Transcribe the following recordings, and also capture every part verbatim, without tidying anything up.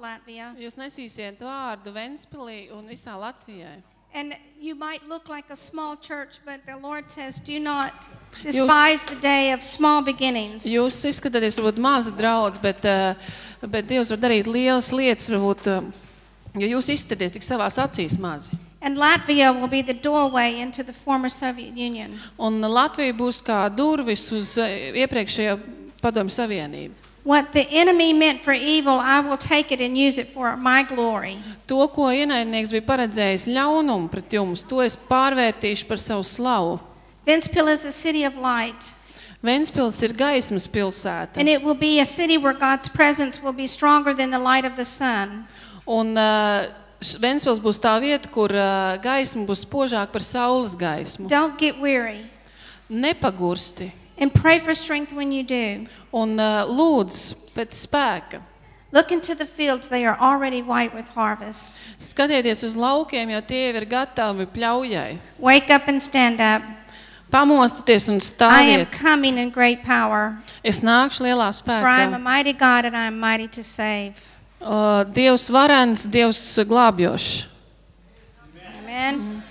Latvia. Jūs nesīsiet vārdu Ventspilī un visā Latvijai. And you might look like a small church, but the Lord says, do not despise the day of small beginnings. Jūs izskatāties varbūt maza draudz, bet, uh, bet Dievs var darīt lielas lietas, varbūt, uh, jo jūs izskatāties tik savās acīs mazi. And Latvia will be the doorway into the former Soviet Union. Un Latvija būs kā durvis uz uh, iepriekšējo Padomju Savienību. What the enemy meant for evil, I will take it and use it for my glory. To, ko ienaidnieks bija paredzējis ļaunumu pret jums, to es pārvērtīšu par savu slavu. Ventspils is a city of light. Ventspils ir gaismas pilsēta. And it will be a city where God's presence will be stronger than the light of the sun. Un uh, Ventspils būs tā vieta, kur uh, gaisma būs spožāka par saules gaismu. Don't get weary. Nepagursti. And pray for strength when you do. Un uh, lūdz pēc spēka. Look into the fields, they are already white with harvest. Skatieties uz laukiem, jo tie jau ir gatavi pļaujai. Wake up and stand up. Pamostieties un I am stāviet. coming in great power. Es nākšu lielā For I am a spēkā. mighty God and I am mighty to save. Uh, Dievs varens, Dievs glābjošs. Amen.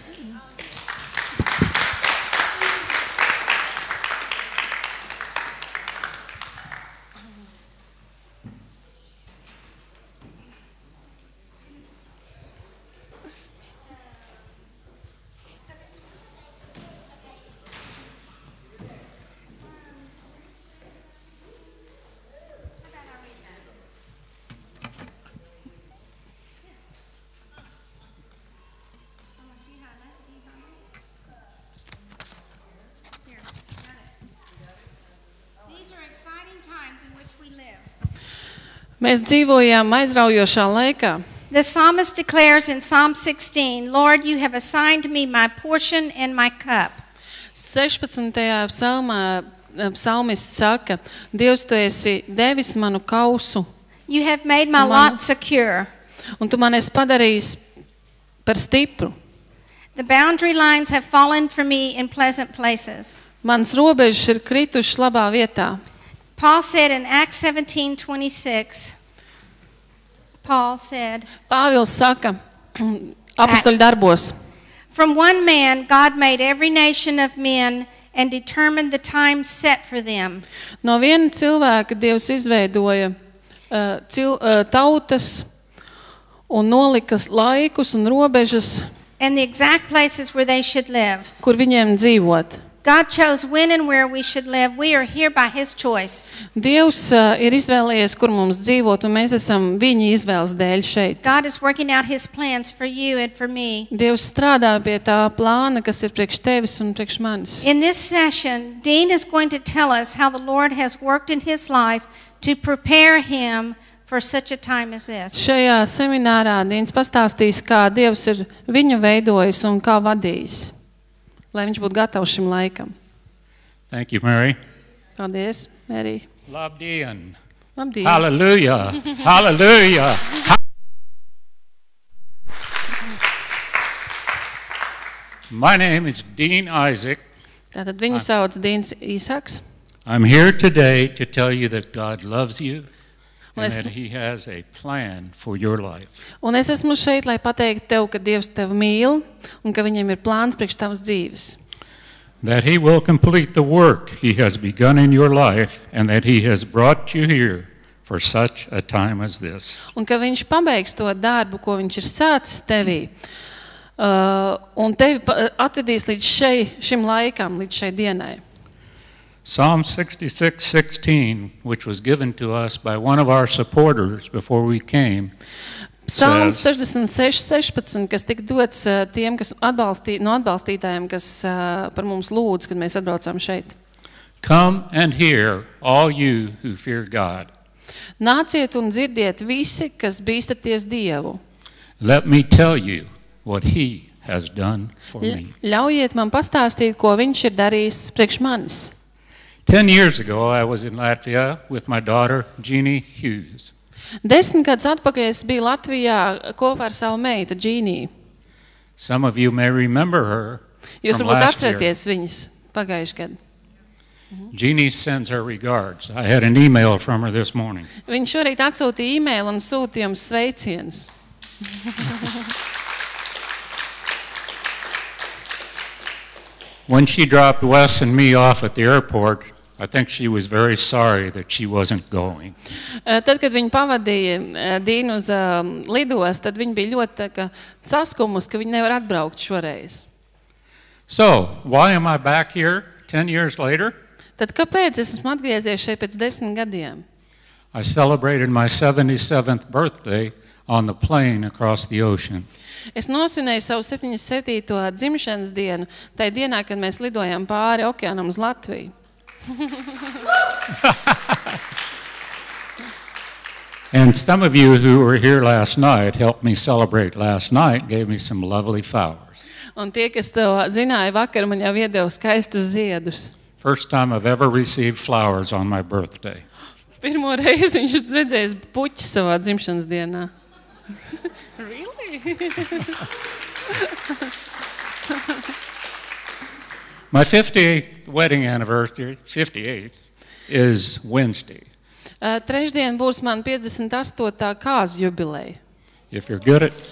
These are exciting times in which we live. Mēs dzīvojām aizraujošā laikā. The psalmist declares in Psalm sixteen, Lord, you have assigned me my portion and my cup. sešpadsmitajā psalmā psalmists saka, Dievs, tu esi devis manu kausu, You have made my Man- lot secure. un tu man esi padarījis par stipru. The boundary lines have fallen for me in pleasant places. Mans robežas ir kritušas labā vietā. Paul said in Acts seventeen twenty-six, Paul said, Pāvils saka, apustuļu darbos, from one man God made every nation of men and determined the time set for them. no viena cilvēka Dievs izveidoja uh, cil, uh, tautas un nolika laikus un robežas, And the exact places where they should live. kur viņiem dzīvot. God chose when and where we should live. We are here by His choice. Dievs uh, ir izvēlējies, kur mums dzīvot, un mēs esam viņa izvēles dēļ šeit. God is working out His plans for you and for me. Dievs strādā pie tā plāna, kas ir priekš tevis un priekš manis. In this session, Dean is going to tell us how the Lord has worked in his life to prepare him for such a time as this. Šajā seminārā Dīns pastāstīs, kā Dievs ir viņu veidojis un kā vadījis, lai viņš būtu gatavs šim laikam. Thank you, Mary. Paldies, Mērija. Labdien. Labdien! Hallelujah. Hallelujah. My name is Dean Isaac. Tātad viņu sauc Dīns Īsaks. I'm here today to tell you that God loves you Un and es, that He has a plan for your life. un es esmu šeit, lai pateiktu tev, ka Dievs tevi mīl un ka viņam ir plāns priekš tavas dzīves. That He will complete the work He has begun in your life and that He has brought you here for such a time as this. Un ka viņš pabeigs to darbu, ko viņš ir sācis tevī. Uh, un tevi pa- atvedīs līdz šai, šim laikam, līdz šai dienai. Psalm sixty-six sixteen, which was given to us by one of our supporters before we came, Psalms says, sešdesmit seši sešpadsmit, kas tika dots uh, tiem, kas atbalstī, no atbalstītājiem, kas uh, par mums lūdz, kad mēs atbraucām šeit. Come and hear, all you who fear God. Nāciet un dzirdiet visi, kas bīstaties Dievu. Let me tell you what He has done for Ļ- me. Ļaujiet man pastāstīt, ko viņš ir darījis priekš manis. Ten years ago, I was in Latvia with my daughter, Jeannie Hughes. Desmit gadus atpakaļ es biju Latvijā kopā ar savu meitu, Džīniju. Some of you may remember her Jūs from varbūt last year. atcerieties viņas pagājušajā gadā. Jeannie sends her regards. I had an email from her this morning. Viņš šorīt atsūtīja e-mail un sūtīja jums sveicienus. When she dropped Wes and me off at the airport, I think she was very sorry that she wasn't going. Tad, kad viņi pavadīja Dīnu uz um, lidos, tad viņi bija ļoti tā, ka, saskumus, ka viņi nevar atbraukt šoreiz. So, why am I back here ten years later? Tad kāpēc es esmu atgriezies šeit pēc desmit gadiem? I celebrated my seventy-seventh birthday on the plane across the ocean. Es nosvinēju savu septiņdesmit septīto dzimšanas dienu, tajā dienā, kad mēs lidojām pāri okeānam uz Latviju. And some of you who were here last night helped me celebrate last night, gave me some lovely flowers. Un tie, kas to zināja vakar, man jau iedeva skaistus ziedus. First time I've ever received flowers on my birthday. Pirmo reizi viņš ir redzējis puķi savā dzimšanas dienā. Really? My fifty-eighth wedding anniversary, fifty-eighth, is Wednesday. Uh, trešdien būs man piecdesmit astotā kāzu jubileja. If you're good at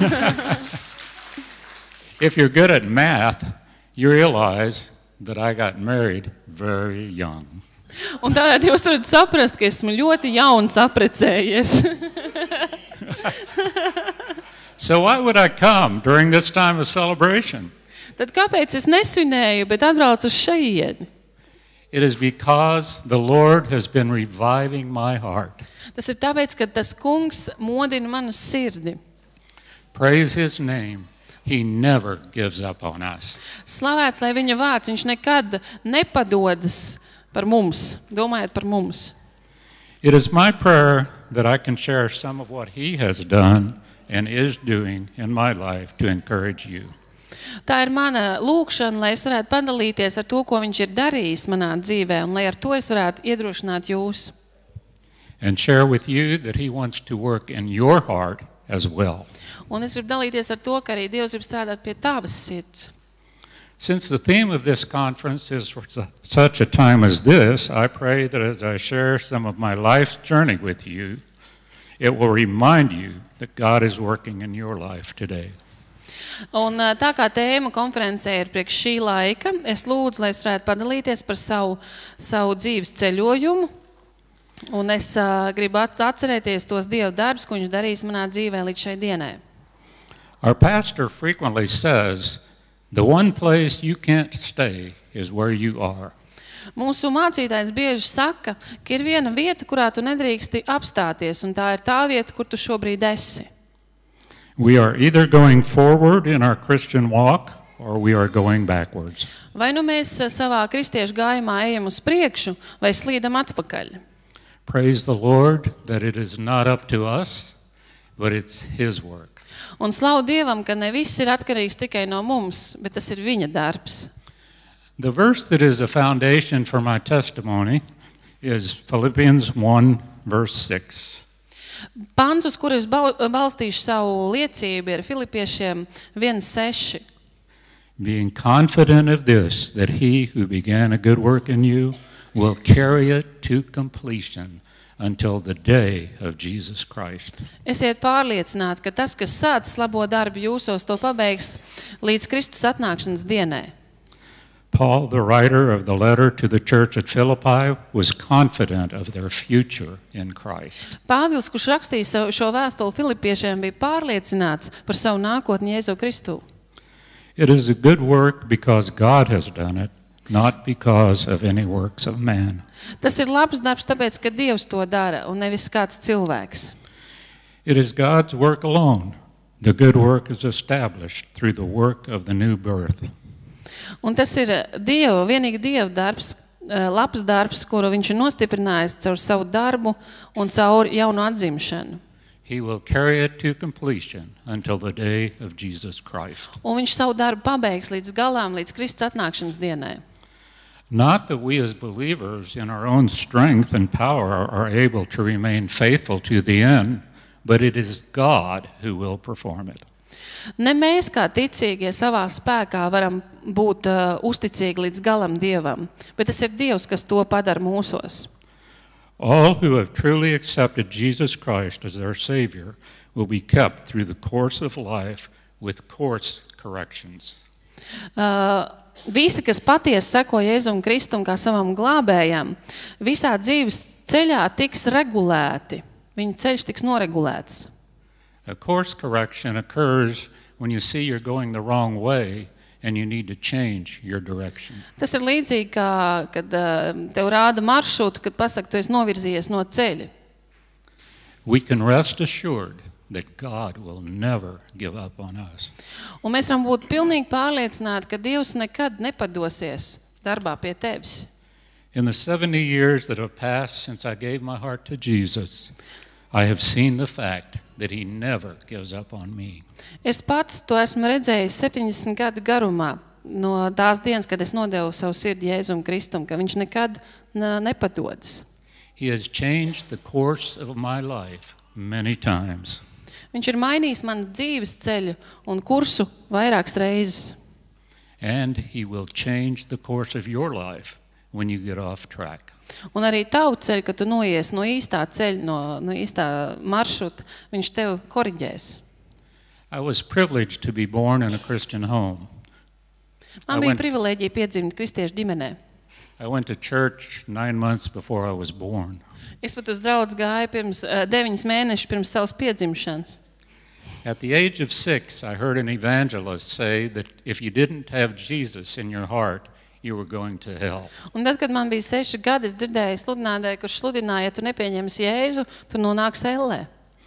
If you're good at math, you realize that I got married very young. Un tādēļ jūs varat saprast, ka esmu ļoti jauns apprecējies. So why would I come during this time of celebration? Tad kāpēc es nesvinēju, bet atbraucu uz šeieni? It is because the Lord has been reviving my heart. Tas ir tāpēc, ka tas kungs modina manu sirdi. Praise his name. He never gives up on us. Slavēts, lai viņa vārds, viņš nekad nepadodas par mums, domājot par mums. It is my prayer that I can share some of what he has done and is doing in my life to encourage you. Tā ir mana lūkšana, lai es varētu padalīties ar to, ko viņš ir darījis manā dzīvē, un lai ar to es varētu iedrošināt jūs. And share with you that he wants to work in your heart as well. Un es gribu dalīties ar to, ka arī Dievs grib strādāt pie tavas sirds. Since the theme of this conference is for such a time as this, I pray that as I share some of my life's journey with you, it will remind you that God is working in your life today. Un tā kā tēma konferencē ir priekš šī laika, es lūdzu, lai es varētu padalīties par savu, savu dzīves ceļojumu. Un es uh, gribu atcerēties tos Dieva darbus, ko viņš darīs manā dzīvē līdz šai dienai. Our pastor frequently says, the one place you can't stay is where you are. Mūsu mācītājs bieži saka, ka ir viena vieta, kurā tu nedrīksti apstāties, un tā ir tā vieta, kur tu šobrīd esi. We are either going forward in our Christian walk or we are going backwards. Vai nu mēs savā kristiešu gājumā ejam uz priekšu, vai slīdam atpakaļ. Praise the Lord that it is not up to us, but it's his work. Un slavu Dievam, ka ne viss ir atkarīgs tikai no mums, bet tas ir viņa darbs. The verse that is a foundation for my testimony is Philippians one, verse six. Pants, uz kuru es balstīšu savu liecību, ir Filipiešiem viens seši. Being confident of this, that he who began a good work in you will carry it to completion until the day of Jesus Christ. Esiet pārliecināti, ka tas, kas sācis labo darbu jūsos, to pabeigs līdz Kristus atnākšanas dienai. Paul, the writer of the letter to the church at Philippi, was confident of their future in Christ. Pāvils, kurš rakstīja šo vēstuli Filipiešiem, bija pārliecināts par savu nākotni Jēzu Kristu. It is a good work because God has done it, not because of any works of man. Tas ir labs darbs, tāpēc, ka Dievs to dara, un nevis kāds cilvēks. It is God's work alone. The good work is established through the work of the new birth. Un tas ir Dieva, vienīgi Dieva darbs, labs darbs, kuru viņš ir nostiprinājis caur savu darbu un caur jaunu atzimšanu. He will carry it to completion until the day of Jesus Christ. Un viņš savu darbu pabeigs līdz galām, līdz Kristus atnākšanas dienai. Not that we as believers in our own strength and power are able to remain faithful to the end, but it is God who will perform it. Ne mēs kā ticīgie savā spēkā varam būt uh, uzticīgi līdz galam Dievam, bet tas ir Dievs, kas to padara mūsos. All who have truly accepted Jesus Christ as their Savior will be kept through the course of life with course corrections. Uh, visi, kas patiesi seko Jēzum Kristum kā savam glābējam, visā dzīves ceļā tiks regulēti. Viņu ceļš tiks noregulēts. A course correction occurs when you see you're going the wrong way and you need to change your direction. Tas ir līdzīgi, kā, kad uh, tev rāda maršrutu, kad pasaka, tu esi novirzījies no ceļa. We can rest assured that God will never give up on us. Un mēs varam būt pilnīgi pārliecināti, ka Dievs nekad nepadosies darbā pie tevis. In the seventy years that have passed since I gave my heart to Jesus, I have seen the fact that he never gives up on me. Es pats to esmu redzējis septiņdesmit gadu garumā, no tās dienas, kad es nodevu savu sirdi Jēzum Kristum, ka viņš nekad nepadodas. He has changed the course of my life many times. Viņš ir mainījis manu dzīves ceļu un kursu vairākas reizes. And he will change the course of your life when you get off track. Un arī tavu ceļu, kad tu noies no īstā ceļa, no, no īstā maršruta, viņš tev koriģēs. I was privileged to be born in a Christian home. Man bija privilēģija piedzimt kristiešu ģimenē. I went to church nine months before I was born. Es pat uz draudz gāju pirms uh, deviņas mēnešus pirms savas piedzimšanas. At the age of six, I heard an evangelist say that if you didn't have Jesus in your heart, you were going to hell. Un tad, kad man bija seši gadi, es dzirdēju sludinātāju, kurš sludināja, ja tu nepieņemsi Jēzu, tu nonāksi ellē.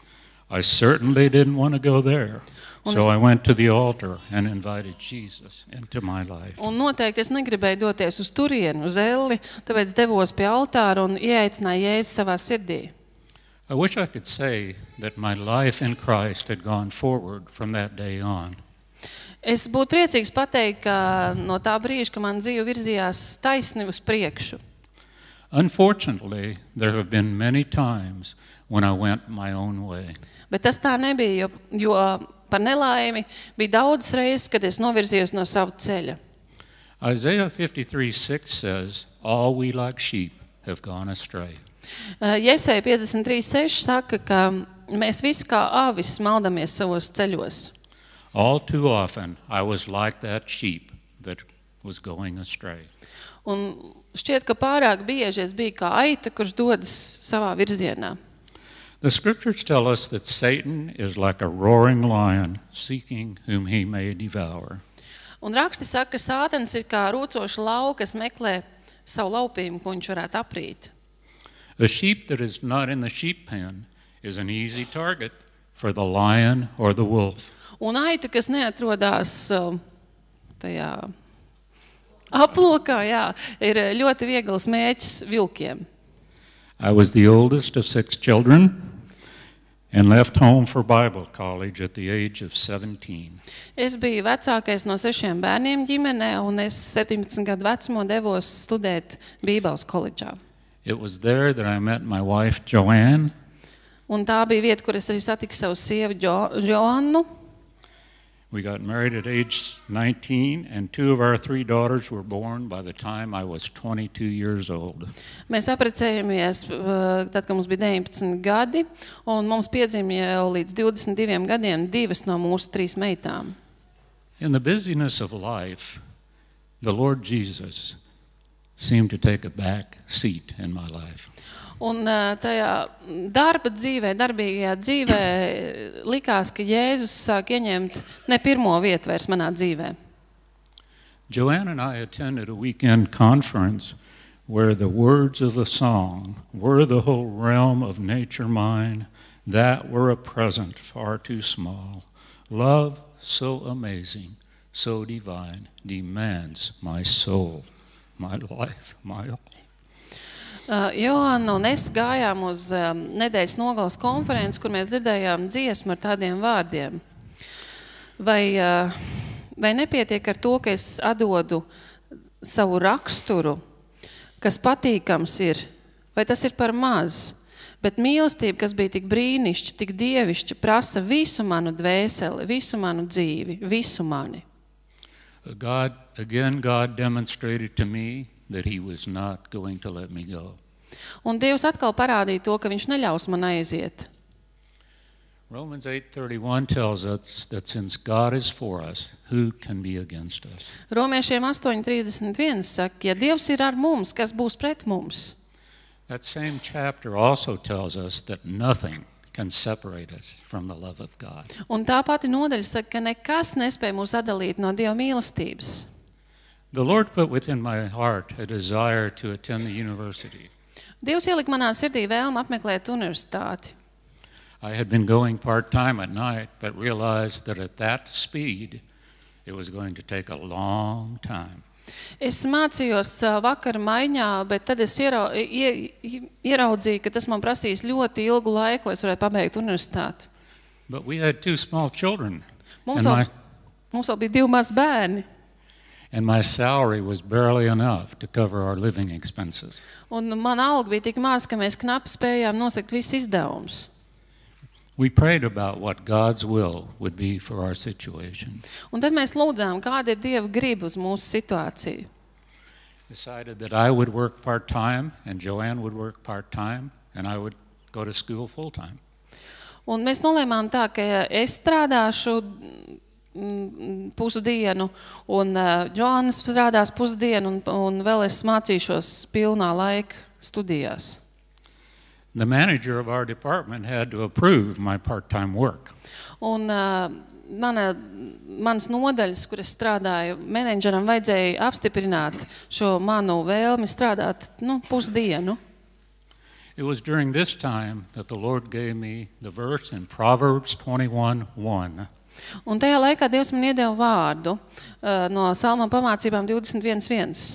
I certainly didn't want to go there. So I went to the altar and invited Jesus into my life. Un noteikti es negribēju doties uz turieni, uz elli, tāpēc devos pie altāra un ieaicināju Jēzu savā sirdī. I wish I could say that my life in Christ had gone forward from that day on. Es būtu priecīgs pateikt, ka no tā brīža, ka man dzīve virzījās taisni uz priekšu. Unfortunately, there have been many times when I went my own way. Bet tas tā nebija, jo, jo par nelaimi bija daudzas reizes, kad es novirzījos no sava ceļa. Isaiah fifty-three six says, all we like sheep have gone astray. Jesaja piecdesmit trīs seši saka, ka mēs visi kā āvis maldamies savos ceļos. All too often, I was like that sheep that was going astray. Un šķiet, ka pārāk bieži es biju kā aita, kurš dodas savā virzienā. The scriptures tell us that Satan is like a roaring lion seeking whom he may devour. Un raksti saka, ka Sātans ir kā rūcoša lauka, kas meklē savu laupījumu, ko viņš varētu aprīt. A sheep that is not in the sheep pen is an easy target for the lion or the wolf. Un aita, kas neatrodās tajā aplokā, jā, ir ļoti viegls mēķis vilkiem. I was the oldest of six children and left home for Bible college at the age of seventeen. Es biju vecākais no sešiem bērniem ģimenē, un es septiņpadsmit gadu vecumā devos studēt Bībeles koledžā. It was there that I met my wife, Joanne. Un tā bija vieta, kur es arī satiku savu sievu jo, Joannu. We got married at age nineteen, and two of our three daughters were born by the time I was twenty-two years old. Mēs apprecējamies, tad, kad mums bija deviņpadsmit gadi, un mums piedzima jau līdz divdesmit diviem gadiem divas no mūsu trīs meitām. In the busyness of life, the Lord Jesus seemed to take a back seat in my life. Un tajā darba dzīvē, darbīgajā dzīvē likās, ka Jēzus sāk ieņemt ne pirmo vietu vairs manā dzīvē. Joanne and I attended a weekend conference where the words of a song were the whole realm of nature mine, that were a present far too small. Love so amazing, so divine, demands my soul, my life, my all. Uh, Joanna un es gājām uz um, nedēļas nogales konferenci, kur mēs dzirdējām dziesmu ar tādiem vārdiem. Vai, uh, vai nepietiek ar to, ka es atdodu savu raksturu, kas patīkams ir, vai tas ir par maz? Bet mīlestība, kas bija tik brīnišķa, tik dievišķa, prasa visu manu dvēseli, visu manu dzīvi, visu mani. God, again, God demonstrated to me that he was not going to let me go. Un Dievs atkal parādīja to, ka viņš neļaus man aiziet. Romans eight thirty-one tells us that since God is for us, who can be against us? Romiešiem astoņi trīsdesmit viens saka, ja Dievs ir ar mums, kas būs pret mums? That same chapter also tells us that nothing can separate us from the love of God. Un tā pati nodaļa saka, ka nekas nespēj mūs atdalīt no Dieva mīlestības. The Lord put within my heart a desire to attend the university. Dievs ielika manā sirdī vēlmi apmeklēt universitāti. I had been going part-time at night, but realized that at that speed, it was going to take a long time. Es mācījos vakar maiņā, bet tad es ierau, ie, ieraudzīju, ka tas man prasīs ļoti ilgu laiku, lai es varētu pabeigt universitāti. But we had two small children, Mums and vēl, my, mums vēl bija divi mazi bērni, and my salary was barely enough to cover our living expenses. un mana alga bija tik maza, ka mēs knapi spējām nosegt visus izdevumus. We prayed about what God's will would be for our situation. Un tad mēs lūdzām, kāda ir Dieva griba uz mūsu situāciju. Decided that I would work part-time and Joanne would work part-time and I would go to school full-time. Un mēs nolēmām tā, ka es strādāšu mm, pusdienu, un uh, Joanna strādās pusdienu, un, un vēl es mācīšos pilnā laika studijās. The manager of our department had to approve my part-time work. Un uh, mana, manas nodaļas, kur es strādāju, menedžeram vajadzēja apstiprināt šo manu vēlmi strādāt nu, pusdienu. It was during this time that the Lord gave me the verse in Proverbs twenty-one one. Un tajā laikā Dievs man iedeva vārdu uh, no Salma pamācībām divdesmit viens viens.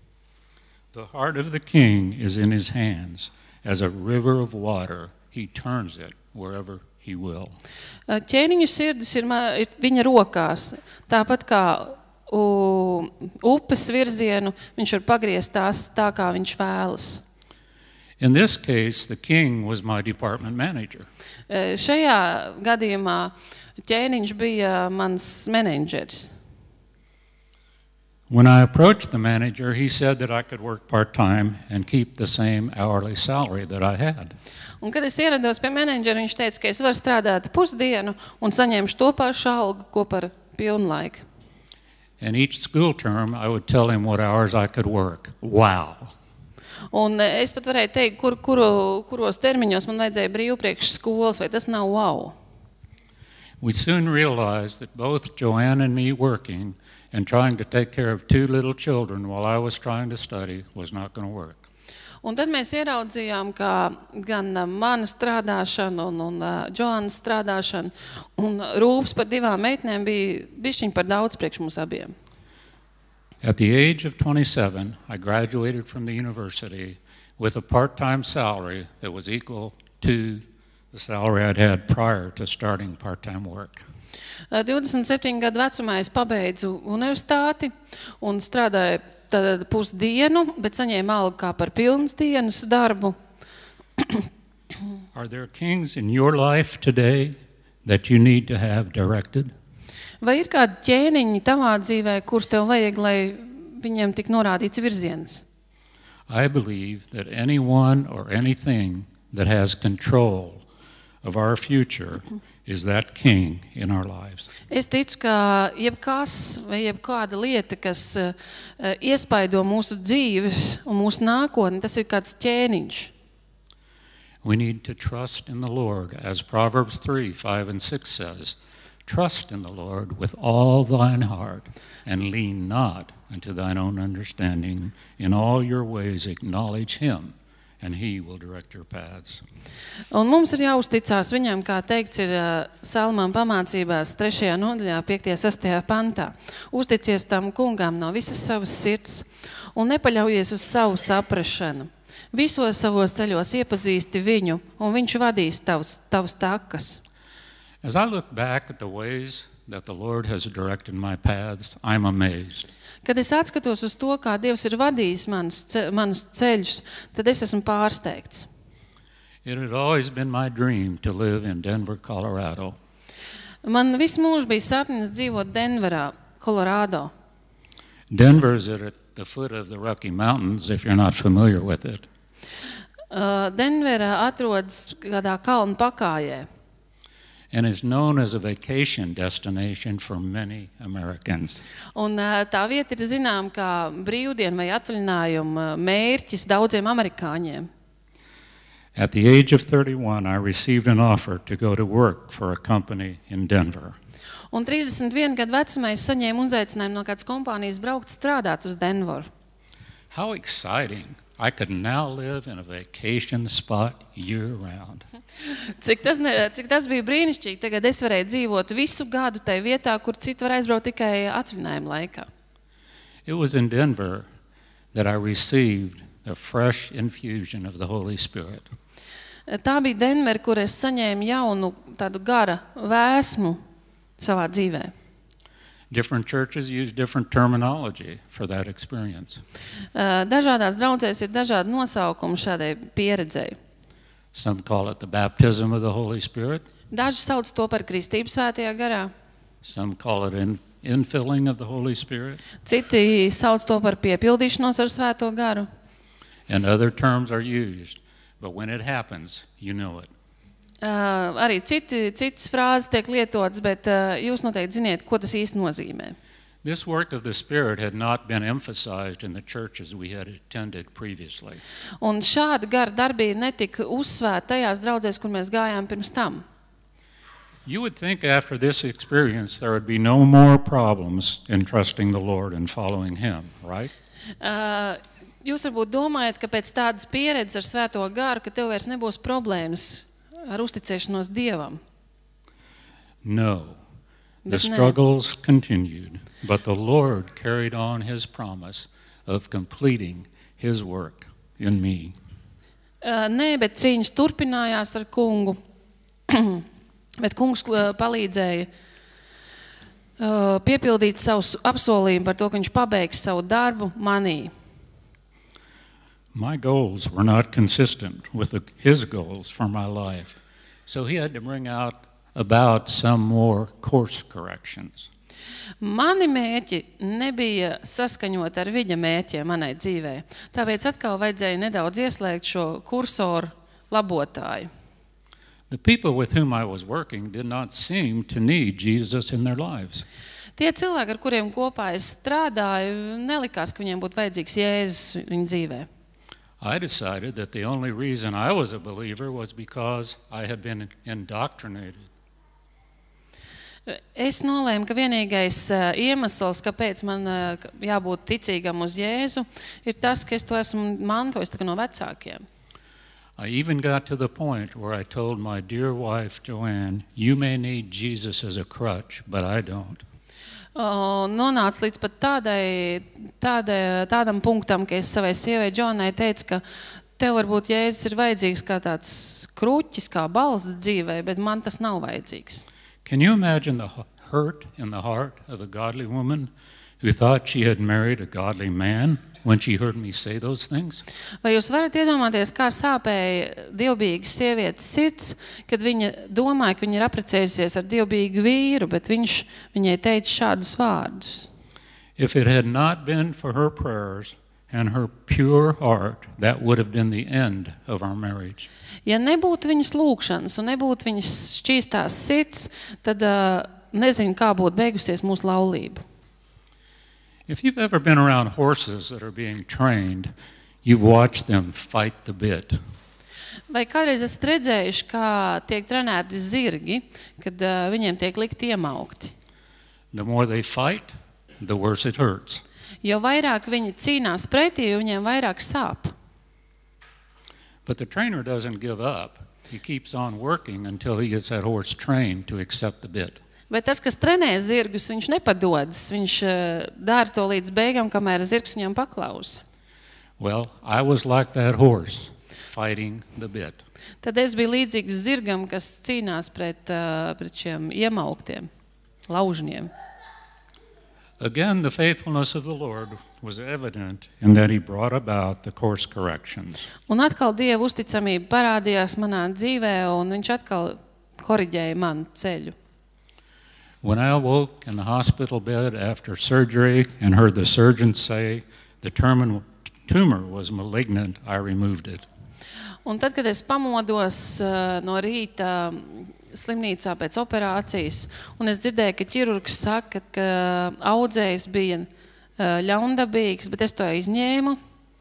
The heart of the king is in his hands. As a river of water, he turns it wherever he will. Ķēniņu sirdis ir, ir viņa rokās, tāpat kā u, upes virzienu, viņš var pagriezt tās tā, kā viņš vēlas. In this case, the king was my department manager. Šajā gadījumā ķēniņš bija mans menedžeris. When I approached the manager, he said that I could work part-time and keep the same hourly salary that I had. Un, kad es ierados pie menedžera, viņš teica, ka es varu strādāt pusdienu un saņemšu to pašu algu, ko par pilnlaiku. And each school term, I would tell him what hours I could work. Wow! Un es pat varēju teikt, kur, kuru, kuros termiņos man vajadzēja brīvpriekš skolas, vai tas nav wow. We soon realized that both Joanne and me working and trying to take care of two little children while I was trying to study was not going to work. Un tad mēs ieraudzījām, ka gan mana strādāšana un, un uh, Joannas strādāšana un rūpes par divām meitnēm bija bišķiņ par daudz priekš mums abiem. At the age of twenty-seven, I graduated from the university with a part-time salary that was equal to the salary I'd had prior to starting part-time work. divdesmit septiņu gadu vecumā es pabeidzu universitāti un strādāju tad pusdienu, bet saņēmu algu kā par pilnas dienas darbu. Are there kings in your life today that you need to have directed? Vai ir kādi ķēniņi tavā dzīvē, kurus tev vajag, lai viņiem tik norādīts virziens? I believe that anyone or anything that has control of our future is that king in our lives. Es ticu, ka jebkas vai jebkāda lieta, kas uh, iespaido mūsu dzīves un mūsu nākotni, tas ir kāds ķēniņš. We need to trust in the Lord, as Proverbs three, five, and six says, trust in the Lord with all thine heart, and lean not unto thine own understanding. In all your ways acknowledge him, and he will direct your paths. Un mums ir jāuzticās viņam, kā teikts ir uh, Salmām pamācībās trešajā nodaļā, piektajā sastajā pantā. Uzticies tam kungam no visas savas sirds un nepaļaujies uz savu saprašanu. Visos savos ceļos iepazīsti viņu, un viņš vadīs tavus, tavus takas. As I look back at the ways that the Lord has directed my paths, I'm amazed. Kad es atskatos uz to, kā Dievs ir vadījis manus, ce, manus ceļus, tad es esmu pārsteigts. It had always been my dream to live in Denver, Colorado. Man visu mūžu bija sapnis dzīvot Denverā, Kolorādo. Denver is at the foot of the Rocky Mountains, if you're not familiar with it. Uh, Denverā atrodas kādā kalnu pakājē. And is known as a vacation destination for many Americans. Un uh, tā vieta ir zinām kā brīvdienu vai atvaļinājuma mērķis daudziem amerikāņiem. At the age of thirty-one, I received an offer to go to work for a company in Denver. Un trīsdesmit viena gadu vecumā es saņēmu uzaicinājumu no kādas kompānijas braukt strādāt uz Denveru. How exciting. I could now live in a vacation spot year round. Cik tas, ne, cik tas bija brīnišķīgi, tagad es varēju dzīvot visu gadu tai vietā, kur citi var aizbraukt tikai atvaļinājuma laikā. It was in Denver that I received a fresh infusion of the Holy Spirit. Tā bija Denver, kur es saņēmu jaunu tādu gara vēsmu savā dzīvē. Different churches use different terminology for that experience. Dažādās draudzēs ir dažādi nosaukumi šādai pieredzei. Some call it the baptism of the Holy Spirit. Daži sauc to par kristību svētajā garā. Some call it in, infilling of the Holy Spirit. Citi sauc to par piepildīšanos ar svēto garu. And other terms are used, but when it happens, you know it. Uh, arī citi, citas frāzes tiek lietotas, bet uh, jūs noteikti ziniet, ko tas īsti nozīmē. This work of the Spirit had not been emphasized in the churches we had attended previously. Un šāda gara darbība netika uzsvērta tajās draudzēs, kur mēs gājām pirms tam. You would think after this experience there would be no more problems in trusting the Lord and following Him, right? Uh, jūs varbūt domājat, ka pēc tādas pieredzes ar svēto garu, ka tev vairs nebūs problēmas ar uzticēšanos Dievam. No. The Bet ne. struggles continued, but the Lord carried on His promise of completing His work in me. Uh, nē, bet cīņas turpinājās ar kungu. Bet kungs uh, palīdzēja uh, piepildīt savu apsolījumu par to, ka viņš pabeigs savu darbu manī. My goals were not consistent with the, His goals for my life, so He had to bring out about some more course corrections. Mani mērķi nebija saskaņot ar viņa mērķiem manai dzīvē. Tāpēc atkal vajadzēja nedaudz ieslēgt šo kursoru labotāju. The people with whom I was working did not seem to need Jesus in their lives. Tie cilvēki, ar kuriem kopā es strādāju, nelikās, ka viņiem būtu vajadzīgs Jēzus viņa dzīvē. I decided that the only reason I was a believer was because I had been indoctrinated. Es nolēmu, ka vienīgais uh, iemesls, kāpēc man uh, jābūt ticīgam uz Jēzu, ir tas, ka es to esmu mantojis no vecākiem. I even got to the point where I told my dear wife, Joanne, you may need Jesus as a crutch, but I don't. Uh, nonāca līdz pat tādai, tādai, tādam punktam, ka es savai sievai Džonai teicu, ka tev varbūt Jēzus ir vajadzīgs kā tāds kruķis, kā balsts dzīvē, bet man tas nav vajadzīgs. Can you imagine the hurt in the heart of a godly woman who thought she had married a godly man when she heard me say those things? Vai jūs varat iedomāties, kā sāpēja dievbijīgas sievietes sirds, kad viņa domāja, ka viņa ir apprecējusies ar dievbijīgu vīru, bet viņš viņai teica šādus vārdus? If it had not been for her prayers and her pure heart, that would have been the end of our marriage. Ja nebūtu viņas lūgšanas un nebūtu viņas šķīstās sirds, tad uh, nezinu, kā būtu beigusies mūsu laulība. If you've ever been around horses that are being trained, you've watched them fight the bit. Vai kādreiz esat redzējuši, kā tiek trenēti zirgi, kad uh, viņiem tiek likt iemaukti? The more they fight, the worse it hurts. Jo vairāk viņi cīnās pretī, jo viņiem vairāk sāp. But the trainer doesn't give up. He keeps on working until he gets that horse trained to accept the bit. Bet tas, kas trenē zirgus, viņš nepadodas. Viņš uh, dara to līdz beigām, kamēr zirgs viņam paklausa. Well, I was like that horse, fighting the bit. Tad es biju līdzīgs zirgam, kas cīnās pret, uh, pret šiem iemauktiem laužņiem. Again, the faithfulness of the Lord was evident in that he brought about the course corrections. Un atkal Dieva uzticamība parādījās manā dzīvē, un viņš atkal koriģēja manu ceļu. When I awoke in the hospital bed after surgery and heard the surgeon say the tumor was malignant, I removed it. Un tad, kad es pamodos uh, no rīta slimnīcā pēc operācijas, un es dzirdēju, ka ķirurgs saka, ka audzējs bija uh, ļaundabīgs, bet es to izņēmu.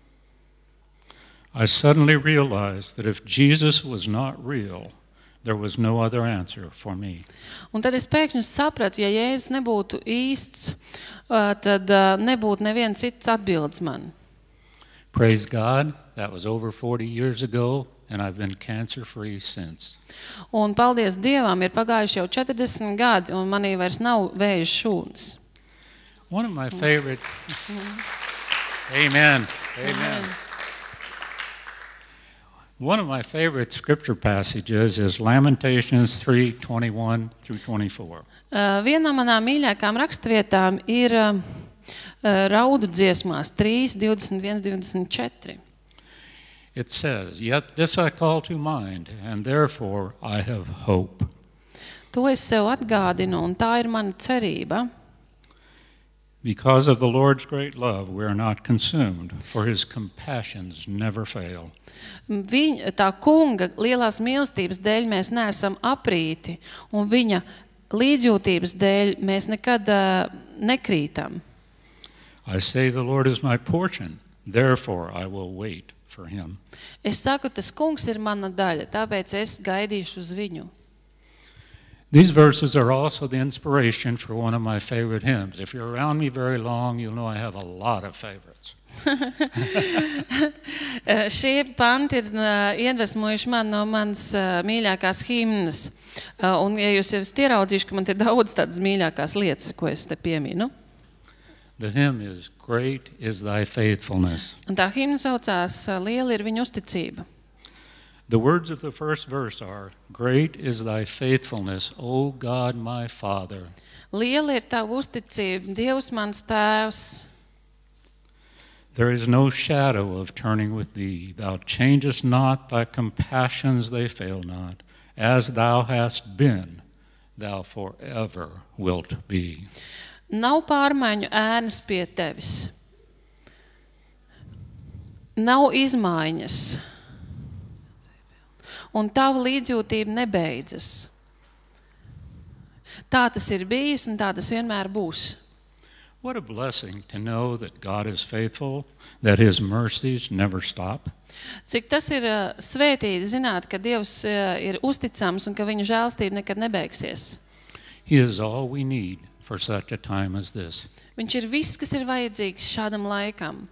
I suddenly realized that if Jesus was not real, there was no other answer for me. Un tad es pēkšņi sapratu, ja Jēzus nebūtu īsts, uh, tad uh, nebūtu neviens cits atbildes man. Praise God, that was over forty years ago, and I've been cancer-free since. Un paldies Dievam, ir pagājuši jau četrdesmit gadi, un manī vairs nav vēža šūnas. One of my favorite... Amen. Amen. One of my favorite scripture passages is Lamentations three twenty-one through twenty-four. Uh, viena no manām mīļākām rakstvietām ir uh, raudu dziesmās trīs, divdesmit viens, divdesmit četri. It says, "Yet this I call to mind, and therefore I have hope." To es sev atgādinu, un tā ir mana cerība. Because of the Lord's great love, we are not consumed, for his compassions never fail. Viņa, tā kunga lielās mīlestības dēļ mēs neesam aprīti, un viņa līdzjūtības dēļ mēs nekad uh, nekrītam. I say the Lord is my portion, therefore I will wait for him. Es saku, tas kungs ir mana daļa, tāpēc es gaidīšu uz viņu. These verses are also the inspiration for one of my favorite hymns. If you're around me very long, you'll know I have a lot of favorites. Šie panti ir uh, iedvesmojuši man no manas uh, mīļākās himnas. Uh, un, ja jūs jau esat ieraudzījuši, ka man ir daudz tādas mīļākās lietas, ko es te pieminu. The hymn is, "Great is thy faithfulness." Un tā himna saucās uh, "Liela ir viņa uzticība." The words of the first verse are, "Great is thy faithfulness, O God my Father." Liela ir tava uzticība, Dievs mans tēvs. There is no shadow of turning with thee. Thou changest not, thy compassions they fail not. As thou hast been, thou forever wilt be. Nav pārmaiņu ēnas pie tevis. Nav izmaiņas. Un tava līdzjūtība nebeidzas. Tā tas ir bijis un tā tas vienmēr būs. What a blessing to know that God is faithful, that his mercies never stop. Cik tas ir uh, svētīgi zināt, ka Dievs uh, ir uzticams un ka viņa žēlstība nekad nebeigsies. He is all we need for such a time as this. Viņš ir viss, kas ir vajadzīgs šādam laikam.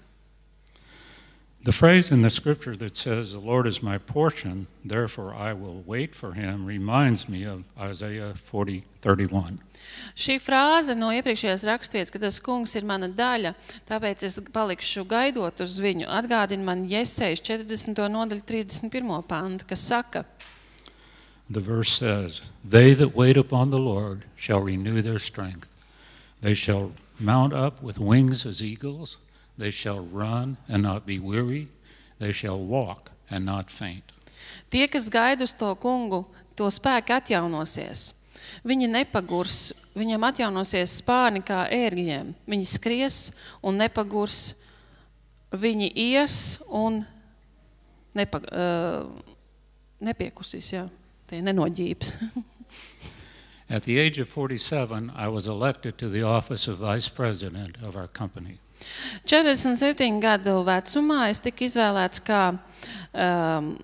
The phrase in the scripture that says, "The Lord is my portion, therefore I will wait for him," reminds me of Isaiah forty thirty-one. Šī frāze no iepriekšējās rakstvietas, ka tas kungs ir mana daļa, tāpēc es palikšu gaidot uz viņu, atgādina man Jesejas četrdesmito nodaļu trīsdesmit pirmo pantu, kas saka, The verse says, "They that wait upon the Lord shall renew their strength. They shall mount up with wings as eagles. They shall run and not be weary. They shall walk and not faint." Tie, kas gaida uz to kungu, to spēki atjaunosies. Viņi nepagurs, viņam atjaunosies spārni kā ērgļiem. Viņi skries un nepagurs, viņi ies un nepag, uh, nepiekusīs, jā, tie nenoģības. At the age of forty-seven, I was elected to the office of vice president of our company. četrdesmit septiņu gadu vecumā es tiku izvēlēts kā um,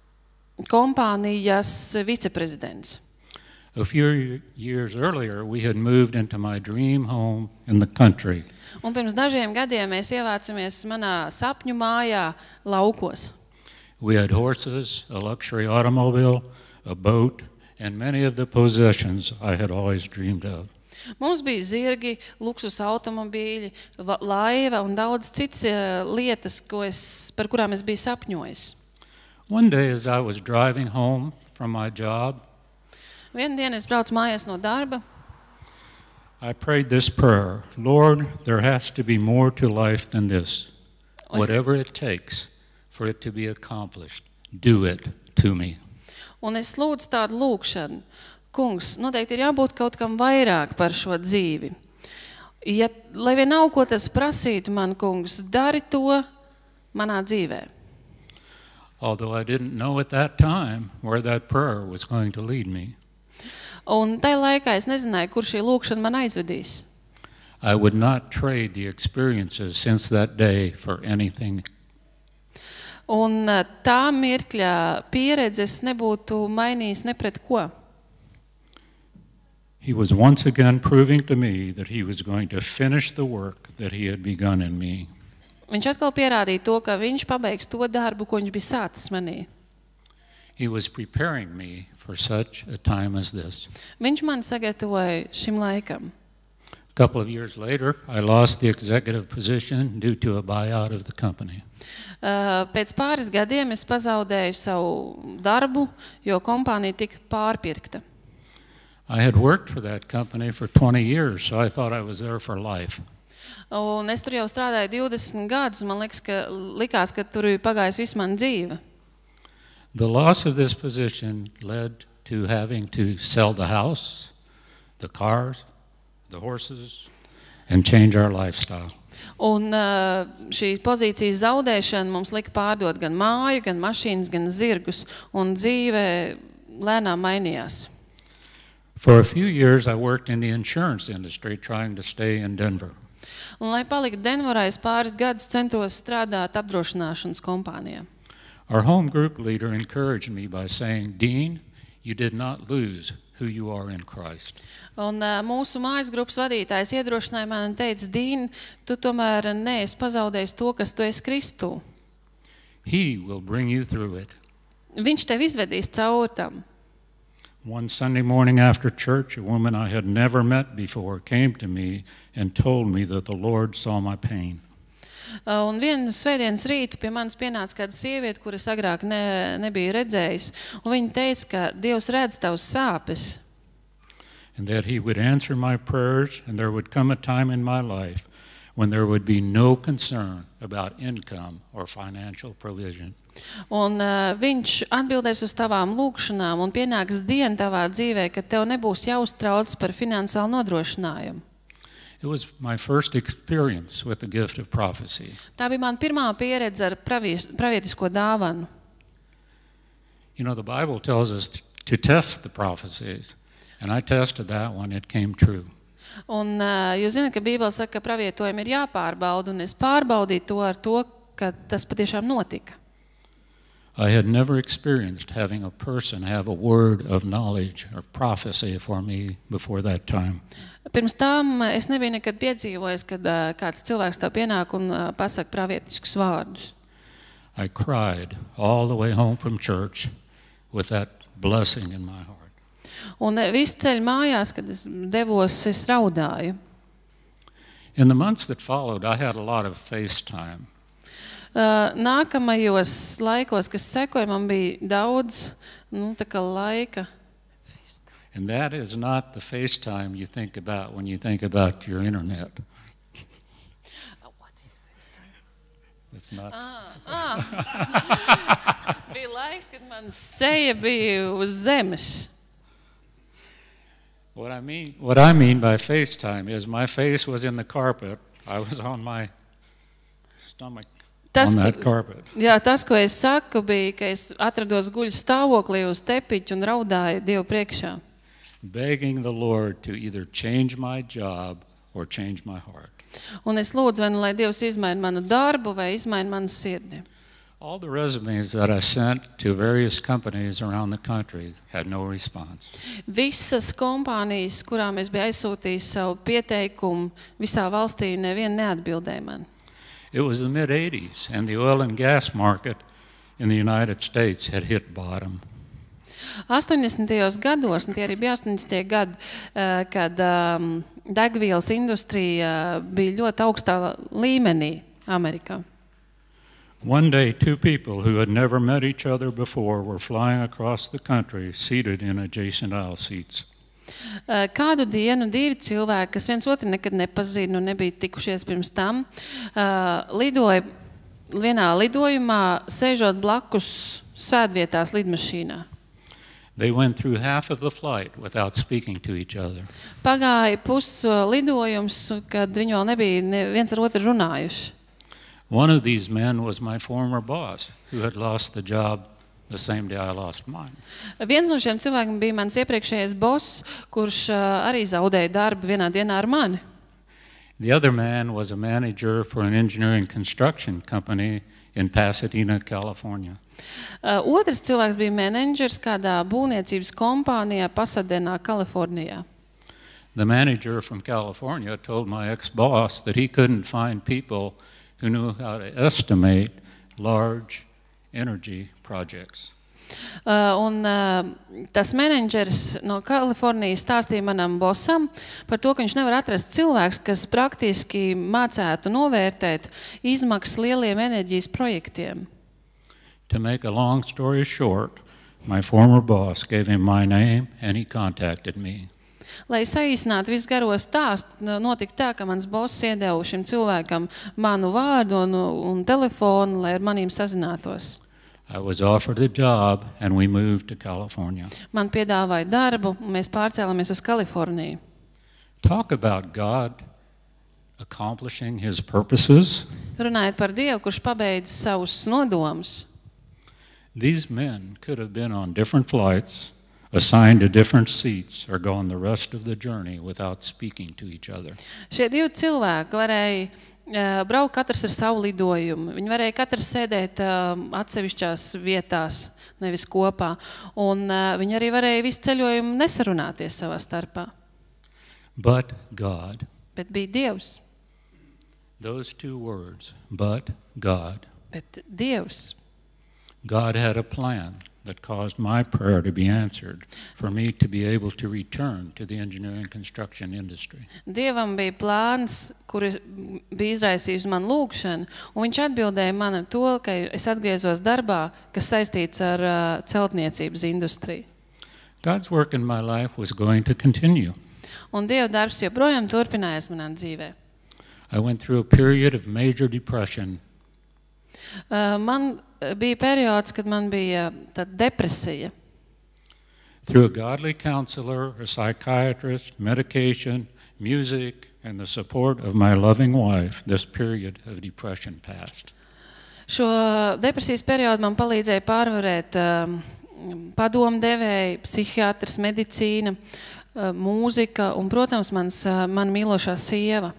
kompānijas viceprezidents. A few years earlier, we had moved into my dream home in the country. Un pirms dažiem gadiem mēs ievācamies manā sapņu mājā laukos. We had horses, a luxury automobile, a boat, and many of the possessions I had always dreamed of. Mums bija zirgi, luksus automobīļi, va- laiva un daudz citas uh, lietas, ko es, par kurām es biju sapņojis. One day, as I was driving home from my job, Vienu dienu es braucu mājās no darba, I prayed this prayer, Lord, there has to be more to life than this. Whatever it takes for it to be accomplished, do it to me. Un es lūdzu tādu lūgšanu. Kungs, noteikti ir jābūt kaut kam vairāk par šo dzīvi. Ja, lai vien nav ko tas prasītu man, kungs, dari to manā dzīvē. Although I didn't know at that time where that prayer was going to lead me. Un tajā laikā es nezināju, kur šī lūgšana man aizvedīs. I would not trade the experiences since that day for anything. Un tā mirkļa pieredzes nebūtu mainījis ne pret ko. He was once again proving to me that he was going to finish the work that he had begun in me. Viņš atkal pierādīja to, ka viņš pabeigs to darbu, ko viņš bija sācis manī. He was preparing me for such a time as this. Viņš mani sagatavoja šim laikam. A couple of years later, I lost the executive position due to a buyout of the company. Uh, pēc pāris gadiem es pazaudēju savu darbu, jo kompānija tika pārpirkta. I had worked for that company for twenty years, so I thought I was there for life. Un es tur jau strādāju divdesmit gadus, un man liekas, ka, likās, ka tur ir pagājis visu manu dzīvi. The loss of this position led to having to sell the house, the cars, the horses, and change our lifestyle. Un uh, šī pozīcijas zaudēšana mums lika pārdot gan māju, gan mašīnas, gan zirgus, un dzīve lēnām mainījās. For a few years, I worked in the insurance industry trying to stay in Denver. Un, lai paliktu Denverā, es pāris gadus centos strādāt apdrošināšanas kompānijā. Our home group leader encouraged me by saying, Dean, you did not lose who you are in Christ. Un uh, mūsu mājas grupas vadītājs iedrošināja mani un teica, Dīn, tu tomēr neesi pazaudējis to, kas tu esi Kristū. He will bring you through it. Viņš tev izvedīs cauri tam. One Sunday morning after church, a woman I had never met before came to me and told me that the Lord saw my pain. Uh, un vienu svētdienas rītu pie manis pienāca kāda sieviete, kuras agrāk ne, nebija redzējis, un viņa teica, ka Dievs redz tavas sāpes. And that he would answer my prayers, and there would come a time in my life when there would be no concern about income or financial provision. Un uh, viņš atbildēs uz tavām lūgšanām, un pienāks diena tavā dzīvē, kad tev nebūs jāuztrauc par finansiālu nodrošinājumu. It was my first experience with the gift of prophecy. Tā bija mana pirmā pieredze ar pravies, pravietisko dāvanu. You know, the Bible tells us to test the prophecies, and I tested that one, it came true. Un uh, jūs zināt, ka Bībele saka, ka pravietojumi ir jāpārbauda, un es pārbaudīju to ar to, ka tas patiešām notika. I had never experienced having a person have a word of knowledge or prophecy for me before that time. Pirms tam es nebiju nekad piedzīvojis, kad uh, kāds cilvēks tā pienāk un uh, pasaka pravietiskus vārdus. I cried all the way home from church with that blessing in my heart. Un uh, visu ceļu mājās, kad es devos, es raudāju. In the months that followed, I had a lot of FaceTime. Uh, nākamajos laikos, kas sekoja, man bija daudz nu, tā kā laika. And that is not the FaceTime you think about when you think about your internet. Oh, what is FaceTime? It's not. Ah, ah. Bija laiks, kad man seja bija uz zemes. What I mean, what I mean by FaceTime is my face was in the carpet. I was on my stomach. Tas, on that carpet. Jā, tas, ko es saku, bija, ka es atrados guļu stāvoklī uz tepiķu un raudāju Dievu priekšā. Begging the Lord to either change my job or change my heart. Un es lūdzu, vai nu, lai Dievs izmaina manu darbu vai izmaina manu sirdi. All the resumes that I sent to various companies around the country had no response. Visas kompānijas, kurām es biju aizsūtījis savu pieteikumu, visā valstī neviena neatbildēja man. It was the mid eighties, and the oil and gas market in the United States had hit bottom. astoņdesmitajos gados, un tie arī bija astoņdesmitie gadi, kad um, degvielas industrija bija ļoti augstā līmenī Amerikā. One day, two people who had never met each other before were flying across the country, seated in adjacent aisle seats. Uh, Kādu dienu divi cilvēki, kas viens otru nekad nepazīst un nebija tikušies pirms tam, uh, lidoja vienā lidojumā, sēžot blakus sēdvietās lidmašīnā. They went through half of the flight without speaking to each other. Pagāja pus lidojums, kad viņi vēl nebija ne viens ar otru runājuši. One of these men was my former boss, who had lost the job the same day I lost mine. Viens no šiem cilvēkiem bija mans iepriekšējais boss, kurš uh, arī zaudēja darbu vienā dienā ar mani. The other man was a manager for an engineering construction company in Pasadena, California. Uh, otrs cilvēks bija menedžers kādā būvniecības kompānijā Pasadenā, Kalifornijā. The manager from California told my ex-boss that he couldn't find people who knew how to estimate large energy projects. Uh, un uh, tas menedžers no Kalifornijas stāstīja manam bosam par to, ka viņš nevar atrast cilvēks, kas praktiski mācētu novērtēt izmaksas lieliem enerģijas projektiem. To make a long story short, my former boss gave him my name and he contacted me. Lai saīsinātu visu garo stāstu, notika tā, ka mans boss iedeva šim cilvēkam manu vārdu un, un telefonu, lai ar manīm sazinātos. I was offered a job and we moved to California. Man piedāvāja darbu un mēs pārcēlamies uz Kaliforniju. Talk about God accomplishing his purposes. Runājot par Dievu, kurš pabeidz savus nodomus. These men could have been on different flights, assigned to different seats, or gone the rest of the journey without speaking to each other. Šie divi cilvēki varēja uh, braukt katrs ar savu lidojumu. Viņi varēja katrs sēdēt uh, atsevišķās vietās, nevis kopā. Un uh, viņi arī varēja visu ceļojumu nesarunāties savā starpā. But God. Bet bija Dievs. Those two words, but God. Bet Dievs. God had a plan that caused my prayer to be answered for me to be able to return to the engineering construction industry. Dievam bija plāns, kurš bija izraisījis man lūgšanu, un viņš atbildēja man ar to, ka es atgriezos darbā, kas saistīts ar uh, celtniecības industriju. God's work in my life was going to continue. Un Dieva darbs joprojām turpinājās manā dzīvē. I went through a period of major depression. Uh, man bija periods, kad man bija tāda depresija. Through a godly counselor, a psychiatrist, medication, music, and the support of my loving wife, this period of depression passed. Šo depresijas periodu man palīdzēja pārvarēt um, padomdevēji, psihiatrs, medicīna, uh, mūzika un, protams, mans, uh, man mīlošā sieva.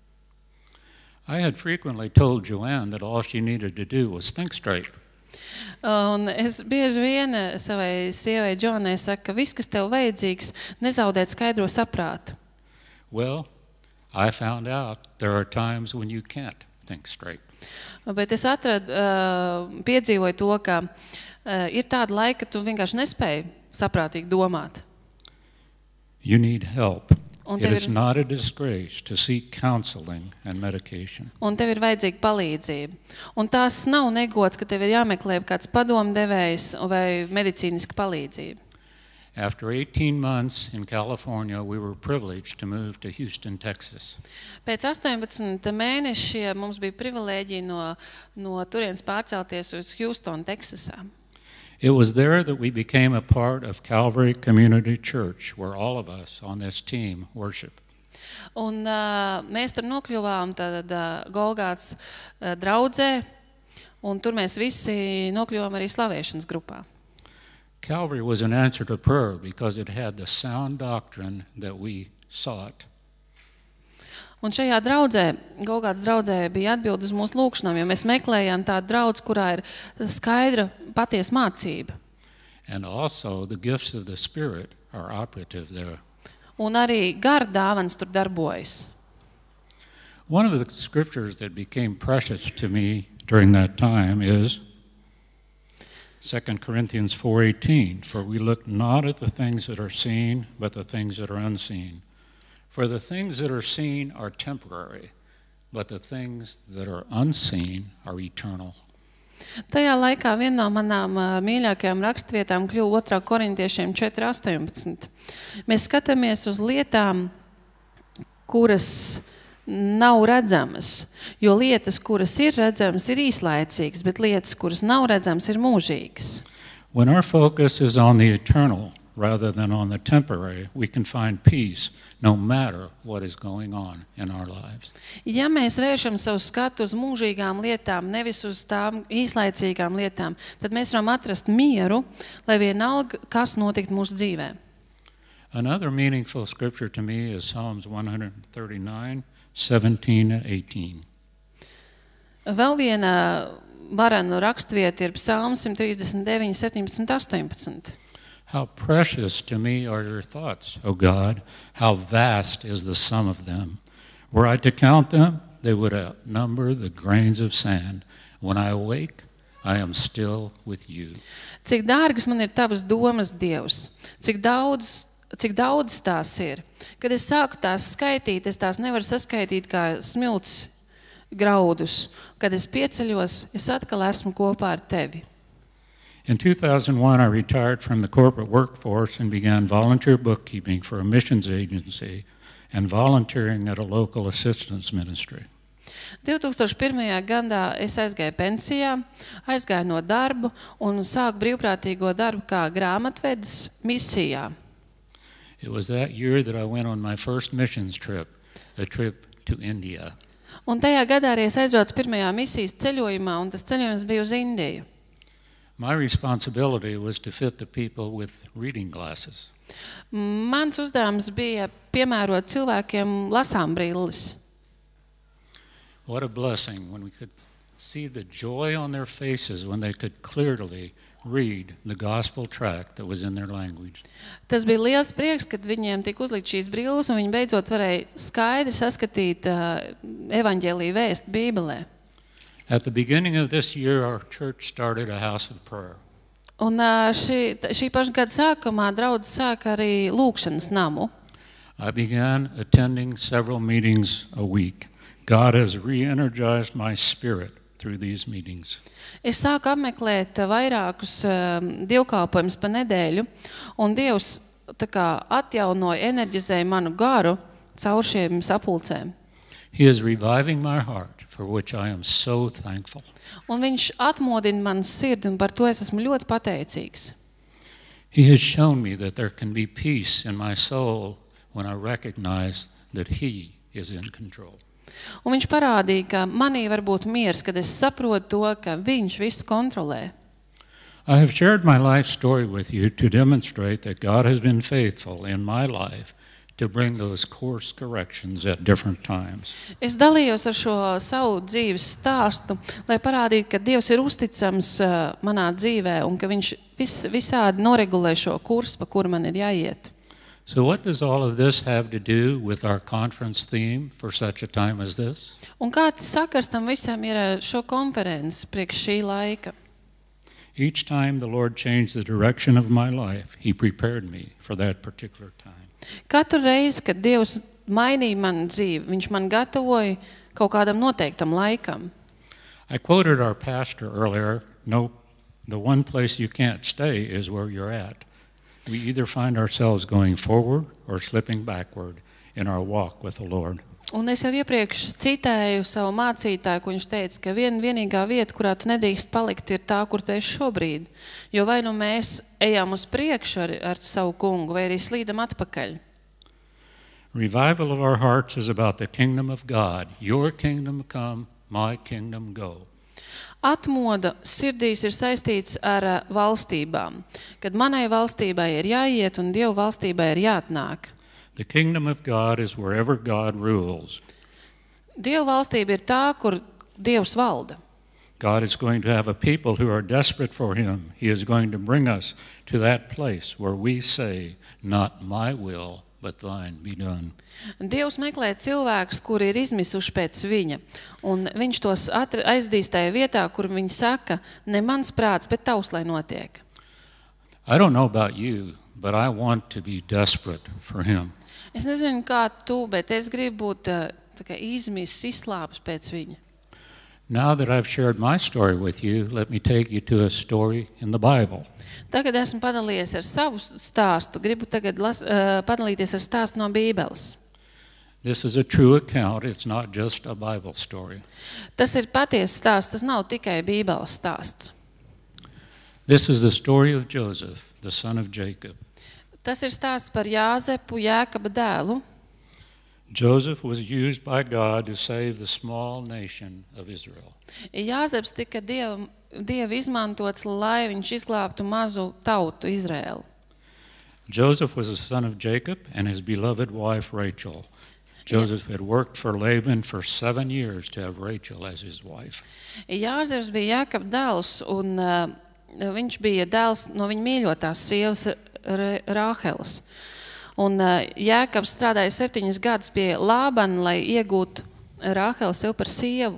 I had frequently told Joanne that all she needed to do was think straight. Un es bieži vien savai sievai Džonai saku, ka viss, kas tev vajadzīgs, nezaudēt skaidro saprātu. Well, I found out there are times when you can't think straight. Bet es atradu, uh, piedzīvoju to, ka uh, ir tāda laika, ka tu vienkārši nespēji saprātīgi domāt. You need help. Un It tev is ir, not a disgrace to seek counseling and medication. un tev ir vajadzīga palīdzība. Un tās nav negods, ka tev ir jāmeklē kāds padomdevējs vai medicīniska palīdzība. After eighteen months in California, we were privileged to move to Houston, Texas. Pēc astoņpadsmit mēnešiem mums bija privilēģija no, no turienes pārcelties uz Houston, Teksasā. It was there that we became a part of Calvary Community Church, where all of us on this team worship. Un uh, mēs tur nokļuvām tad uh, Golgāts uh, draudzē, un tur mēs visi nokļuvām arī slavēšanas grupā. Calvary was an answer to prayer because it had the sound doctrine that we sought. Un šajā draudzē, Golgāts draudzē, bija atbilde uz mūsu lūkšanām, jo mēs meklējām tādu draudzi, kurā ir skaidra patiesa mācība. And also the gifts of the Spirit are operative there. Un arī gara dāvanas tur darbojas. One of the scriptures that became precious to me during that time is Second Corinthians four eighteen, for we look not at the things that are seen, but the things that are unseen. For the things that are seen are temporary, but the things that are unseen are eternal. Tajā laikā viena no manām ā, mīļākajām rakstvietām kļuva otrā korintiešiem četri astoņpadsmit. Mēs skatāmies uz lietām, kuras nav redzamas, jo lietas, kuras ir redzamas, ir īslaicīgas, bet lietas, kuras nav redzamas, ir mūžīgas. When our focus is on the eternal rather than on the temporary, we can find peace no matter what is going on in our lives. Ja mēs vēršam savu skatu uz mūžīgām lietām, nevis uz tām īslaicīgām lietām, tad mēs varam atrast mieru, lai vienalga, kas notikt mūsu dzīvē. Another meaningful scripture to me is Psalms one thirty-nine, seventeen and eighteen. Vēl viena varena rakstvieta ir Psalms one thirty-nine, seventeen, eighteen. How precious to me are your thoughts, O God. How vast is the sum of them. Were I to count them, they would outnumber the grains of sand. When I awake, I am still with you. Cik dārgas man ir tavas domas, Dievs, cik daudz, cik daudz tās ir. Kad es sāku tās skaitīt, es tās nevaru saskaitīt kā smilts graudus. Kad es pieceļos, es atkal esmu kopā ar tevi. In two thousand one, I retired from the corporate workforce and began volunteer bookkeeping for a missions agency and volunteering at a local assistance ministry. two thousand one. gadā es aizgāju pensijā, aizgāju no darba un sāku brīvprātīgo darbu kā grāmatvedis misijā. It was that year that I went on my first missions trip, a trip to India. Un tajā gadā arī es aizbraucu pirmajā misijas ceļojumā, un tas ceļojums bija uz Indiju. My responsibility was to fit the people with reading glasses. Mans uzdevums bija piemērot cilvēkiem lasām brilles. What a blessing when we could see the joy on their faces when they could clearly read the gospel tract that was in their language. Tas bija liels prieks, kad viņiem tika uzlikt šīs brilles, un viņi beidzot varēja skaidri saskatīt uh, evaņģēliju vēstu Bībelē. At the beginning of this year, our church started a house of prayer. Un uh, šī, šī paša gada sākumā draudze sāka arī lūkšanas namu. I began attending several meetings a week. God has re-energized my spirit through these meetings. Es sāku apmeklēt vairākus um, dievkalpojumus pa nedēļu, un Dievs tā kā atjaunoja, enerģizēja manu garu caur šiem sapulcēm. He is reviving my heart, for which I am so thankful. Un viņš atmodina manu sirdi, un par to es esmu ļoti pateicīgs. He has shown me that there can be peace in my soul when I recognize that He is in control. Un viņš parādīja, ka manī var būt miers, kad es saprotu to, ka viņš visu kontrolē. I have shared my life story with you to demonstrate that God has been faithful in my life to bring those course corrections at different times. Es dalījos ar šo savu dzīves stāstu, lai parādītu, ka Dievs ir uzticams uh, manā dzīvē un ka viņš vis, visādi noregulē šo kursu, pa kuru man ir jāiet. So what does all of this have to do with our conference theme for such a time as this? Un kāds sakars tam visam ir ar šo konferenci priekš šī laika? Each time the Lord changed the direction of my life, He prepared me for that particular time. Katru reizi, kad Dievs mainīja manu dzīvi, viņš man gatavoja kaut kādam noteiktam laikam. I quoted our pastor earlier, no, the one place you can't stay is where you're at. We either find ourselves going forward or slipping backward in our walk with the Lord. Un es jau iepriekš citēju savu mācītāju, ko viņš teica, ka vien, vienīgā vieta, kurā tu nedrīkst palikt, ir tā, kur tu esi šobrīd. Jo vai nu mēs ejam uz priekšu ar, ar savu kungu, vai arī slīdam atpakaļ. Revival of our hearts is about the kingdom of God. Your kingdom come, my kingdom go. Atmoda sirdīs ir saistīts ar valstībām, kad manai valstībai ir jāiet un Dievu valstībai ir jāatnāk. The kingdom of God is wherever God rules. Dievu valstība ir tā, kur Dievs valda. God is going to have a people who are desperate for Him. He is going to bring us to that place where we say, not my will, but thine be done. Dievs meklē cilvēkus, kuri ir izmisuši pēc viņa, un viņš tos atra, aizdīs tajā vietā, kur viņi saka, ne mans prāts, bet tavs, lai notiek. I don't know about you, but I want to be desperate for Him. Es nezinu, kā tu, bet es gribu būt tā kā izmisis, izslāpis pēc viņa. Now that I've shared my story with you, let me take you to a story in the Bible. Tagad esmu padalījies ar savu stāstu, gribu tagad las, uh, padalīties ar stāstu no Bībeles. This is a true account, it's not just a Bible story. Tas ir patiesa stāsts, tas nav tikai Bībeles stāsts. This is the story of Joseph, the son of Jacob. Tas ir stāsts par Jāzepu, Jēkaba dēlu. Joseph was used by God to save the small nation of Israel. Jāzeps tika Dieva, Dieva izmantots, lai viņš izglābtu mazu tautu Izraēlu. Joseph was the son of Jacob and his beloved wife Rachel. Joseph had worked for Laban for seven years to have Rachel as his wife. Jāzeps bija Jēkaba dēls, un uh, viņš bija dēls no viņa mīļotās sievas Rāheles. Un uh, Jēkabs strādāja septiņus gadus pie Lābana, lai iegūtu Rāheli sev par sievu.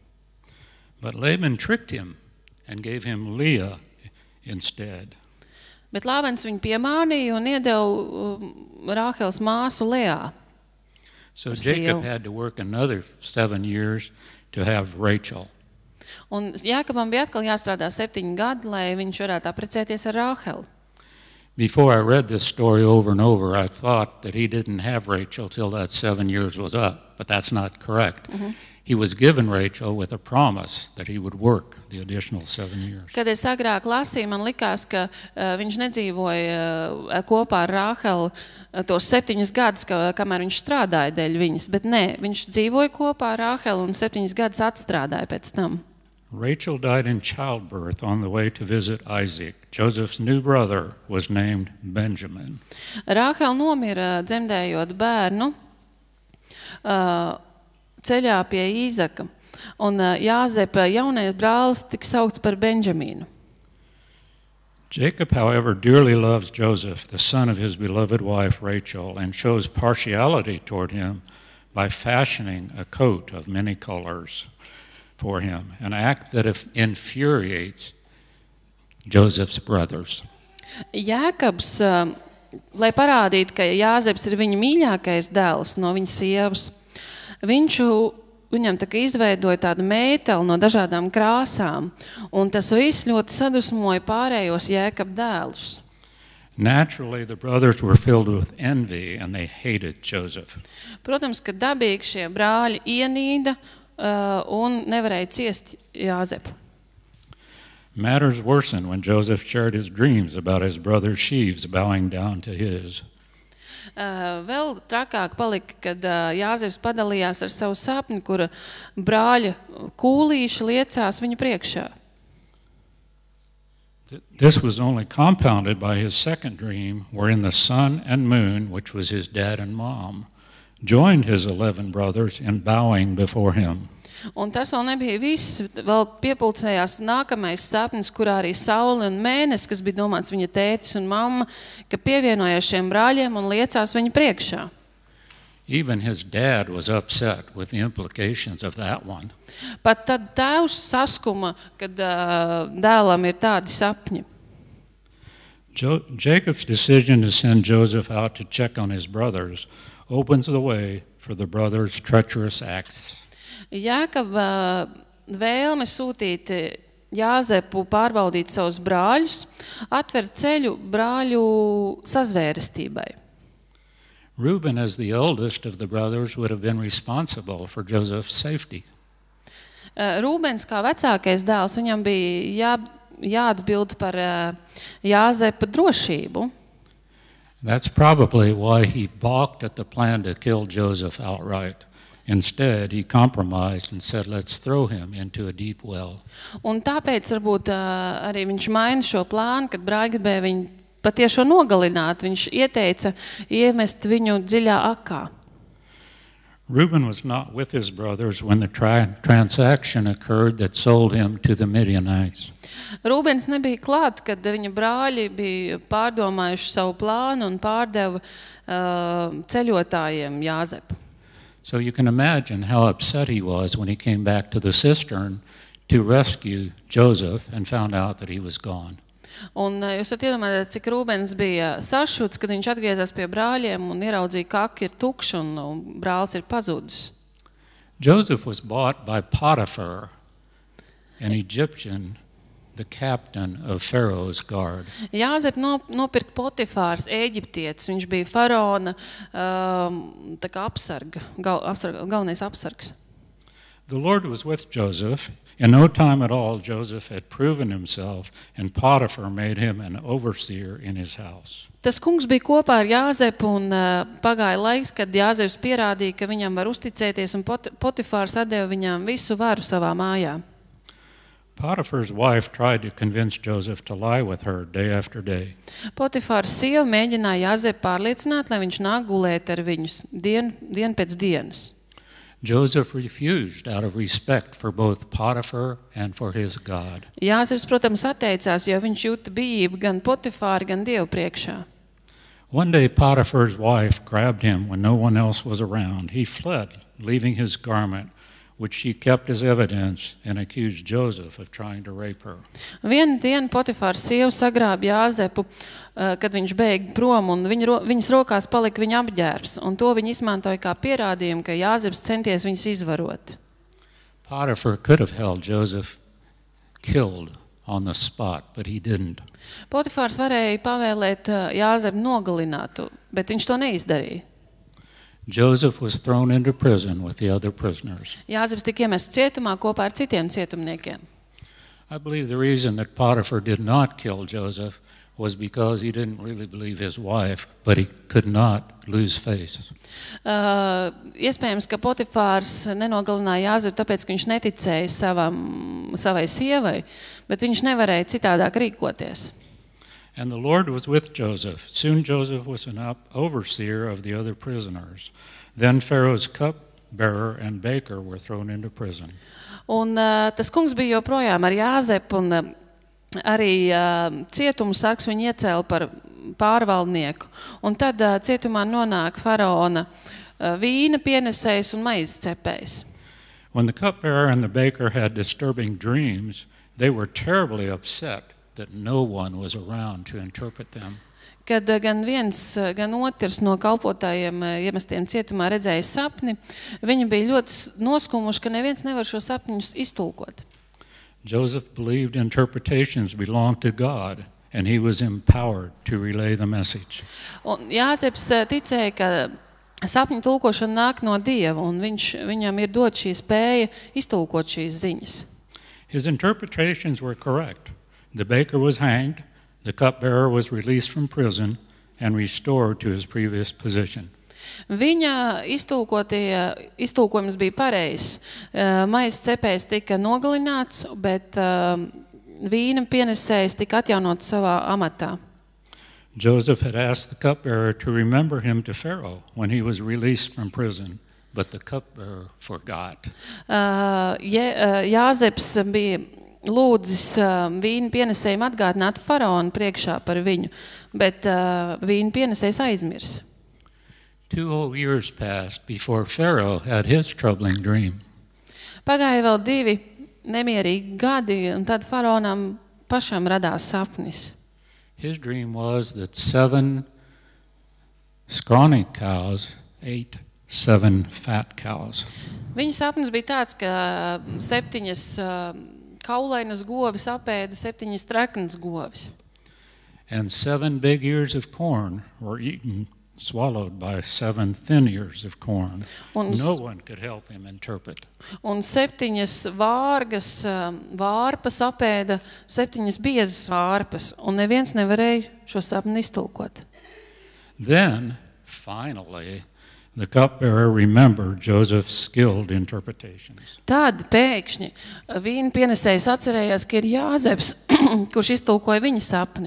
But Laban tricked him and gave him Leah instead. Bet Lābans viņu piemānīja un iedeva uh, Rāheles māsu Leā. So Jacob had to work another seven years to have Rachel. Un Jēkabam bija atkal jāstrādā septiņi gadi, lai viņš varētu apprecēties ar Rāheli. Before I read this story over and over, I thought that he didn't have Rachel till that seven years was up, but that's not correct. Mm-hmm. He was given Rachel with a promise that he would work the additional seven years. Kad es agrāk lasīju, man likās, ka uh, viņš nedzīvoja uh, kopā ar Rāheli uh, tos septiņus gadus, ka, kamēr viņš strādāja dēļ viņas, bet nē, viņš dzīvoja kopā ar Rāheli un septiņus gadus atstrādāja pēc tam. Rachel died in childbirth on the way to visit Isaac. Joseph's new brother was named Benjamin. Rāheli nomira dzemdējot bērnu uh, ceļā pie Īzaka, un uh, Jāzepa jaunais brālis tika saukts par Benjamīnu. Jacob, however, dearly loves Joseph, the son of his beloved wife Rachel, and shows partiality toward him by fashioning a coat of many colors for him, an act that infuriates Joseph's brothers. Jēkabs, uh, lai parādītu, ka Jāzeps ir viņa mīļākais dēls no viņa sievas, viņš viņam tā kā izveidoja tādu mēteli no dažādām krāsām, un tas viss ļoti sadusmoja pārējos Jēkaba dēlus. Naturally, the brothers were filled with envy and they hated Joseph. Protams, ka dabīgi šie brāļi ienīda Uh, un nevarēja ciest Jāzepu. Matters worsened when Joseph shared his dreams about his brother Sheaves bowing down to his. Uh, vēl trakāk palika, kad uh, Jāzeps padalījās ar savu sapni, kura brāļa kūlīši liecās viņa priekšā. This was only compounded by his second dream, wherein the sun and moon, which was his dad and mom, joined his eleven brothers in bowing before him. Un tas vēl nebija viss, vēl piepulcējās nākamais sapnis, kurā arī saule un mēnesis, kas bija domāts viņa tētis un mamma, ka pievienojās šiem brāļiem un liecās viņa priekšā. Even his dad was upset with the implications of that one. Pat tad tēvs saskuma, kad uh, dēlam ir tādi sapņi. Jo- Jacob's decision to send Joseph out to check on his brothers opens the way for the brothers' treacherous acts. Jēkaba vēlme sūtīt Jāzepu pārbaudīt savus brāļus, atver ceļu brāļu sazvērestībai. Reuben, as the eldest of the brothers, would have been responsible for Joseph's safety. Rūbens, kā vecākais dēls, viņam bija jā, jāatbild par Jāzepa drošību. That's probably why he balked at the plan to kill Joseph outright. Instead, he compromised and said, let's throw him into a deep well. Un tāpēc varbūt uh, arī viņš maina šo plānu, kad brāļi gribēja viņu patiešo nogalināt. Viņš ieteica iemest viņu dziļā akā. Reuben was not with his brothers when the tra- transaction occurred that sold him to the Midianites. Rūbens nebija klāt, kad viņa brāļi bija pārdomājuši savu plānu un pārdeva uh, ceļotājiem Jāzepu. So you can imagine how upset he was when he came back to the cistern to rescue Joseph and found out that he was gone. Un uh, jūs varat iedomāties, cik Rūbens bija sašuts, kad viņš atgriezās pie brāļiem un ieraudzīja, ka aki ir tukšs un, un brālis ir pazudis. Joseph was bought by Potiphar, an Egyptian, the captain of Pharaoh's guard. Jāzep nopirka Potifārs, Ēģiptietis. Viņš bija faraona um, tā kā apsarga, gal, apsarga, galvenais apsargs. The Lord was with Joseph. In no time at all, Joseph had proven himself, and Potiphar made him an overseer in his house. Tas kungs bija kopā ar Jāzepu, un uh, pagāja laiks, kad Jāzeps pierādīja, ka viņam var uzticēties, un Pot Potifārs atdeva viņam visu varu savā mājā. Potiphar's wife tried to convince Joseph to lie with her day after day. Potifārs sieva mēģināja Jāzepu pārliecināt, lai viņš nāk gulēt ar viņus dienu, dienu pēc dienas. Joseph refused out of respect for both Potiphar and for his God. Jāzeps, protams, atteicās, jo viņš jūta bijību gan Potifāri, gan Dievu priekšā. One day Potiphar's wife grabbed him when no one else was around. He fled, leaving his garment, which she kept as evidence, and accused Joseph of trying to rape her. Vienu dienu Potifārs sieva sagrāba Jāzepu, kad viņš bēga prom, un viņa, viņas rokās palika viņa apģērbs, un to viņa izmantoja kā pierādījumu, ka Jāzeps centies viņas izvarot. Potiphar could have held Joseph killed on the spot, but he didn't. Potifārs varēja pavēlēt Jāzepu nogalinātu, bet viņš to neizdarīja. Joseph was thrown into prison with the other prisoners. Jāzeps tika iemests cietumā kopā ar citiem cietumniekiem. I believe the reason that Potiphar did not kill Joseph was because he didn't really believe his wife, but he could not lose face. Uh, iespējams, ka Potifārs nenogalināja Jāzepu, tāpēc, ka viņš neticēja savam, savai sievai, bet viņš nevarēja citādāk rīkoties. And the Lord was with Joseph. Soon Joseph was an overseer of the other prisoners. Then Pharaoh's cupbearer and baker were thrown into prison. Un uh, tas kungs bija joprojām ar Jāzepu, un uh, arī uh, cietumu sargs viņu iecēla par pārvaldnieku. Un tad uh, cietumā nonāk faraona uh, vīna pienesējs un maizes cepējs. When the cupbearer and the baker had disturbing dreams, they were terribly upset that no one was around to interpret them. Kad gan viens, gan otrs no kalpotājiem iemestiem cietumā redzēja sapni, viņi bija ļoti noskumuši, ka neviens nevar šo sapņus iztulkot. Joseph believed interpretations belonged to God, and he was empowered to relay the message. Un Jāzeps ticēja, ka sapņu tulkošana nāk no Dieva, un viņš, viņam ir dot šī spēja iztulkot šīs ziņas. His interpretations were correct. The baker was hanged, the cupbearer was released from prison and restored to his previous position. Viņa iztulkojums bija pareizs. Maizes cepējs tika nogalināts, bet vīna pienesējs tika atjaunots savā amatā. Joseph had asked the cupbearer to remember him to Pharaoh when he was released from prison, but the cupbearer forgot. Jāzeps bija lūdzis uh, vīna pienesējiem atgādināt faraonu priekšā par viņu, bet uh, vīna pienesējs aizmirs. Two whole years passed before Pharaoh had his troubling dream. Pagāja vēl divi nemierīgi gadi, un tad faraonam pašam radās sapnis. His dream was that seven scrawny cows ate seven fat cows. Viņa sapnis bija tāds, ka septiņas uh, kaulainas govis apēda septiņas treknas govis. And seven big ears of corn were eaten, swallowed by seven thin ears of corn. Un, no one could help him interpret. Un septiņas vārgas vārpas apēda septiņas biezas vārpas, un neviens nevarēja šo sapni iztulkot. Then, finally, the cupbearer remembered Joseph's skilled interpretations. Tad pēkšņi vīna pienesējs atcerējās, ka ir Jāzeps, kurš iztulkoja viņa sapni.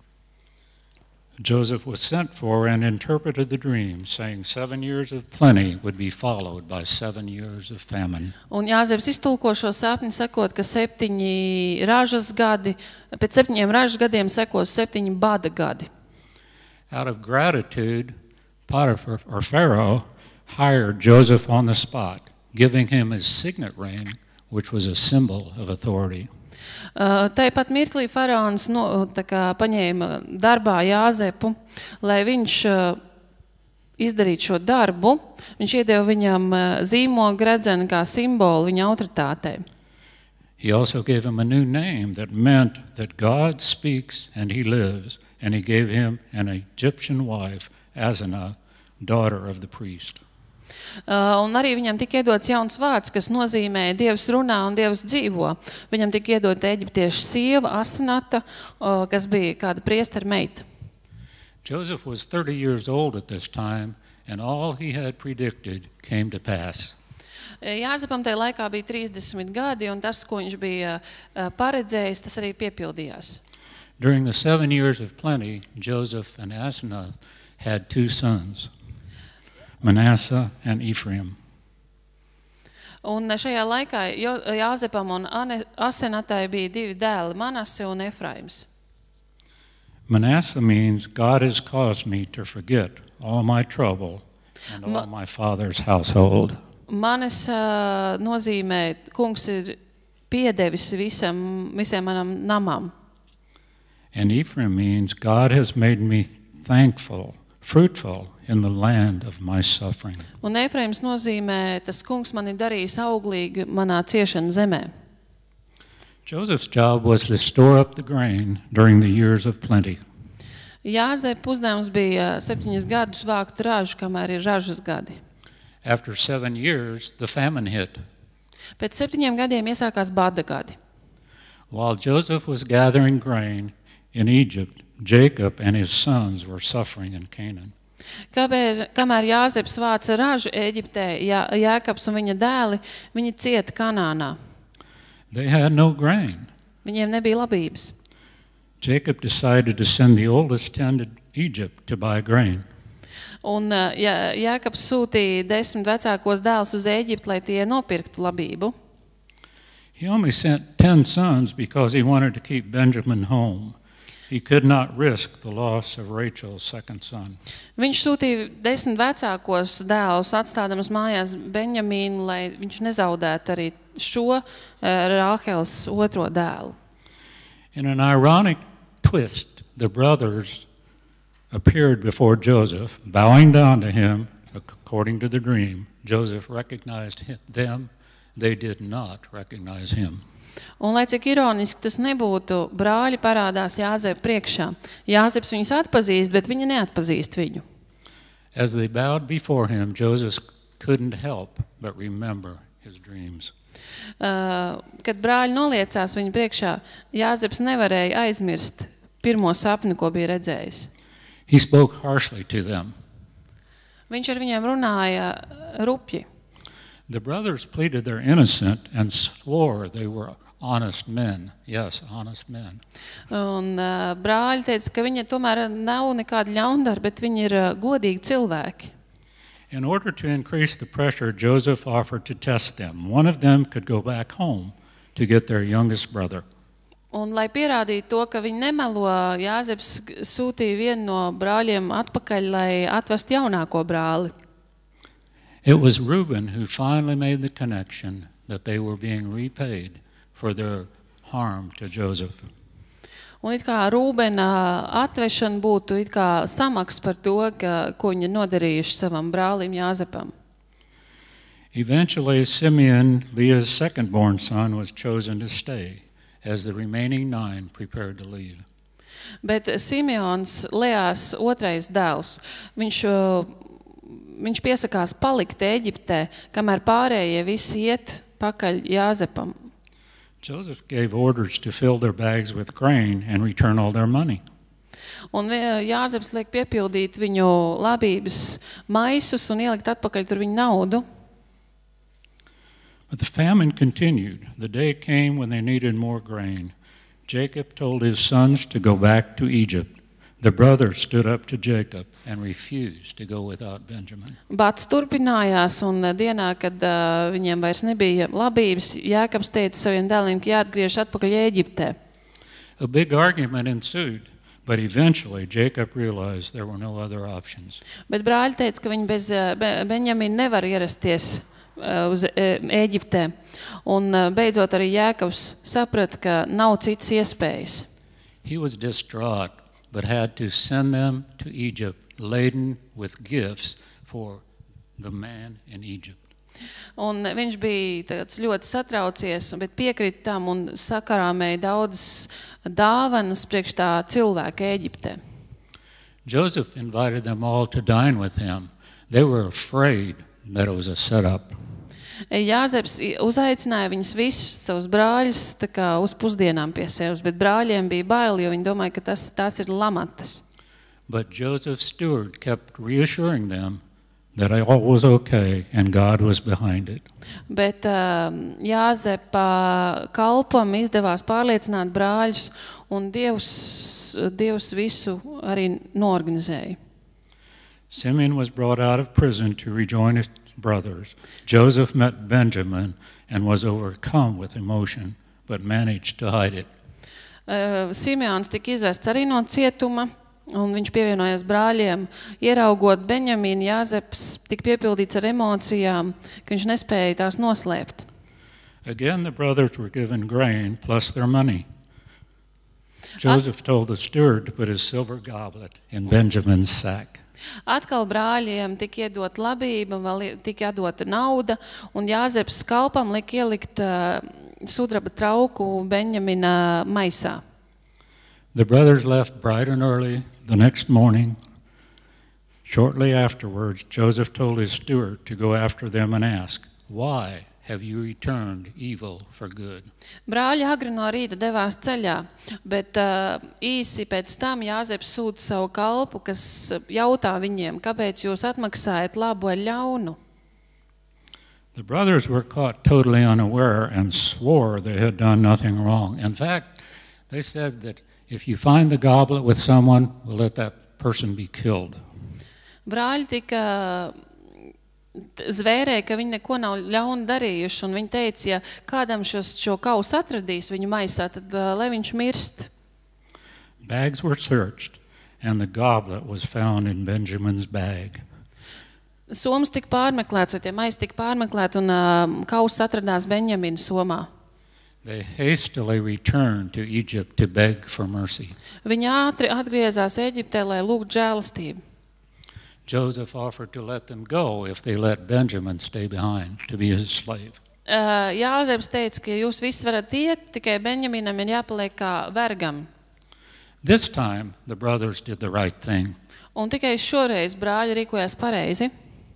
Joseph was sent for and interpreted the dream, saying seven years of plenty would be followed by seven years of famine. Un Jāzeps iztulko šo sapni, sakot, ka septiņi ražas gadi, pēc septiņiem ražas gadiem sekos septiņi bada gadi. Out of gratitude, Potiphar, or Pharaoh, hired Joseph on the spot, giving him his signet ring, which was a symbol of authority. Uh, Tāpat mirklī faraons no, tā kā, paņēma darbā Jāzepu, lai viņš uh, izdarītu šo darbu. Viņš iedeva viņam uh, zīmogu redzeni kā simbolu viņa autoritātei. He also gave him a new name that meant that God speaks and he lives, and he gave him an Egyptian wife, Asenath, daughter of the priest. Uh, un arī viņam tika iedots jauns vārds, kas nozīmē Dievs runā un Dievs dzīvo. Viņam tika iedota eģiptiešu sieva, Asenata, uh, kas bija kāda priestera meita. Joseph was thirty years old at this time, and all he had predicted came to pass. Jāzepam tajā laikā bija trīsdesmit gadi, un tas, ko viņš bija uh, paredzējis, tas arī piepildījās. During the seven years of plenty, Joseph and Asenath had two sons, Manasseh and Ephraim. Un šajā laikā Jāzepam un Asenatai bija divi dēli, Manase un Efraims. Manasseh means God has caused me to forget all my trouble and all Ma- my father's household. Manis uh, nozīmē, kungs ir piedevis visam, visiem manam namam. And Ephraim means God has made me thankful, fruitful in the land of my suffering. Un Efraims nozīmē, tas kungs mani darījis auglīgi manā ciešana zemē. Joseph's job was to store up the grain during the years of plenty. Jāzepa uzdevums bija septiņus gadus vākt ražu, kamēr ir ražas gadi. After seven years, the famine hit. Pēc septiņiem gadiem iesākās bada gadi. While Joseph was gathering grain in Egypt, Jacob and his sons were suffering in Canaan. Kamēr, kamēr Jāzeps vāca ražu Ēģiptē, Jā, Jēkabs un viņa dēli, viņi cieta Kanānā. They had no grain. Viņiem nebija labības. Jacob decided to send the oldest ten to Egypt to buy grain. Un Jā, Jēkabs sūtīja desmit vecākos dēlus uz Ēģipti, lai tie nopirktu labību. He only sent ten sons because he wanted to keep Benjamin home. He could not risk the loss of Rachel's second son. Viņš sūtīja desmit vecākos dēlus, atstādams mājās Benjamīnu, lai viņš nezaudētu arī šo uh, Rāheles otro dēlu. In an ironic twist, the brothers appeared before Joseph, bowing down to him according to the dream. Joseph recognized him, them. They did not recognize him. Un, lai cik ironiski tas nebūtu, brāļi parādās Jāzepa priekšā. Jāzeps viņus atpazīst, bet viņi neatpazīst viņu. As they bowed before him, Joseph couldn't help but remember his dreams. Uh, kad brāļi noliecās viņu priekšā, Jāzeps nevarēja aizmirst pirmo sapni, ko bija redzējis. He spoke harshly to them. Viņš ar viņiem runāja rupji. The brothers pleaded their innocence and swore they were honest men. Yes, honest men. Un uh, brāļi teica, ka viņi tomēr nav nekādi ļaundari, bet viņi ir uh, godīgi cilvēki. In order to increase the pressure, Joseph offered to test them. One of them could go back home to get their youngest brother. Un, lai pierādītu to, ka viņi nemelo, Jāzeps sūtīja vienu no brāļiem atpakaļ, lai atvestu jaunāko brāli. It was Reuben who finally made the connection that they were being repaid for their harm to Joseph. Un it kā Rūbena atvešana būtu it kā samaks par to, ka, ko viņi nodarījuši savam brālim Jāzepam. Eventually, Simeon, Leah's second-born son, was chosen to stay as the remaining nine prepared to leave. Bet Simeons, Leās otrais dēls, viņš, viņš piesakās palikt Ēģiptē, kamēr pārējie visi iet pakaļ Jāzepam. Joseph gave orders to fill their bags with grain and return all their money. Un Jāzeps liek piepildīt viņu labības maisus un ielikt atpakaļ tur viņu naudu. But the famine continued. The day came when they needed more grain. Jacob told his sons to go back to Egypt. The brothers stood up to Jacob and refused to go without Benjamin. Bats turpinājās, un dienā, kad uh, viņiem vairs nebija labības, Jēkabs teica saviem dēliem, ka jāatgriež atpakaļ Ēģiptē. A big argument ensued, but eventually Jacob realized there were no other options. Bet brāļi teica, ka viņi bez uh, Benjamina nevar ierasties uh, uz uh, Ēģiptē. Un uh, beidzot arī Jēkabs saprata, ka nav citas iespējas. He was distraught, but had to send them to Egypt laden with gifts for the man in Egypt. Un viņš bija tāds ļoti satraucies, bet piekrita tam un sakarāmēja daudzas dāvanas priekš tā cilvēka Ēģiptē. Joseph invited them all to dine with him. They were afraid that it was a setup. Jāzeps uzaicināja viņus visus savus brāļus tā kā uz pusdienām pie sevis, bet brāļiem bija bail, jo viņi domāja, ka tas, tās ir lamatas. But Joseph's steward kept reassuring them that all was okay and God was behind it. Bet uh, Jāzepa kalpam izdevās pārliecināt brāļus, un Dievs, Dievs visu arī noorganizēja. Simeon was brought out of prison to rejoin his brothers. Joseph met Benjamin and was overcome with emotion, but managed to hide it. Uh, Simeons tika izvests arī no cietuma, un viņš pievienojās brāļiem. Ieraugot Benjamīnu, Jāzeps tika piepildīts ar emocijām, ka viņš nespēja tās noslēpt. Again, the brothers were given grain plus their money. Joseph told the steward to put his silver goblet in Benjamin's sack. Atkal brāļiem tika iedot labība, vēl tika iedota nauda, un Jāzeps kalpam lika ielikt uh, sudraba trauku Benjamina maisā. The brothers left bright and early the next morning. Shortly afterwards, Joseph told his steward to go after them and ask, "Why have you returned evil for good?" Brāļi agri no rīta devās ceļā, bet uh, īsi pēc tam Jāzeps sūta savu kalpu, kas jautā viņiem, kāpēc jūs atmaksājat labu ar ļaunu. The brothers were caught totally unaware and swore they had done nothing wrong. In fact, they said that if you find the goblet with someone, we'll let that person be killed. Brāļi tika zvērēja, ka viņi neko nav ļaunu darījuši, un viņi teica, ja kādam šos, šo kausu atradīs viņu maisā, tad uh, lai viņš mirst. Bags were searched, and the goblet was found in Benjamin's bag. Somas tika pārmeklēts, vai tie maisi tika pārmeklēti, un uh, kauss atradās Benjamina somā. They hastily returned to Egypt to beg for mercy. Viņi ātri atgriezās Ēģiptē, lai lūgtu žēlastību. Joseph offered to let them go if they let Benjamin stay behind to be his slave. Uh, Jāzeps teica, ka jūs visi varat iet, tikai Benjaminam ir jāpaliek kā vergam. This time, the brothers did the right thing. Un tikai šoreiz brāļi rīkojās pareizi.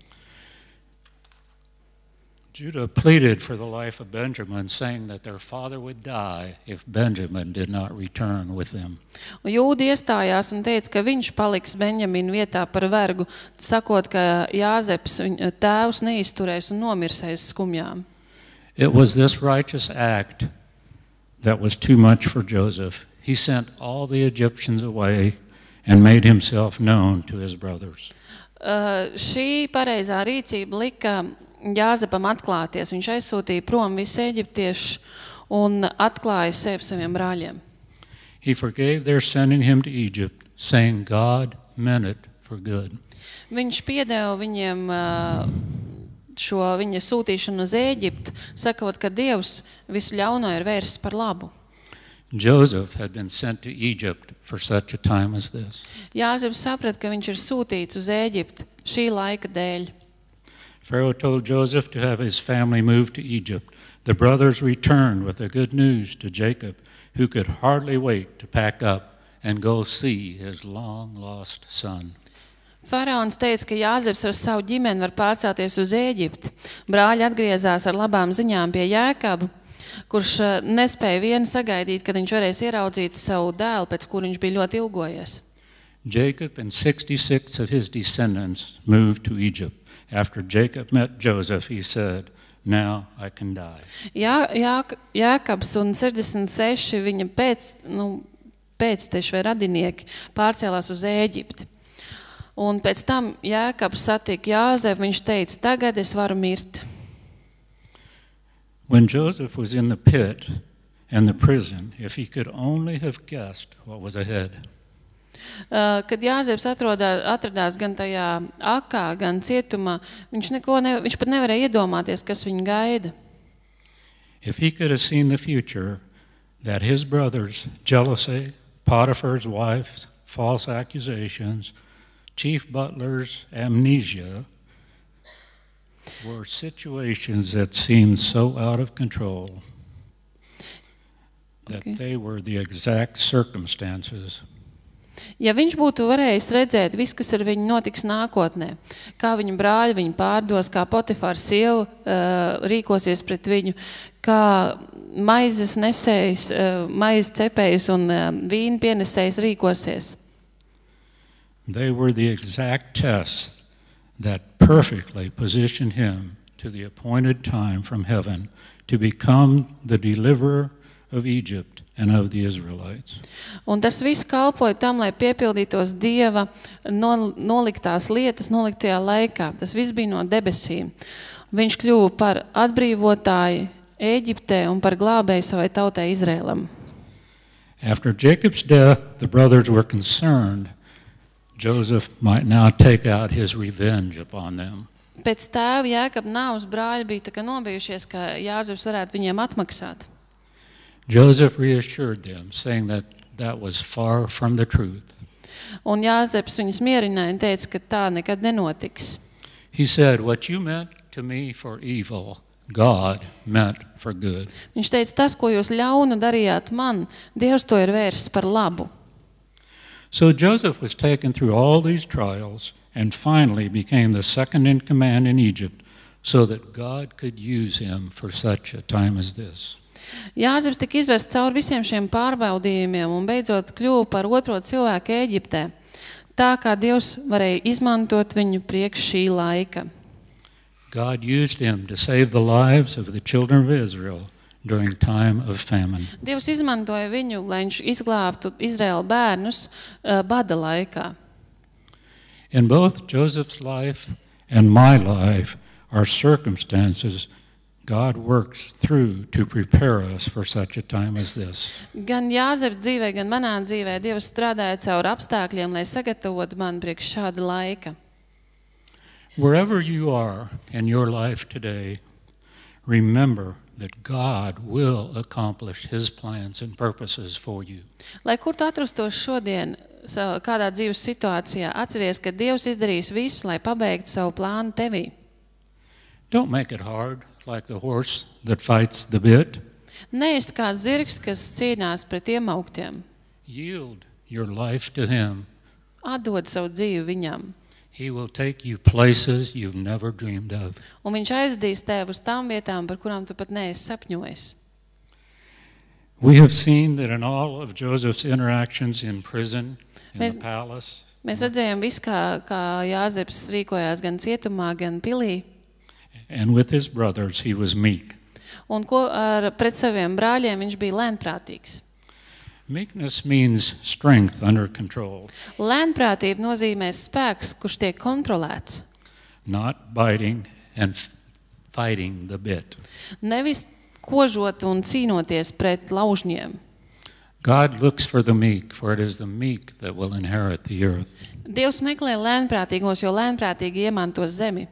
Judah pleaded for the life of Benjamin, saying that their father would die if Benjamin did not return with them. Un Jūda iestājās un teica, ka viņš paliks Benjamina vietā par vergu, sakot, ka Jāzeps tēvs neizturēs un nomirs aiz skumjām. It was this righteous act that was too much for Joseph. He sent all the Egyptians away and made himself known to his brothers. Uh, šī pareizā rīcība lika Jāzepam atklāties. Viņš aizsūtīja prom visu eģiptiešu un atklāja sevi saviem brāļiem. He forgave their sending him to Egypt, saying God meant it for good. Viņš piedeva viņiem uh, šo viņa sūtīšanu uz Ēģiptu, sakot, ka Dievs visu ļauno ir vērsis par labu. Joseph had been sent to Egypt for such a time as this. Jāzeps saprata, ka viņš ir sūtīts uz Ēģiptu šī laika dēļ. Pharaoh told Joseph to have his family move to Egypt. The brothers returned with the good news to Jacob, who could hardly wait to pack up and go see his long-lost son. Faraons teica, ka Jāzeps ar savu ģimeni var pārcelties uz Ēģipti. Brāļi atgriezās ar labām ziņām pie Jēkabu, kurš nespēja vienu sagaidīt, kad viņš varēs ieraudzīt savu dēlu, pēc kur viņš bija ļoti ilgojies. Jacob and sixty-six of his descendants moved to Egypt. After Jacob met Joseph, he said, "Now I can die." Jā, Jā, Jēkabs un sešdesmit seši viņa pēc, nu, pēcteši vai radinieki pārcēlās uz Ēģipti. Un pēc tam Jēkabs satika Jāzepu, viņš teica, tagad es varu mirt. When Joseph was in the pit and the prison, if he could only have guessed what was ahead. Uh, kad Jāzeps atrodā, atradās gan tajā akā, gan cietumā, viņš, neko ne, viņš pat nevarēja iedomāties, kas viņu gaida. If he could have seen the future, that his brothers' jealousy, Potiphar's wife, false accusations, chief butler's amnesia, were situations that seemed so out of control that Okay. they were the exact circumstances Ja viņš būtu varējis redzēt visu, kas ar viņu notiks nākotnē, kā viņa brāļi viņu pārdos, kā Potifāra sieva uh, rīkosies pret viņu, kā maizes nesējs, uh, maizes cepējs un uh, vīna pienesējs rīkosies. they were the exact tests that perfectly positioned him to the appointed time from heaven to become the deliverer of Egypt and of the Israelites. Un tas viss kalpoja tam, lai piepildītos Dieva nol- noliktās lietas noliktajā laikā. Tas viss bija no debesīm. Viņš kļuva par atbrīvotāju Ēģiptē un par glābēju savai tautai Izrēlam. After Jacob's death, the brothers were concerned Joseph might now take out his revenge upon them. Pēc tēva Jēkaba nāves brāļi bija tā kā nobijušies, ka Jāzeps varētu viņiem atmaksāt. Joseph reassured them, saying that that was far from the truth. Un Jāzeps viņus mierināja un teica, ka tā nekad nenotiks. He said, "What you meant to me for evil, God meant for good." Viņš teica, tas, ko jūs ļaunu darījāt man, Dievs to ir vērsis par labu. So Joseph was taken through all these trials and finally became the second in command in Egypt so that God could use him for such a time as this. Jāzeps tika izvests cauri visiem šiem pārbaudījumiem un beidzot kļuva par otro cilvēku Ēģiptē, tā kā Dievs varēja izmantot viņu priekš šī laika. God used him to save the lives of the children of Israel during a time of famine. Dievs izmantoja viņu, lai viņš izglābtu Izraēla bērnus uh, bada laikā. In both Joseph's life and my life, our circumstances God works through to prepare us for such a time as this. Gan Jāzepa dzīvē, gan manā dzīvē Dievs strādāja caur apstākļiem, lai sagatavotu man priekš šāda laika. Wherever you are in your life today, remember that God will accomplish his plans and purposes for you. Lai kur tu atrastos šodien, sa- kādā dzīves situācijā, atceries, ka Dievs izdarīs visu, lai pabeigtu savu plānu tevī. Don't make it hard like the horse that fights the bit. Neesi kā zirgs, kas cīnās pret iemauktiem. Yield your life to him. Atdod savu dzīvi viņam. He will take you places you've never dreamed of. Un viņš aizdīs tevi uz tām vietām, par kurām tu pat neesi sapņojis. We have seen that in all of Joseph's interactions in prison, in Mēs- the palace, Mēs redzējām visu, kā, kā Jāzeps rīkojās gan cietumā, gan pilī. and with his brothers, he was meek. Un ko ar, pret saviem brāļiem viņš bija lēnprātīgs. Meekness means strength under control, Lēnprātība nozīmē spēks, kurš tiek kontrolēts. not biting and f- fighting the bit. Nevis kožot un cīnoties pret laužņiem. God looks for the meek, for it is the meek that will inherit the earth. Dievs meklē lēnprātīgos, jo lēnprātīgi iemantos zemi.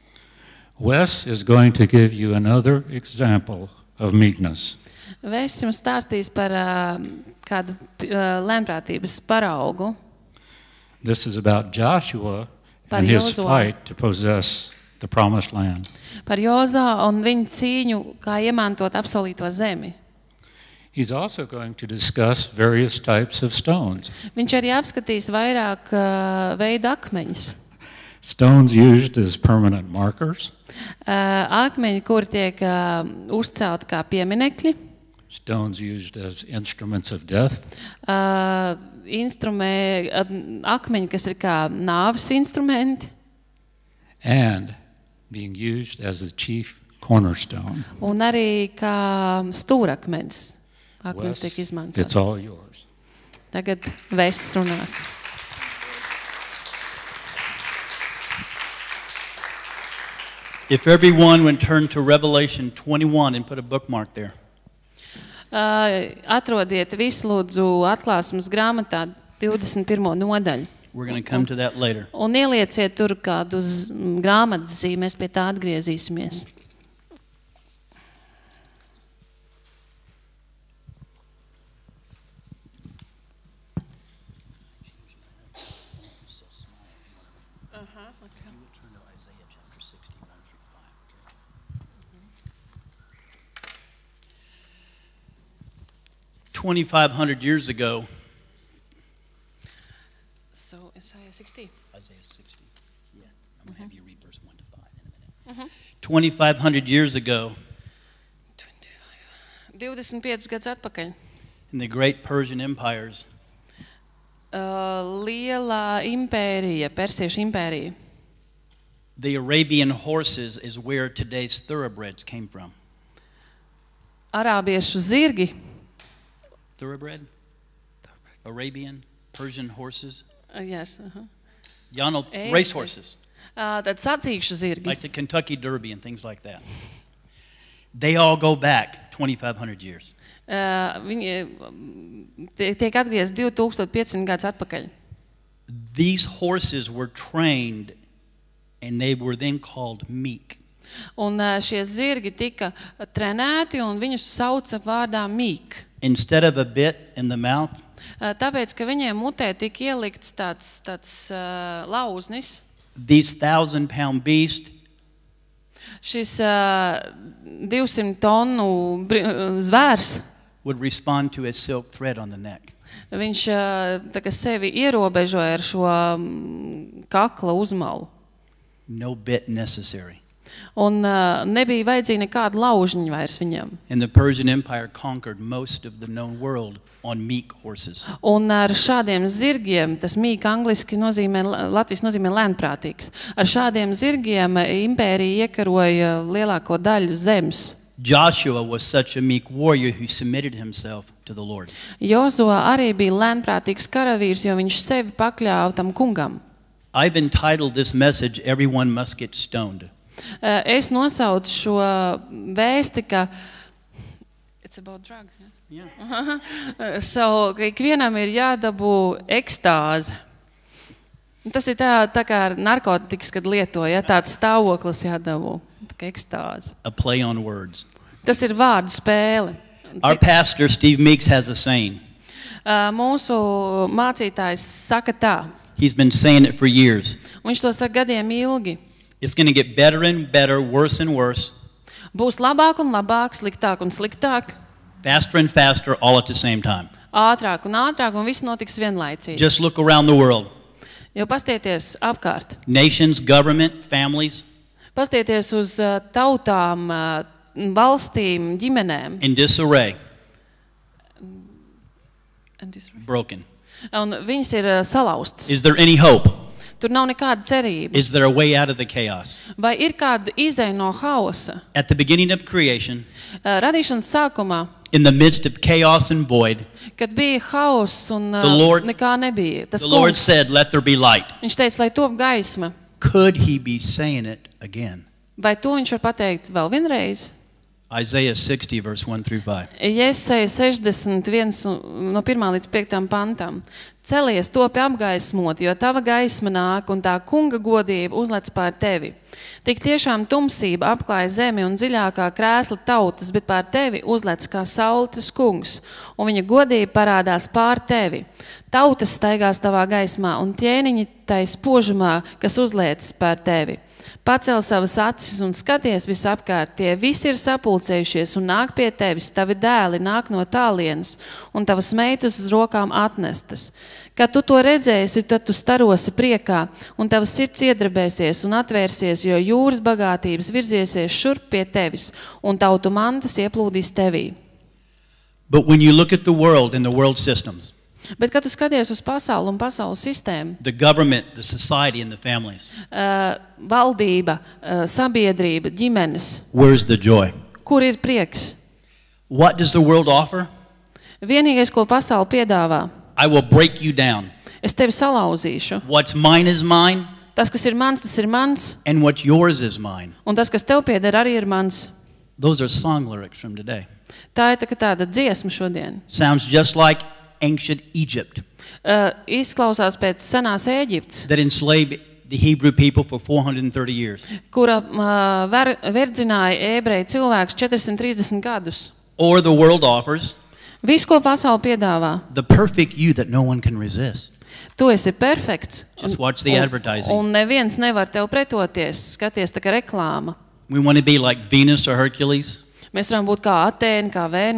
Wes is going to give you another example of meekness. Vēsts jums stāstīs par uh, kādu uh, lēnprātības paraugu. This is about Joshua Par and his Jozuā. fight to possess the promised land. Par Jozā un viņa cīņu, kā iemantot apsolīto zemi. He's also going to discuss various types of stones. Viņš arī apskatīs vairāk uh, veidu akmeņus. Stones used as permanent markers, Uh, akmeņi, kuri tiek uh, uzcelti kā pieminekļi, stones used as instruments of death, uh, instrumē, uh, akmeņi, kas ir kā nāves instrumenti, and being used as the chief cornerstone. un arī kā stūrakmenis. Akmenis Wes, tiek it's izmantots. all yours. Tagad Vests runās. If everyone would turn to Revelation twenty-one and put a bookmark there. Uh, atrodiet visu lūdzu atklāsmes grāmatā divdesmit pirmo nodaļu. We're going to come to that later. Un ielieciet tur kādu z- m, grāmatzīmi, mēs pie tā atgriezīsimies. twenty-five hundred years ago, So, Isaiah sixty. Isaiah sixty. Yeah, I'm going to have you read verse one to five in a minute. twenty-five hundred years ago, divdesmit piecus gadus atpakaļ. in the great Persian empires, Uh, lielā impērija, Persiešu impērija. the Arabian horses is where today's thoroughbreds came from. Arābiešu zirgi. Thoroughbred? Arabian, Persian horses? Uh, yes, uh-huh. Y'all know Ēsti. racehorses, uh, tad sacīkšu zirgi. like the Kentucky Derby and things like that. They all go back twenty-five hundred years. Uh, viņi um, tie- tiek atgriezti divi tūkstoši piecsimt gadus atpakaļ. These horses were trained and they were then called meek. Un uh, šie zirgi tika trenēti un viņus sauca vārdā mīk. Instead of a bit in the mouth, Uh, tāpēc, ka viņiem mutē tika ielikts tāds, tāds uh, lauznis. these thousand pound beasts Šis uh, divsimt tonu bri- uh, zvērs, would respond to a silk thread on the neck. viņš uh, tā kā sevi ierobežoja ar šo um, kakla uzmalu. No bit necessary. Un uh, nebija vajadzīga nekāda laužņa vairs viņam. And the Persian Empire conquered most of the known world on meek horses. Un ar šādiem zirgiem, tas mīk angliski nozīmē, Latvijas nozīmē lēnprātīgs. Ar šādiem zirgiem impērija iekaroja lielāko daļu zemes. Joshua was such a meek warrior who submitted himself to the Lord. Jozua arī bija lēnprātīgs karavīrs, jo viņš sevi pakļāva tam kungam. I've entitled this message, Everyone Must Get Stoned. Uh, Es nosaucu šo vēsti, ka it's about drugs, yes? Yeah. Uh, So, ka ikvienam ir jādabū ekstāze. Tas ir tā, tā kā ar narkotikas, kad lietoja, ja, tāds stāvoklis jādabū, tā kā ekstāze. A play on words. Tas ir vārdu spēle. Our Cik, pastor, Steve Meeks, has a saying. uh, mūsu mācītājs saka tā, He's been saying it for years. un viņš to saka gadiem ilgi. It's going to get better and better, worse and worse, Būs labāk un labāk, sliktāk un sliktāk, faster and faster, all at the same time. ātrāk un ātrāk, un viss notiks vienlaicīgi. Just look around the world. Jo pastieties apkārt. Nations, government, families, Pastieties uz uh, tautām, uh, valstīm, ģimenēm. in disarray, Un broken. viņas ir uh, salauztas. Is there any hope? Tur nav nekāda cerība. Is there a way out of the chaos? Vai ir kāda izeja no hausa? At the beginning of creation, Uh, radīšanas sākumā, in the midst of chaos and void, kad bija hauss un uh, The Lord- nekā nebija, tas the Lord kungs, said, "Let there be light." viņš teica, lai top gaisma. Could he be saying it again? Vai to viņš var pateikt vēl vienreiz? Isaiah sixty, verse one through five. Jesaja sešdesmit viens un- no pirmā līdz piektam pantam. Celies, topi apgaismot, jo tava gaisma nāk un tā kunga godība uzlec pār tevi. Tik tiešām tumsība apklāja zemi un dziļākā krēsla tautas, bet pār tevi uzlec kā saules kungs, un viņa godība parādās pār tevi. Tautas staigās tavā gaismā un ķēniņi tai spožumā, kas uzliecas pār tevi. Pacel savas acis un skaties visapkārt, tie visi ir sapulcējušies un nāk pie tevis, tavi dēli nāk no tālienes un tavas meitas uz rokām atnestas. Kad tu to redzēsi, tad tu starosi priekā un tavas sirds iedrebēsies un atvērsies, jo jūras bagātības virziesies šurp pie tevis un tautu mantas ieplūdīs tevī. But when you look at the world and the world systems, Bet, kad tu skaties uz pasauli un pasaules sistēmu, the government, the society, and the families, uh, valdība, uh, sabiedrība, ģimenes, where's the joy? kur ir prieks? What does the world offer? Vienīgais, ko pasaule piedāvā, I will break you down. es tevi salauzīšu. What's mine is mine, Tas, kas ir mans, tas ir mans, and what's yours is mine. un tas, kas tev pieder, arī ir mans. Those are song lyrics from today. Tā ir tā, kā tāda dziesma šodien. Sounds just like ancient Egypt Uh, izklausās pēc senās Ēģiptes, that enslaved the Hebrew people for four hundred thirty years. kura uh, ver, verdzināja ebreju cilvēkus četrsimt trīsdesmit gadus. Or the world offers Viss, ko pasaule piedāvā, the perfect you that no one can resist. tu esi perfekts. Just watch the advertising. Un, un neviens nevar tev pretoties, skaties tā kā reklāma. We want to be like Venus or Hercules. Mēs varam būt kā Atēna, kā Vēnus.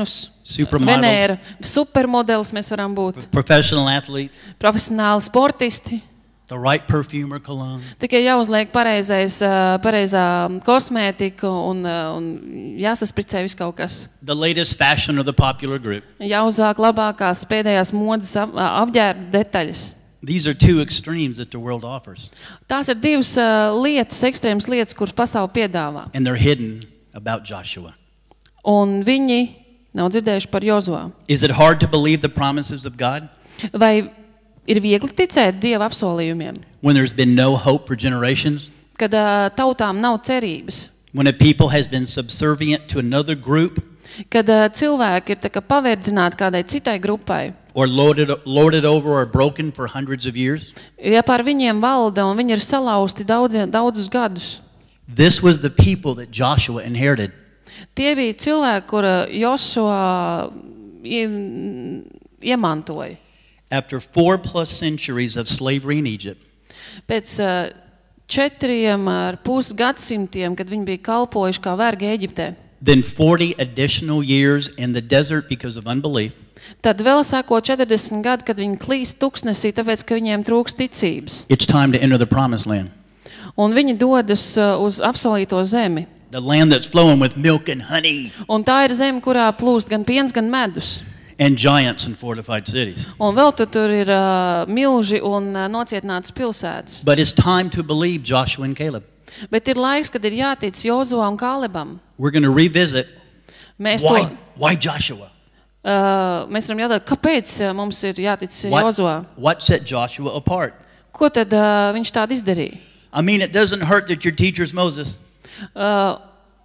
supermodels, Venēra, supermodelis mēs varam būt, professional athletes, profesionāli sportisti. the right perfume or cologne. Tikai jāuzliek pareizais, ā, pareizā kosmētika un, ā, un jāsaspricē viss kaut kas. The latest fashion of the popular group. Jāuzvāk labākās pēdējās modes ap- apģērba detaļas. These are two extremes that the world offers, Tās ir divas ā, lietas, ekstrēmas lietas, kuras pasaule piedāvā. and they're hidden about Joshua. Un viņi nav dzirdējuši par Jozuā. Is it hard to believe the promises of God Vai ir viegli ticēt Dieva apsolījumiem, when there's been no hope for generations? kad ā, tautām nav cerības, When a people has been subservient to another group kad ā, cilvēki ir tā kā paverdzināti kādai citai grupai, or lorded, lorded over or broken for hundreds of years? ja pār viņiem valda un viņi ir salauzti daudz, daudzus gadus? This was the people that Joshua inherited. Tie bija cilvēki, kura Jošua ie- iemantoja. After four plus centuries of slavery in Egypt, Pēc ā, četriem ar pus gadsimtiem, kad viņi bija kalpojuši kā vergi Eģiptē, then forty additional years in the desert because of unbelief, tad vēl sāko četrdesmit gadi, kad viņi klīst tuksnesī, tāpēc, ka viņiem trūks ticības. it's time to enter the promised land. Un viņi dodas ā, uz apsolīto zemi. The land that's flowing with milk and honey Un tā ir zeme, kurā plūst gan piens, gan medus. and giants and fortified cities. Un vēl tu tur ir uh, milži un uh, nocietinātas pilsētas. But it's time to believe Joshua and Caleb. Bet ir laiks, kad ir jātic Jozuā un Kalebam. We're going to revisit Mēs, why, to, why Joshua? uh, mēs varam jautāt, kāpēc uh, mums ir jātic What, Jozuā? what set Joshua apart? Ko tad uh, viņš tādu izdarīja? I mean, it doesn't hurt that your teacher's Moses. Uh,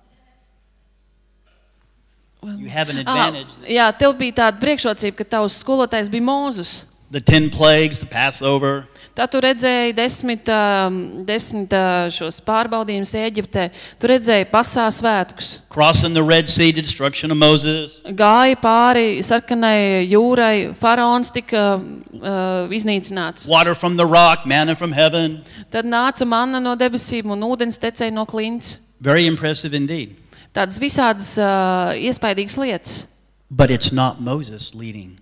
You have an ah, advantage. jā, tev bija tāda priekšrocība, ka tavs skolotājs bija Mūzus. The ten plagues, the Passover, Tā tu redzēji desmit, um, desmit uh, šos pārbaudījumus Ēģiptē. Tu redzēji pasā svētkus. crossing the Red Sea, the destruction of Moses, Gāja pāri sarkanai jūrai, faraons tika uh, iznīcināts. water from the rock, manna from heaven. Tad nāca manna no debesīm un ūdens tecēja no klints. Very impressive indeed. Tādas visādas uh, iespaidīgas lietas. But it's not Moses leading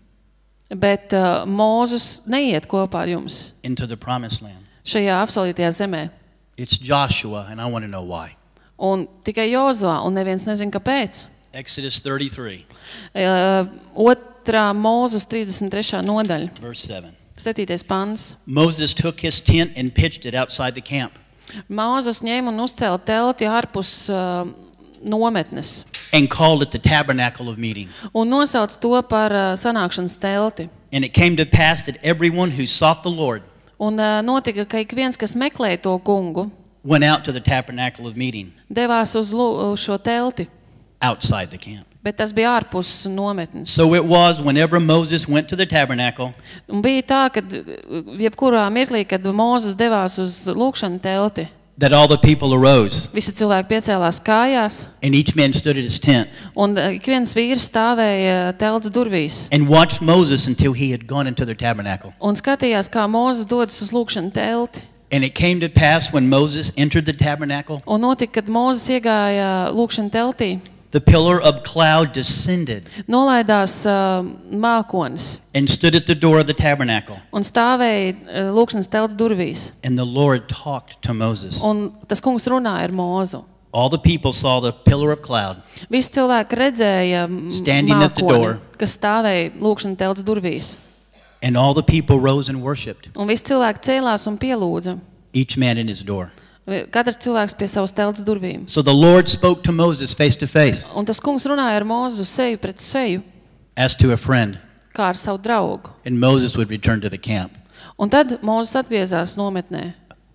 Bet uh, Mūzus neiet kopā ar jums into the promised land. šajā apsolītajā zemē. It's Joshua, and I want to know why. Un tikai Jozuā, un neviens nezin, kāpēc. Exodus thirty-three, Uh, otrā Mūzes trīsdesmit trešā nodaļa, verse seven. septītais pants. Moses took his tent and pitched it outside the camp Mūzes ņēma un uzcēla telti ārpus uh, nometnes and called it the tabernacle of meeting. un nosauc to par uh, sanākšanas telti. And it came to pass that everyone who sought the Lord Un uh, notika, ka ik viens, kas meklēja to kungu, went out to the tabernacle of meeting devās uz, lu- uz šo telti, outside the camp. bet tas bija ārpus nometnes. So it was whenever Moses went to the tabernacle, Un bija tā, ka jebkurā mirklī, kad Mūzes devās uz lūkšanu telti, that all the people arose, visi cilvēki piecēlās kājās, and each man stood at his tent un uh, ik viens vīrs stāvēja telts durvīs and watched Moses until he had gone into the tabernacle. un skatījās, kā Mūzes dodas uz lūkšanu telti. And it came to pass when Moses entered the tabernacle, Un notika, kad Mūzes iegāja lūkšanu teltī, the pillar of cloud descended nolaidās uh, mākonis and stood at the door of the tabernacle. un stāvēja uh, lūkšanas telts durvīs. And the Lord talked to Moses. Un tas kungs runāja ar Mūzu. All the people saw the pillar of cloud Visi cilvēki redzēja m- Standing at the mākoni, door. kas stāvēja lūkšanas telts durvīs. and all the people rose and worshipped, Un visi cilvēki cēlās un pielūdza. each man in his door. Katrs cilvēks pie savas telts durvīm. So the Lord spoke to Moses face to face Un tas kungs runāja ar Mūzu seju pret seju, as to a friend, kā ar savu draugu. and Moses would return to the camp. Un tad Mūzes atgriezās nometnē.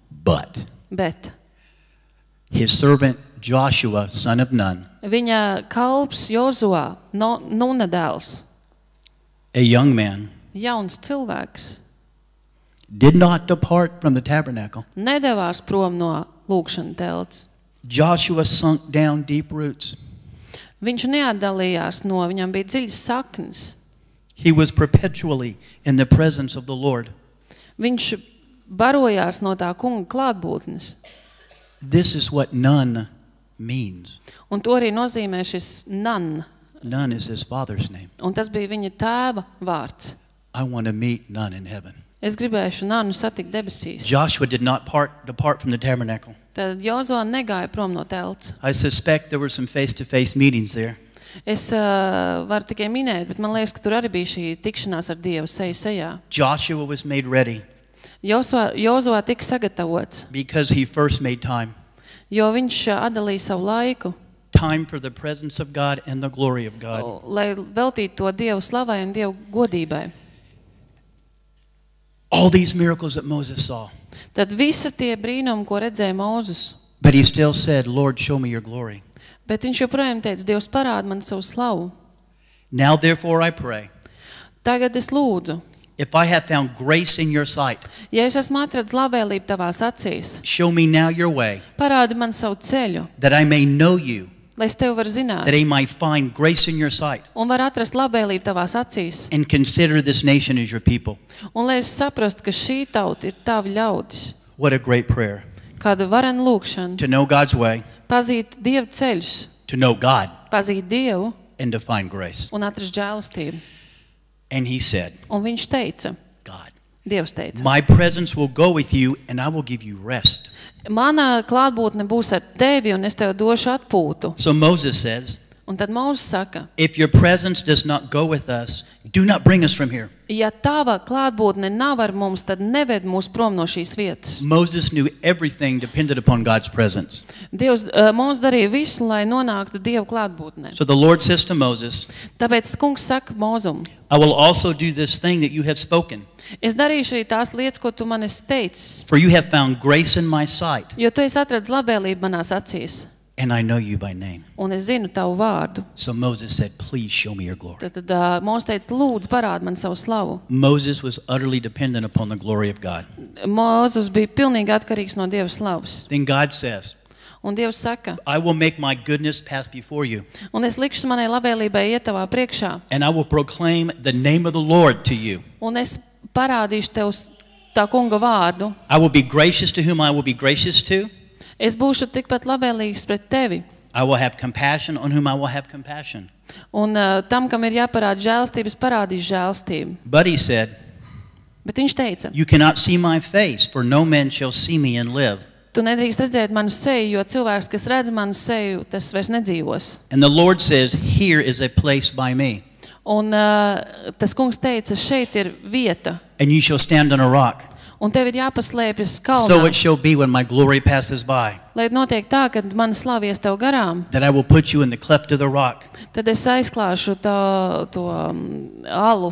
But Bet his servant Joshua, son of Nun, viņa kalps Jozuā, no, Nuna dēls, a young man, jauns cilvēks, did not depart from the tabernacle. nedavās prom no lūkšana telts. Joshua sunk down deep roots. Viņš neatdalījās no, viņam bija dziļas saknes. He was perpetually in the presence of the Lord. Viņš barojās no tā kunga klātbūtnes. This is what Nun means. Un to arī nozīmē šis nan Nun is his father's name. Un tas bija viņa tēva vārds. I want to meet Nun in heaven. Es gribēšu Nanu satikt debesīs. Joshua did not part, depart from the tabernacle. Tad Jozua negāja prom no telts. I suspect there were some face-to-face meetings there. Es uh, varu tikai minēt, bet man liekas, ka tur arī bija šī tikšanās ar Dievu seju sejā. Joshua was made ready Jozua tika sagatavots, because he first made time. jo viņš uh, atdalīja savu laiku, Time for the presence of God and the glory of God. lai veltītu to Dievu slavai un Dievu godībai. All these miracles that Moses saw. Tad visi tie brīnumi, ko redzēja Mūzus, But he still said, Lord, show me your glory. bet viņš joprojām teica, Dievs parāda man savu slavu. Now, therefore, I pray, Tagad es lūdzu, if I have found grace in your sight, ja es esmu atradis labvēlību tavās acīs, show me now your way, parādi man savu ceļu, that I may know you, lai es tevi varu zināt, that I might find grace in your sight, un var atrast labvēlību tavās acīs, and consider this nation as your people. un lai es saprastu, ka šī tauta ir tavi ļaudis. What a great prayer. Kāda varena lūkšana, To know God's way, pazīt Dieva ceļus, to know God, pazīt Dievu and to find grace. un atrast žēlastību. And he said, Un viņš teica, God, Dievs teica, my presence will go with you, and I will give you rest. mana klātbūtne būs ar tevi un es tev došu atpūtu. So Moses says, Un tad Mūzes saka, if your presence does not go with us, do not bring us from here. ja tava klātbūtne nav ar mums, tad neved mūs prom no šīs vietas. Moses knew everything depended upon God's presence. Dievs uh, mums darīja visu, lai nonāktu Dieva klātbūtnē. So the Lord says to Moses, Tāpēc kungs saka Mūzum, I will also do this thing that you have spoken, es darīšu arī tās lietas, ko tu man esi teicis, for you have found grace in my sight, jo tu esi atradis labvēlību manās acīs, and I know you by name. un es zinu tavu vārdu. So Moses said, please show me your glory. Tad, tad uh, Mūzes teica, lūdzu, parādi man savu slavu. Moses was utterly dependent upon the glory of God. Mūzes bija pilnīgi atkarīgs no Dieva slavas. Then God says, Un Dievs saka, I will make my goodness pass before you, un es likšu manai labvēlībai iet tavā priekšā, and I will proclaim the name of the Lord to you. un es parādīšu tev tā kunga vārdu. I will be gracious to whom I will be gracious to. Es būšu tikpat labvēlīgs pret tevi, I will have compassion on whom I will have compassion. un uh, tam, kam ir jāparāda žēlastības, parādīs žēlastību. But he said, Bet viņš teica, you cannot see my face, for no man shall see me and live. tu nedrīkst redzēt manu seju, jo cilvēks, kas redz manu seju, tas vairs nedzīvos. And the Lord says, here is a place by me, Un uh, tas kungs teica, šeit ir vieta, and you shall stand on a rock. un tev ir jāpaslēpjas So kalnā, it shall be when my glory passes by, lai notiek tā, kad mana slavies tev garām, that I will put you in the cleft of the rock, tad es aizklāšu tā, to um, alu.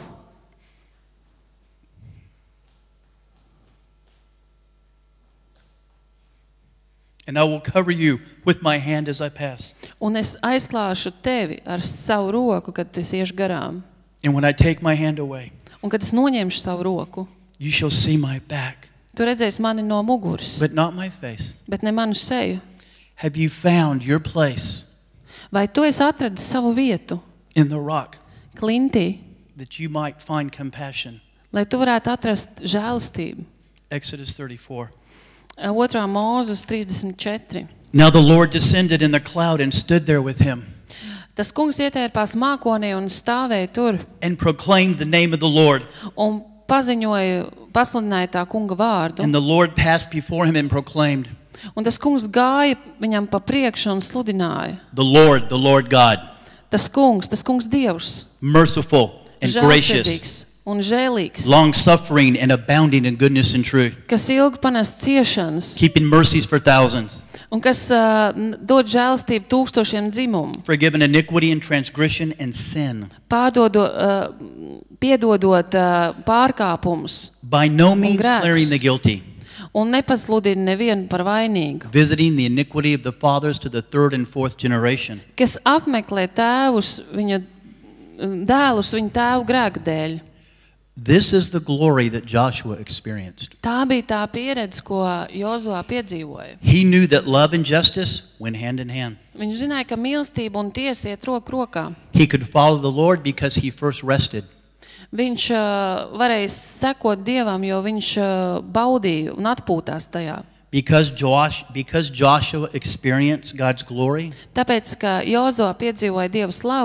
and I will cover you with my hand as I pass. Un es aizklāšu tevi ar savu roku, kad es iešu garām. And when I take my hand away, Un kad es noņemšu savu roku, you shall see my back, tu redzēsi mani no muguras, but not my face. bet ne manu seju. Have you found your place Vai tu esi atradis savu vietu in the rock, klintī, that you might find compassion? lai tu varētu atrast žēlastību? Exodus thirty-four. Otrā Mūzes trīsdesmit četri. Now the Lord descended in the cloud and stood there with him, Tas kungs ietērpās mākonī un stāvēja tur and proclaimed the name of the Lord. un paziņoja, pasludināja tā kunga vārdu. And the Lord passed before him and proclaimed, Un tas kungs gāja viņam pa priekšu un sludināja. the Lord, the Lord God, Tas kungs, tas kungs Dievs, merciful and gracious, žēlsirdīgs un žēlīgs, long-suffering and abounding in goodness and truth, kas ilgi panes ciešanas keeping mercies for thousands, un kas uh, dod žēlastību tūkstošiem dzimumu, forgiving iniquity and transgression and sin, pārdodo, uh, piedodot uh, pārkāpumus by no means grēkus. clearing the guilty, un nepasludina nevienu par vainīgu, visiting the iniquity of the fathers to the third and fourth generation, kas apmeklē tēvus, viņa um, dēlus viņa tēvu grēku dēļ. This is the glory that Joshua experienced. Tā bija tā pieredze, ko Jozua piedzīvoja. He knew that love and justice went hand in hand. Viņš zināja, ka mīlestība un tiesa iet roku rokā. He could follow the Lord because he first rested. Viņš uh, varēja sekot Dievam, jo viņš uh, baudīja un atpūtās tajā. Because Josh, because Joshua experienced God's glory, Tāpēc, ka Jozua piedzīvoja Dieva slavu,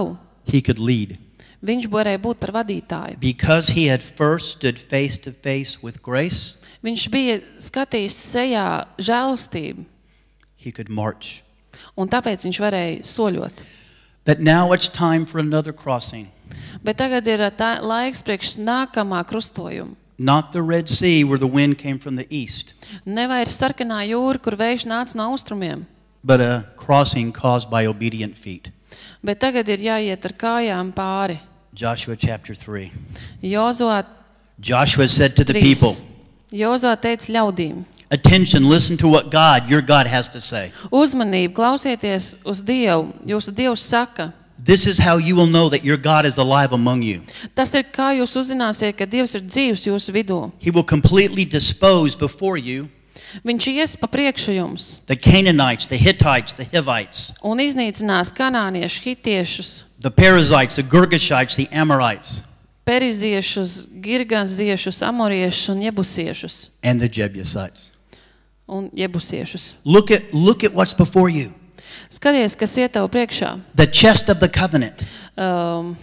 he could lead. Viņš varēja būt par vadītāju. Because he had first stood face to face with grace, Viņš bija skatījis sejā žēlastību, he could march. un tāpēc viņš varēja soļot. But now it's time for another crossing. Bet tagad ir tā, laiks priekš nākamā krustojuma. Not the Red Sea where the wind came from the east, Nevairs sarkanā jūra, kur vējš nāca no austrumiem, but a crossing caused by obedient feet. bet tagad ir jāiet ar kājām pāri. Joshua chapter three. Jozuā Joshua said to the trīs. people, Jozuā teica ļaudīm: attention, listen to what God, your God, has to say. Uzmanību, klausieties uz Dievu. Jūsu Dievs saka, This is how you will know that your God is alive among you. tas ir kā jūs uzzināsiet, ka Dievs ir dzīvs jūsu vidū. He will completely dispose before you Viņš ies pa priekšu jums the Canaanites, the Hittites, the Hivites, un iznīcinās kanāniešus, hitiešus, the Perizzites, the Girgashites, the Amorites, periziešus, girgaziešus, amoriešus un jebusiešus. and the Jebusites. Un jebusiešus. Look at, look at what's before you. Skaties, kas iet tev priekšā. The chest of the covenant, Um,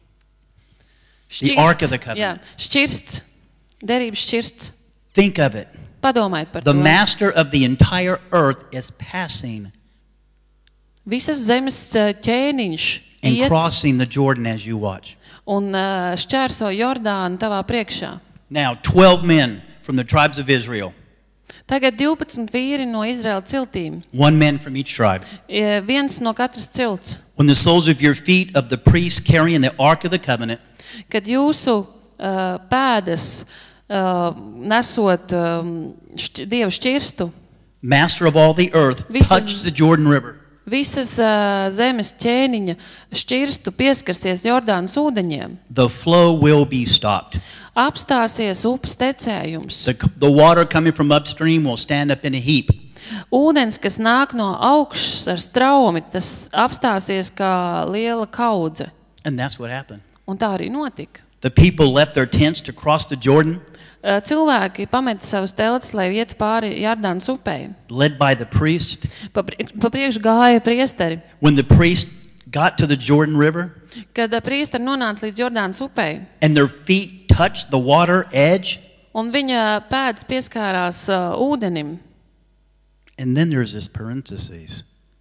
the ark of the covenant. Jā, šķirsts, derības šķirsts. Think of it. Padomājiet par The to. master of the entire earth is passing Visas zemes eh, ķēniņš and iet crossing the Jordan as you watch. un eh, šķērso Jordānu tavā priekšā. Now, twelve men from the tribes of Israel, Tagad divpadsmit vīri no Izraēla ciltīm, one man from each tribe. eh, viens no katras cilts. When the soles of your feet of the priests carrying the ark of the covenant Kad jūsu uh, pēdas uh, nesot um, šķ, Dieva šķirstu, master of all the earth, Visas- touch the Jordan River. visas uh, zemes ķēniņa šķirstu pieskarsies Jordānas ūdeņiem, The flow will be stopped. apstāsies upes tecējums. The, the water coming from upstream will stand up in a heap. Ūdens, kas nāk no augšas ar straumi, tas apstāsies kā liela kaudze. And that's what happened. Un tā arī notika. The people left their tents to cross the Jordan, Uh, Cilvēki pameta savus teltis, lai ietu pāri Jordānas upei. led by the priest. Pa, pri- pa priekšu gāja priesteri. When the priest got to the Jordan River Kad uh, priesteri nonāca līdz Jordānas upei, and their feet touched the water edge, un viņa pēdas pieskārās uh, ūdenim. and then there's this parentheses.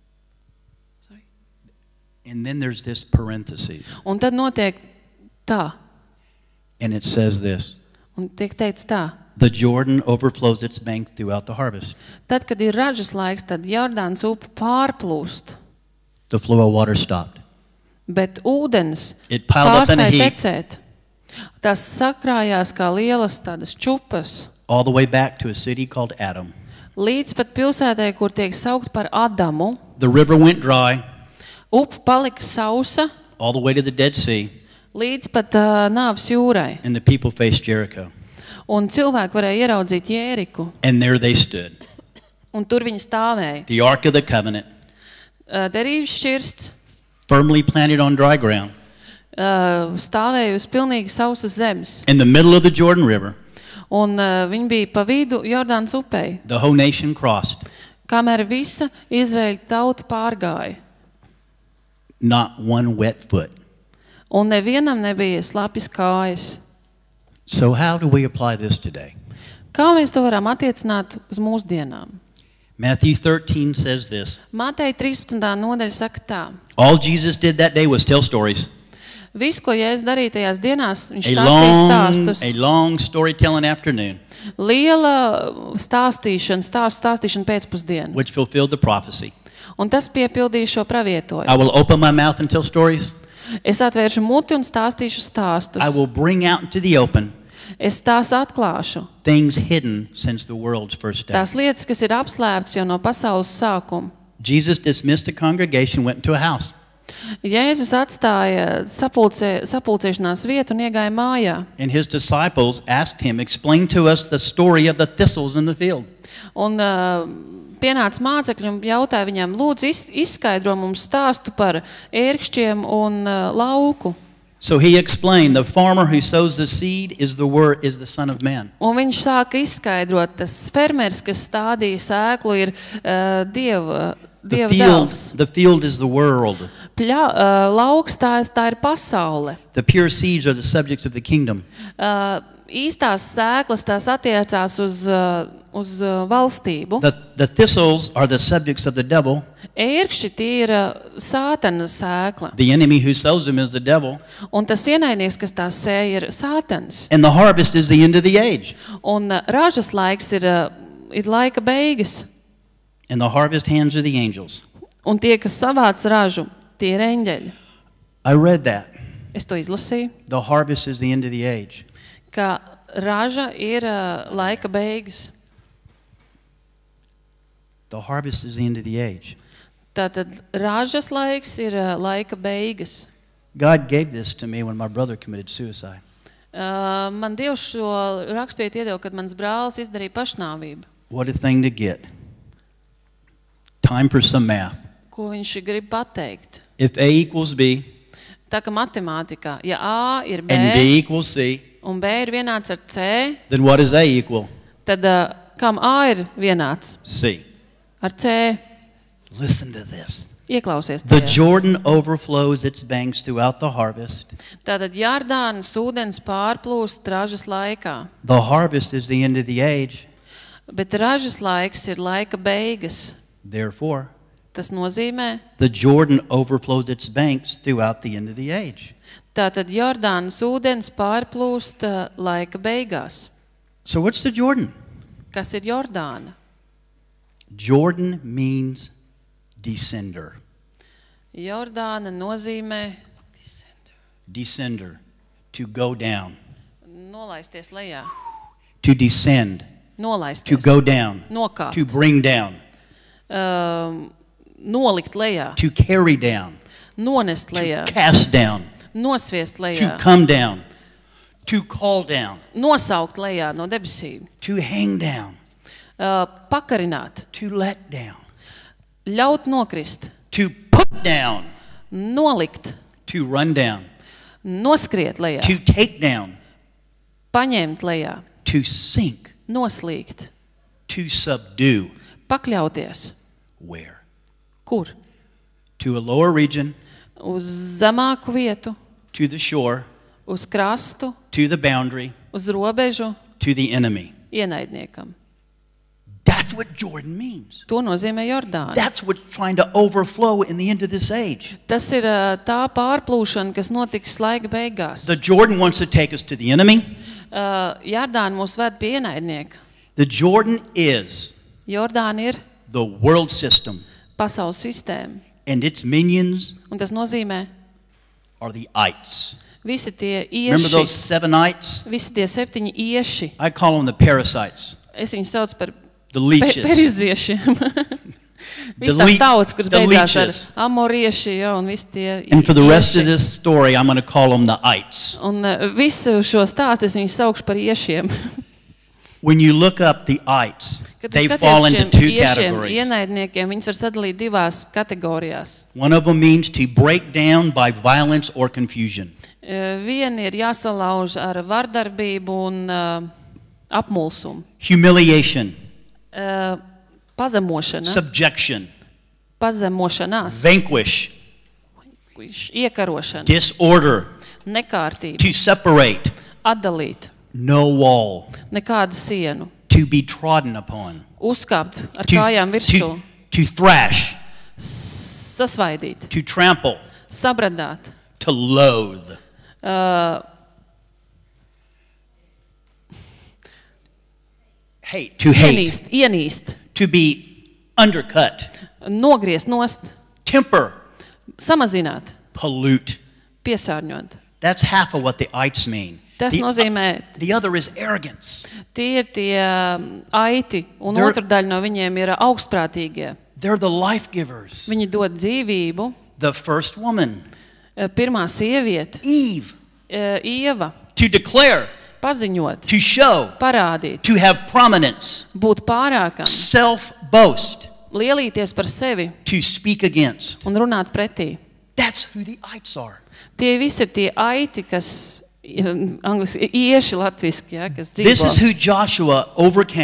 And then there's this parentheses. Un tad notiek tā, And it says this. un tiek teikts tā. The Jordan overflows its banks throughout the harvest. Tad, kad ir ražas laiks, tad Jordānas upe pārplūst, The flow of water stopped. bet ūdens It piled up in a pārstāja heap tecēt. Tas sakrājās kā lielas tādas čupas, all the way back to a city called Adam. līdz pat pilsētai, kur tiek saukt par Adamu. The river went dry Upe palika sausa, all the way to the Dead Sea, līdz pat uh, Nāves jūrai. and the people faced Jericho. Un cilvēki varēja ieraudzīt Jēriku, And there they stood. un tur viņi stāvēja. The Ark of the Covenant, Uh, derības šķirsts firmly planted on dry ground, uh, stāvēja uz pilnīgi sausas zemes. in the middle of the Jordan River. Un uh, viņi bija pa vidu Jordānas upei, The whole nation crossed. kamēr visa Izraēļa tauta pārgāja. Not one wet foot. Un nevienam nebija slapjas kājas. So how do we apply this today? Kā mēs to varam attiecināt uz mūsdienām? Matthew thirteen says this. Mateja trīspadsmitā nodaļa saka tā. All Jesus did that day was tell stories. Viss, ko Jēzus darīja tajās dienās, viņš A stāstīja long, stāstus. a long storytelling afternoon, Liela stāstīšana, stāstu stāstīšana pēcpusdienu. which fulfilled the prophecy. Un tas piepildīja šo pravietojumu. I will open my mouth and tell stories. Es atvēršu muti un stāstīšu stāstus. I will bring out into the open Es tās atklāšu. things hidden since the world's first day. Tās lietas, kas ir apslēptas jau no pasaules sākuma. Jesus dismissed the congregation, went into a house. Jēzus atstāja sapulcē, sapulcēšanās vietu un iegāja mājā. And his disciples asked him, explain to us the story of the thistles in the field. Un uh, pienāca mācekļi un jautāja viņam, lūdzu, iz, izskaidro mums stāstu par ērkšķiem un uh, lauku. So he explained, the farmer who sows the seed is the word, is the Son of Man. Un viņš sāka izskaidrot, tas fermeris, kas stādīja sēklu, ir uh, Dieva The Dieva field, dēls. the field is the world. Pļa, uh, lauks tā, tā ir pasaule. The pure seeds are the subjects of the kingdom. Uh, īstās sēklas tās attiecās uz, uh, uz uh, valstību. The, the thistles are the subjects of the devil. Ērkšķi tie ir uh, sātana sēkla. The enemy who sows them is the devil. Un tas ienaidnieks, kas tās sēja, ir sātans. And the harvest is the end of the age. Un uh, ražas laiks ir, uh, ir laika beigas. And the harvest hands are the angels. Un tie, kas savāc ražu, tie ir eņģeļi. I read that. Es to izlasīju, The harvest is the end of the age. ka raža ir uh, laika beigas. The harvest is the end of the age. Tātad ražas laiks ir uh, laika beigas. God gave this to me when my brother committed suicide. Uh, man Dievs šo rakstvietu iedeva, kad mans brālis izdarīja pašnāvību. What a thing to get. Time for some math. Ko viņš grib pateikt? If A equals B Tā kā matemātikā, ja A ir B, and B equals C, un B ir vienāds ar C, then what does A equal? tad uh, kam A ir vienāds C. ar C? Listen to this. Ieklausies The tajā. Jordan overflows its banks throughout the harvest. Tātad Jordānas ūdens pārplūst ražas laikā, The harvest is the end of the age. bet ražas laiks ir laika beigas. Therefore, Tas nozīmē, the Jordan overflows its banks throughout the end of the age. tātad Jordānas ūdens pārplūst uh, laika beigās. So what's the Jordan? Kas ir Jordāna? Jordan means descender. Jordāna nozīmē Descender. To go down. nolaisties lejā, To descend. To nolaisties, go down. nokāpt, To bring down. um, nolikt lejā, To carry down. nonest To lejā, cast down. nosviest To lejā, come down. To call down. nosaukt lejā no debesīm, To hang down. uh, pakarināt, To let down. ļaut nokrist, To put down. nolikt, To run down. noskriet lejā, To take down. paņemt lejā, To sink. noslīgt, To subdue. pakļauties. Where? Kur? To a lower region. Uz zemāku vietu, To the shore. uz krastu, To the boundary. uz robežu, To the enemy. ienaidniekam. That's what Jordan means. To nozīmē Jordāna. That's what's trying to overflow in the end of this age. Tas ir uh, tā pārplūšana, kas notiks laika beigās. The Jordan wants to take us to the enemy. Uh, Jordāna mūs ved pie ienaidnieka. The Jordan is Jordāna ir the world system, pasaules sistēma. and its minions Un tas nozīmē are the ites. visi tie Remember those ieši, seven ites? visi tie septiņi ieši. I call them the parasites, Es viņus saucu par the pe leeches. periziešiem. Visi The tās le- tautas, kuras the beidzās leeches. ar amorieši, ja, un visi tie And for the rest of ieši. this story, I'm going to call them the ites. Un uh, visu šo stāstu es viņus saukšu par iešiem. When you look up the ites, Kad tu they skaties fall into šiem two iešiem, categories. ienaidniekiem, viņus var sadalīt divās kategorijās. One of them means to break down by violence or confusion. Uh, Vieni ir jāsalauž ar vardarbību un uh, apmulsumu. Humiliation, Uh, pazemošana, subjection, pazemošanās, vanquish, iekarošana, disorder, nekārtība, to separate, atdalīt, no wall, nekādu sienu, to be trodden upon, uzkāpt ar to, kājām virsū, to, to thrash, sasvaidīt, to trample, sabradāt, to loathe, uh, hate, to hate, ienīst, ienīst, to be undercut, nogriezt nost, temper, samazināt, pollute. piesārņot. That's half of what the ites mean. Tas The, nozīmē, the other is arrogance. tie ir tie um, aiti, un They're- otra daļa no viņiem ir augstprātīgie. They're the life givers. Viņi dod dzīvību. The first woman, Uh, Pirmā sieviete, Eve, uh, Ieva, to declare, paziņot, to show, parādīt, to have prominence, būt pārākam, self-boast, lielīties par sevi to speak against. un runāt pretī. That's who the ites are. Tie visi ir tie aiti, kas, um, angliski, ieši latviski, ja, kas This is dzīvo. who Joshua overcame.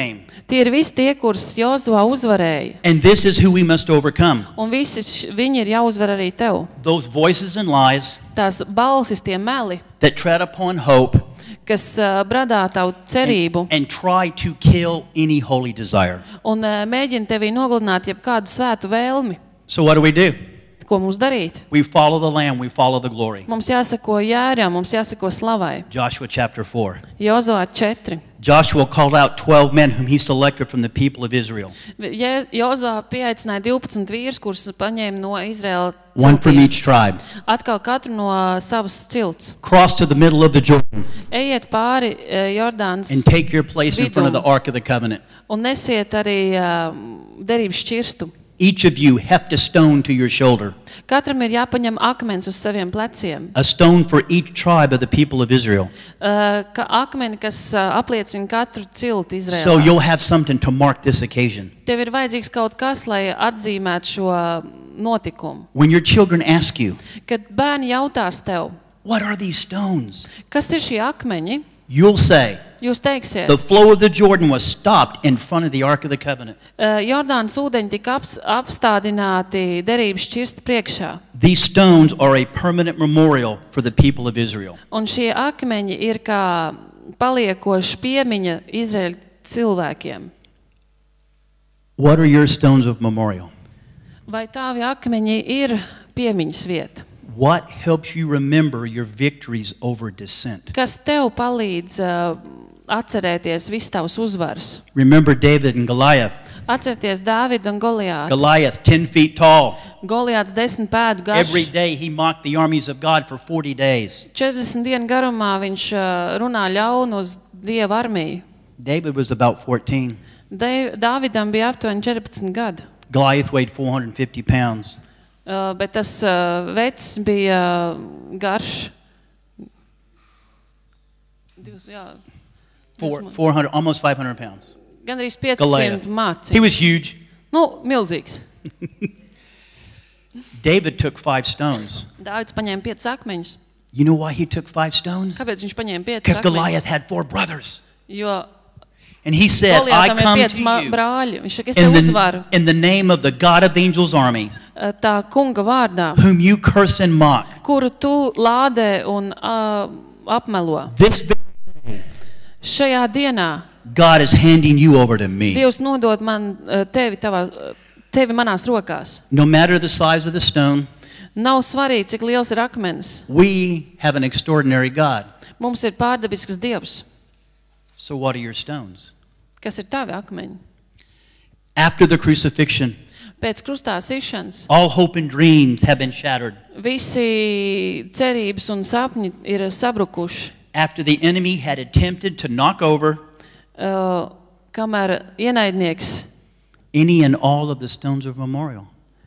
Tie ir visi tie, kurus Jozua uzvarēja. And this is who we must overcome. Un visi š- viņi ir jāuzvar arī tev. Those voices and lies Tās balsis, tie meli, that tread upon hope kas uh, bradā tavu cerību and, and try to kill any holy desire. un uh, mēģina tevī nogalināt jebkādu svētu vēlmi. So what do we do? Ko mums darīt? We follow the Lamb, we follow the glory. Mums jāsako jēram, mums jāsako slavai. Joshua chapter four. Jozoā četri. Joshua called out twelve men whom he selected from the people of Israel. Je- Jozoā pieaicināja divpadsmit vīrus, kurus paņēma no Izraēla One from ciltīm. each tribe. Atkal katru no savas cilts. Cross to the middle of the Jordan Ejiet pāri uh, Jordānas and take your place in front of the Ark of the Covenant. un nesiet arī uh, derības šķirstu. Each of you heft a stone to your shoulder, Katram ir jāpaņem akmens uz saviem pleciem. a stone for each tribe of the people of Israel. Uh, ka akmeni, kas uh, apliecina katru ciltu So Izraēlā. you'll have something to mark this occasion. Tev ir vajadzīgs kaut kas, lai atzīmētu šo notikumu. When your children ask you, Kad bērni jautās tev, what are these stones? kas ir šie akmeņi, You'll say, jūs teiksiet, the flow of the Jordan was stopped in front of the Ark of the Covenant. uh, Jordānas ūdeņi tika aps, apstādināti derības šķirsta priekšā. These stones are a permanent memorial for the people of Israel. Un šie akmeņi ir kā paliekoša piemiņa Izraēļa cilvēkiem. What are your stones of memorial? Vai tavi akmeņi ir piemiņas vieta? What helps you remember your victories over dissent? Kas tev palīdz uh, atcerēties visu tavus uzvaras? Remember David and Goliath. Atcerieties Dāvidu un Goliātu. Goliath, ten feet tall. Goliāts desmit pēdu Every garš. day he mocked the armies of God for forty days. četrdesmit dienu garumā viņš uh, runā ļaunu uz Dieva armiju. David was about fourteen. De- Dāvidam bija aptuveni četrpadsmit gadu, Goliath weighed four hundred fifty pounds. uh, bet tas uh, vecs bija uh, garš. Divs, jā, Four, divs- four hundred, almost five hundred pounds. Gandrīz Goliath. piecsimt māci. He was huge. Nu, milzīgs. David took five stones. Dāvids paņēma piecus akmeņus. You know why he took five stones? Kāpēc viņš paņēma piecus Because Goliath akmeņus? had four brothers. Jo And he said, I Goliātam ir come pieci ma- to you brāļi. Viņš saka, es in tev the, uzvaru in the name of the God of angels' armies, uh, tā kunga vārdā, whom you curse and mock. kuru tu lādē un uh, apmelo. This very day, Šajā dienā God is handing you over to me. Dievs nodod man uh, tevi, tavā, uh, tevi manās rokās. No matter the size of the stone, Nav svarīgi, cik liels ir akmenis. we have an extraordinary God. Mums ir pārdabisks Dievs. So what are your stones? Kas ir tavi akmeņi? After the crucifixion, Pēc krustā sišanas all hope and dreams have been shattered. visi cerības un sapņi ir sabrukuši. After the enemy had attempted to knock over Uh, kamēr ienaidnieks any and all of the stones of memorial.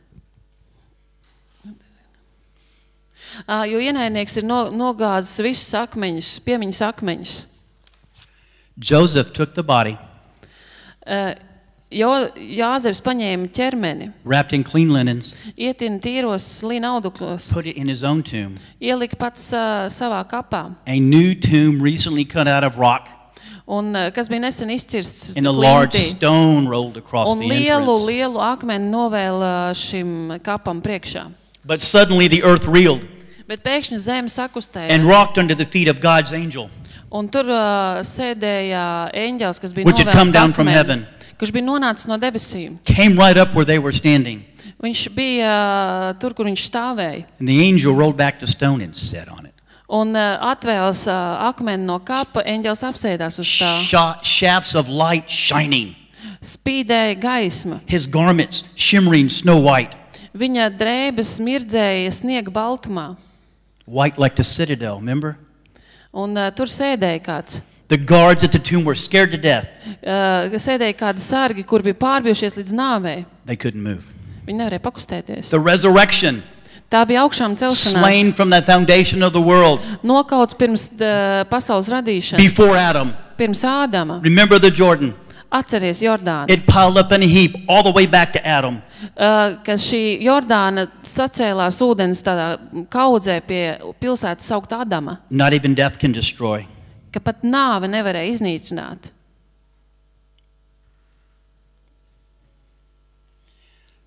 Uh, jo ienaidnieks ir no, nogāzis visus akmeņus, piemiņas akmeņus. Joseph took the body, Uh, jo Jāzeps paņēma ķermeni, wrapped in clean linens, ietina tīros līna auduklos, put it in his own tomb. ielika pats uh, savā kapā, A new tomb recently cut out of rock, un, uh, kas bija nesen izcirsts and a large klintī. stone rolled across Un the lielu, entrance. lielu akmeni novēla šim kapam priekšā. But suddenly the earth reeled Bet pēkšņi zeme and sakustējās, rocked under the feet of God's angel, un tur uh, sēdēja eņģelis, kas bija which had come novēlis down from akmeni, heaven, kurš bija nonācis no debesīm. came right up where they were standing. Viņš bija uh, tur, kur viņš stāvēja, And the angel rolled back the stone and sat on it. un uh, atvēls uh, akmeni no kapa, eņģelis apsēdās uz tā. Shot shafts of light shining, Spīdēja gaisma, his garments shimmering snow white, viņa drēbes smirdzēja sniega baltumā, white like the citadel, remember? un uh, tur sēdēja kāds. The guards at the tomb were scared to death. Uh, sēdēja kādi sargi, kur bija pārbijušies līdz nāvei. They couldn't move. Viņi nevarēja pakustēties. The resurrection, Tā bija augšām slain celšanās, from the foundation of the world nokauts pirms uh, pasaules radīšanas, before Adam. pirms Ādama. Remember the Jordan. Atceries Jordānu, It piled up in a heap all the way back to Adam. uh, ka šī Jordāna sacēlās ūdens tādā kaudzē pie pilsētas saukt Ādama, Not even death can destroy. ka pat nāve nevarēja iznīcināt.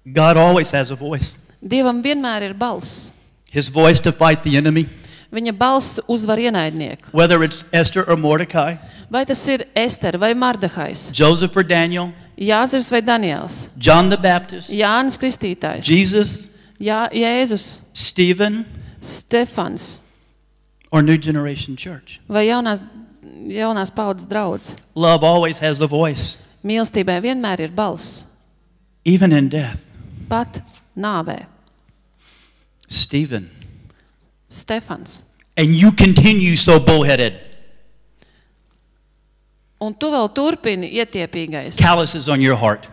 God always has a voice. Dievam vienmēr ir balss. His voice to fight the enemy, Viņa balss uzvar ienaidnieku. whether it's Esther or Mordecai, Vai tas ir Ester vai Mardehais, Joseph or Daniel, Jāzevs vai Daniels, John the Baptist, Jānis Kristītājs, Jesus, Jā, Jēzus, Stephen, Stefans or New Generation Church. vai jaunās, jaunās paudzes draudz. Love always has a voice, Mīlestībai vienmēr ir balss, even in death. pat nāvē. Stephen. Stefans. And you continue so bullheaded. Un tu vēl turpini ietiepīgais. Calluses on your heart.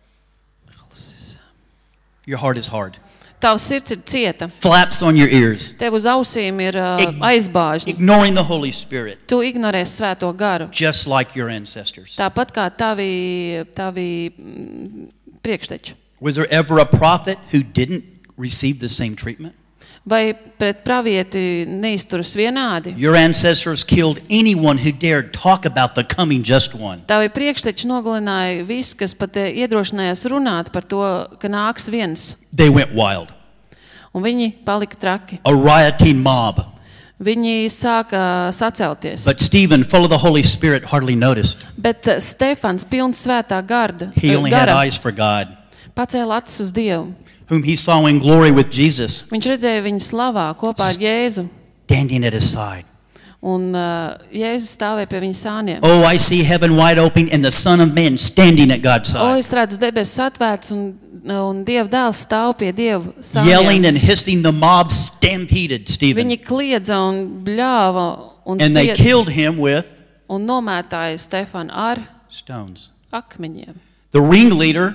Your heart is hard. Tavs sirds ir cieta. Flaps on your ears. Tev uz ausīm ir uh, Ig- aizbāžņi. Ignoring the Holy Spirit, Tu ignorēsi svēto garu. just like your ancestors. Tāpat kā tavi, tavi mm, priekšteči. Was there ever a prophet who didn't receive the same treatment? Vai pret pravieti neizturas vienādi? Your ancestors killed anyone who dared talk about the coming just one. Tavi priekšteči nogalināja visu, kas pat eh, iedrošinājās runāt par to, ka nāks viens. They went wild. Un viņi palika traki. A rioting mob. Viņi sāka sacelties. But Stephen, full of the Holy Spirit, hardly noticed. Bet eh, Stefans, pilns svētā garda, He eh, only had gara, eyes for God, pacēla acis uz Dievu. whom he saw in glory with Jesus, Viņš redzēja viņu slavā kopā ar Jēzu. standing at his side. Un uh, Jēzus stāvēja pie viņa sāniem. Oh, I see heaven wide open and the Son of Man standing at God's O, side, es redzu debesis atvērts un, un Dieva dēls stāv pie Dieva yelling sāniem. and hissing. The mob stampeded Stephen, Viņi kliedza un bļāva un, and they spied, killed him with un nomētāja Stefanu ar stones. akmeņiem. The ringleader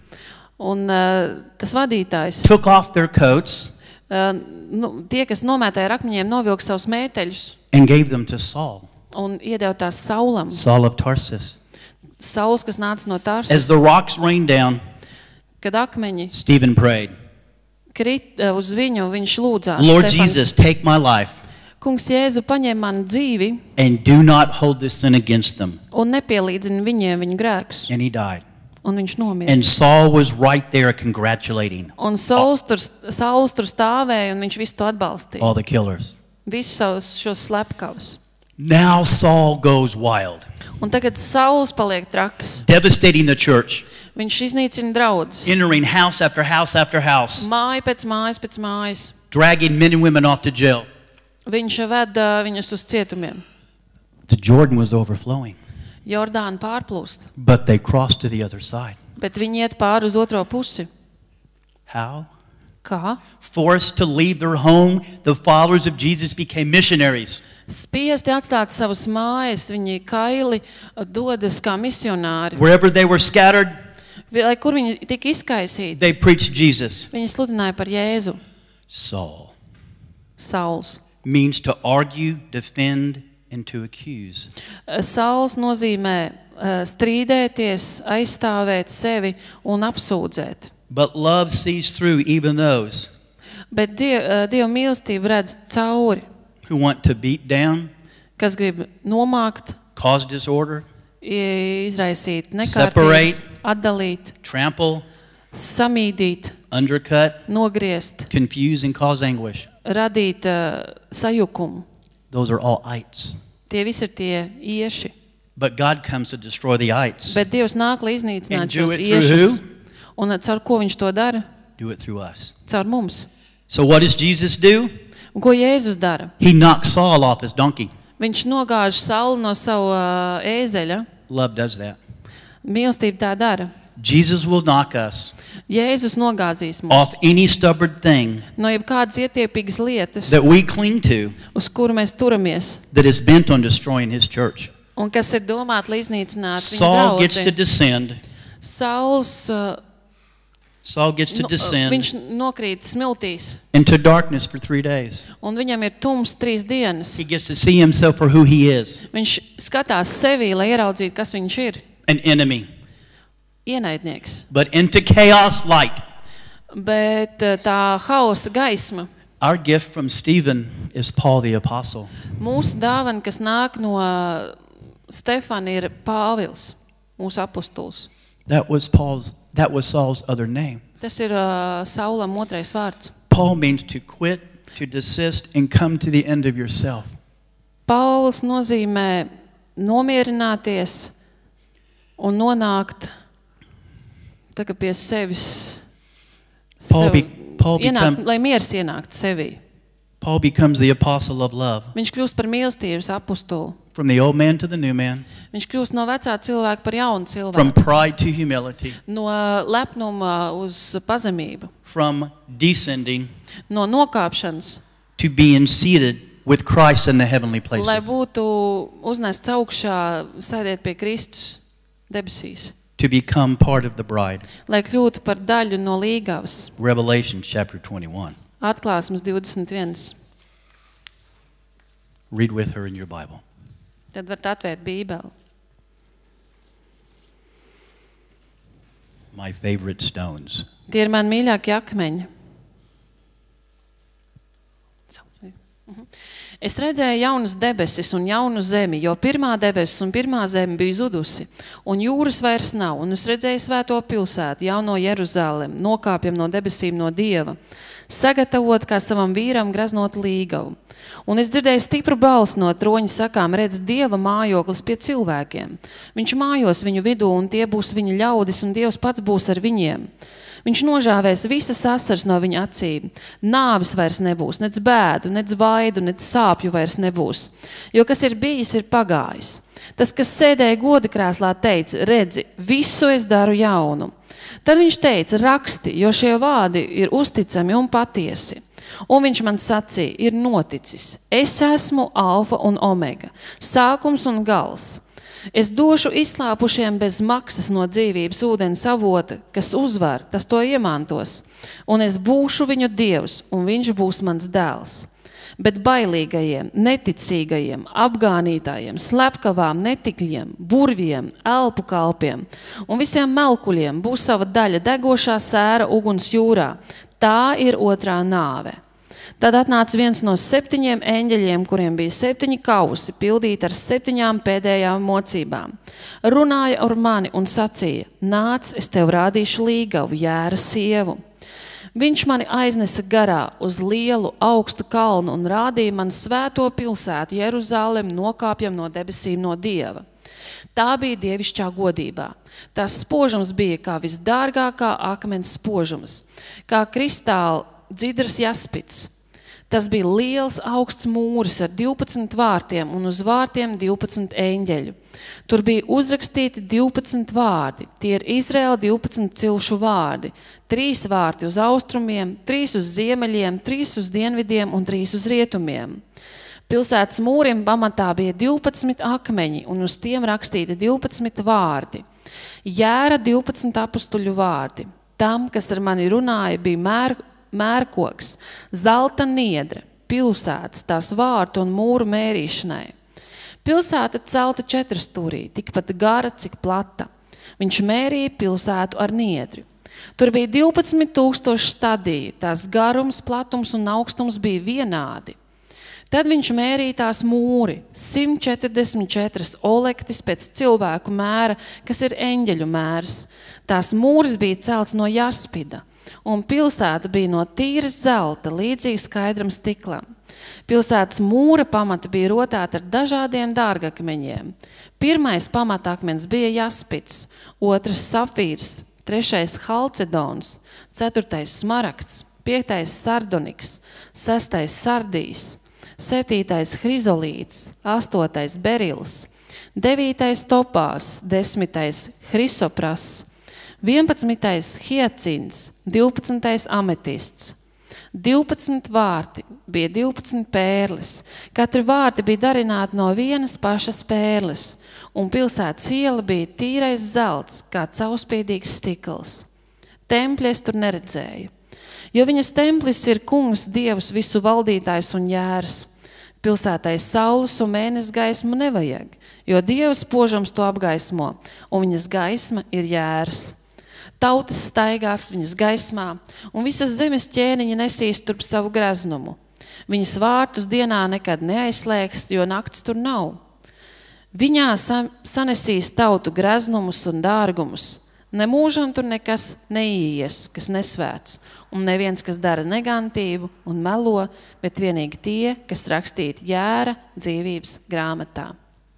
Un uh, tas vadītājs, took off their coats uh, nu, tie, kas nomētāja ar akmeņiem, novilka savus mēteļus and gave them to Saul, un iedeva tās saulam. Saul of Tarsus. Sauls, kas nāca no As Tarsas, the rocks rained down, kad akmeņi Stephen prayed, krit uh, uz viņu, viņš lūdzās. Lord Stefans, Jesus, take my life Kungs Jēzu, paņem manu dzīvi and do not hold this sin against them. un nepielīdzini viņiem viņu grēkus. And he died. Un viņš nomira. And Saul was right there congratulating Un Sauls tur, Sauls tur stāvēja un viņš visu to atbalstīja. all the killers. Visus savus šos slepkavus. Now Saul goes wild, Un tagad Sauls paliek traks. devastating the church, Viņš iznīcina draudzes. entering house after house after house, Māja pēc mājas pēc mājas. dragging men and women off to jail. Viņš veda viņus uz cietumiem. The Jordan was overflowing, Jordāna pārplūst. but they crossed to the other side. Bet viņi iet pāri uz otro pusi. How? Kā? Forced to leave their home, the followers of Jesus became missionaries. Spiesti atstāt savas mājas, viņi kaili dodas kā misionāri. Wherever they were scattered, Lai kur viņi tika izkaisīti, they preached Jesus. viņi sludināja par Jēzu. Saul Sauls. means to argue, defend, and to accuse. Sauls nozīmē uh, strīdēties, aizstāvēt sevi un apsūdzēt. But love sees through even those Bet die, uh, Dieva mīlestība redz cauri, who want to beat down, kas grib nomākt, cause disorder, i- izraisīt Separate. nekārtības, atdalīt, trample, samīdīt, undercut, nogriezt, confuse, and cause anguish. radīt uh, sajukumu. Those are all ites. Tie visi ir tie ieši. But God comes to destroy the ites. Bet Dievs nāk, lai And iznīcinātu do šos it through iešus. who? Un uh, caur ko viņš to dara? Do it through us. Caur mums. So what does Jesus do? Un ko Jēzus dara? He knocks Saul off his donkey. Viņš nogāž sauli no savu uh, ēzeļa. Love does that. Mīlestība tā dara. Jesus will knock us Jēzus nogāzīs mūs off any stubborn thing no jebkādas ietiepīgas lietas, that we cling to uz kuru mēs turamies, that is bent on destroying his church. un kas ir domāti, lai iznīcinātu Saul viņa gets to draudzi. descend. Sauls, uh, Saul gets to no, uh, descend viņš nokrīt smiltīs, into darkness for three days. un viņam ir tums trīs dienas. He gets to see himself for who he is, Viņš skatās sevī, lai ieraudzītu, kas viņš ir. an enemy. Ienaidnieks. But into chaos light. Bet uh, tā hausa gaisma, Our gift from Stephen is Paul the Apostle. mūsu dāvana, kas nāk no uh, Stefana, ir Pāvils, mūsu apostols. That was Paul's. That was Saul's other name. Tas ir uh, Saulam otrais vārds. Paul means to quit, to desist, and come to the end of yourself. Pauls nozīmē nomierināties un nonākt tagad pie sevis. Paul, be, sev, Paul, ienākt, become, lai miers ienākt sevī. Paul becomes the apostle of love. Viņš kļūst par mīlestības apostulu. From the old man to the new man. Viņš kļūst no vecā cilvēka par jaunu From cilvēku. pride to humility. No lepnuma uz pazemību. From descending No nokāpšanas, to being seated with Christ in the heavenly lai places. būtu uznests augšā, sēdēt pie Kristus debesīs. To become part of the bride. Lai kļūtu par daļu no līgavas. Revelation chapter twenty-one. Atklāsmes divdesmit viens. Read with her in your Bible. Tad varat atvērt Bībeli. My favorite stones. Tie ir mani mīļākie akmeņi. Es redzēju jaunas debesis un jaunu zemi, jo pirmā debesis un pirmā zeme bija zudusi, un jūras vairs nav, un es redzēju svēto pilsētu, jauno Jeruzalem, nokāpjam no debesīm no Dieva, sagatavot kā savam vīram graznot līgavu. Un es dzirdēju stipru balsi no troņa sakām, redz Dieva mājoklis pie cilvēkiem. Viņš mājos viņu vidū, un tie būs viņa ļaudis, un Dievs pats būs ar viņiem. Viņš nožāvēs visas asaras no viņa acīm. Nāvis vairs nebūs, nec bēdu, nec vaidu, nec sāpju vairs nebūs. Jo kas ir bijis, ir pagājis. Tas, kas sēdēja goda krēslā, teica, redzi, visu es daru jaunu. Tad viņš teica, raksti, jo šie vārdi ir uzticami un patiesi. Un viņš man sacīja, ir noticis. Es esmu alfa un omega, sākums un gals. Es došu izslāpušiem bez maksas no dzīvības ūdens avota, kas uzvar, tas to iemantos. Un es būšu viņu Dievs, un viņš būs mans dēls. Bet bailīgajiem, neticīgajiem, apgānītājiem, slepkavām, netikļiem, burviem, elpu kalpiem un visiem melkuļiem būs sava daļa degošā sēra uguns jūrā. Tā ir otrā nāve. Tad atnāca viens no septiņiem eņģeļiem, kuriem bija septiņi kausi, pildīti ar septiņām pēdējām mocībām. Runāja ar mani un sacīja, nāc, es tev rādīšu līgavu, jēra sievu. Viņš mani aiznesa garā uz lielu, augstu kalnu un rādīja man svēto pilsētu Jeruzalem, nokāpjam no debesīm no Dieva. Tā bija dievišķā godībā. Tās spožums bija kā visdārgākā akmens spožums, kā kristāla dzidras jaspits. Tas bija liels augsts mūris ar divpadsmit vārtiem un uz vārtiem divpadsmit eņģeļu. Tur bija uzrakstīti divpadsmit vārdi. Tie ir Izraēla divpadsmit cilšu vārdi. Trīs vārti uz austrumiem, trīs uz ziemeļiem, trīs uz dienvidiem un trīs uz rietumiem. Pilsētas mūrim pamatā bija divpadsmit akmeņi un uz tiem rakstīti divpadsmit vārdi. Jēra divpadsmit apustuļu vārdi. Tam, kas ar mani runāja, bija mēr, mērkoks, zelta niedre, pilsētas, tās vārtu un mūru mērīšanai. Pilsēta celta četrstūrī, tikpat gara, cik plata. Viņš mērīja pilsētu ar niedri. Tur bija divpadsmit tūkstoši stadiju, tās garums, platums un augstums bija vienādi. Tad viņš mērīja tās mūri, simt četrdesmit četras olektis pēc cilvēku mēra, kas ir eņģeļu mērs. Tās mūris bija celts no jaspida, un pilsēta bija no tīras zelta, līdzīgi skaidram stiklam. Pilsētas mūra pamata bija rotāta ar dažādiem dārgakmeņiem. Pirmais pamatakmens bija jaspits, otrs safīrs, trešais halcedons, ceturtais smaragds, piektais sardoniks, sestais sardijs, septītais hrizolīts, astotais berils, devītais topās, desmitais hrisopras, vienpadsmitais hiacins, divpadsmitais ametists. Divpadsmit vārti bija divpadsmit pērles. Katri vārti bija darināti no vienas pašas pērles, un pilsētas iela bija tīrais zelts, kā caurspīdīgs stikls. Tempļa es tur neredzēju, jo viņas templis ir kungs, Dievs, visu valdītājs un jērs. Pilsētai saules un mēnes gaismu nevajag, jo Dievs spožums to apgaismo, un viņas gaisma ir jērs. Tautas staigās viņas gaismā, un visas zemes ķēniņi nesīs turp savu greznumu. Viņas vārtus dienā nekad neaizslēgs, jo nakts tur nav. Viņā sanesīs tautu greznumus un dārgumus, Nemūžam tur nekas neies, kas nesvēts, un neviens, kas dara negantību un melo, bet vienīgi tie, kas rakstīti jēra dzīvības grāmatā.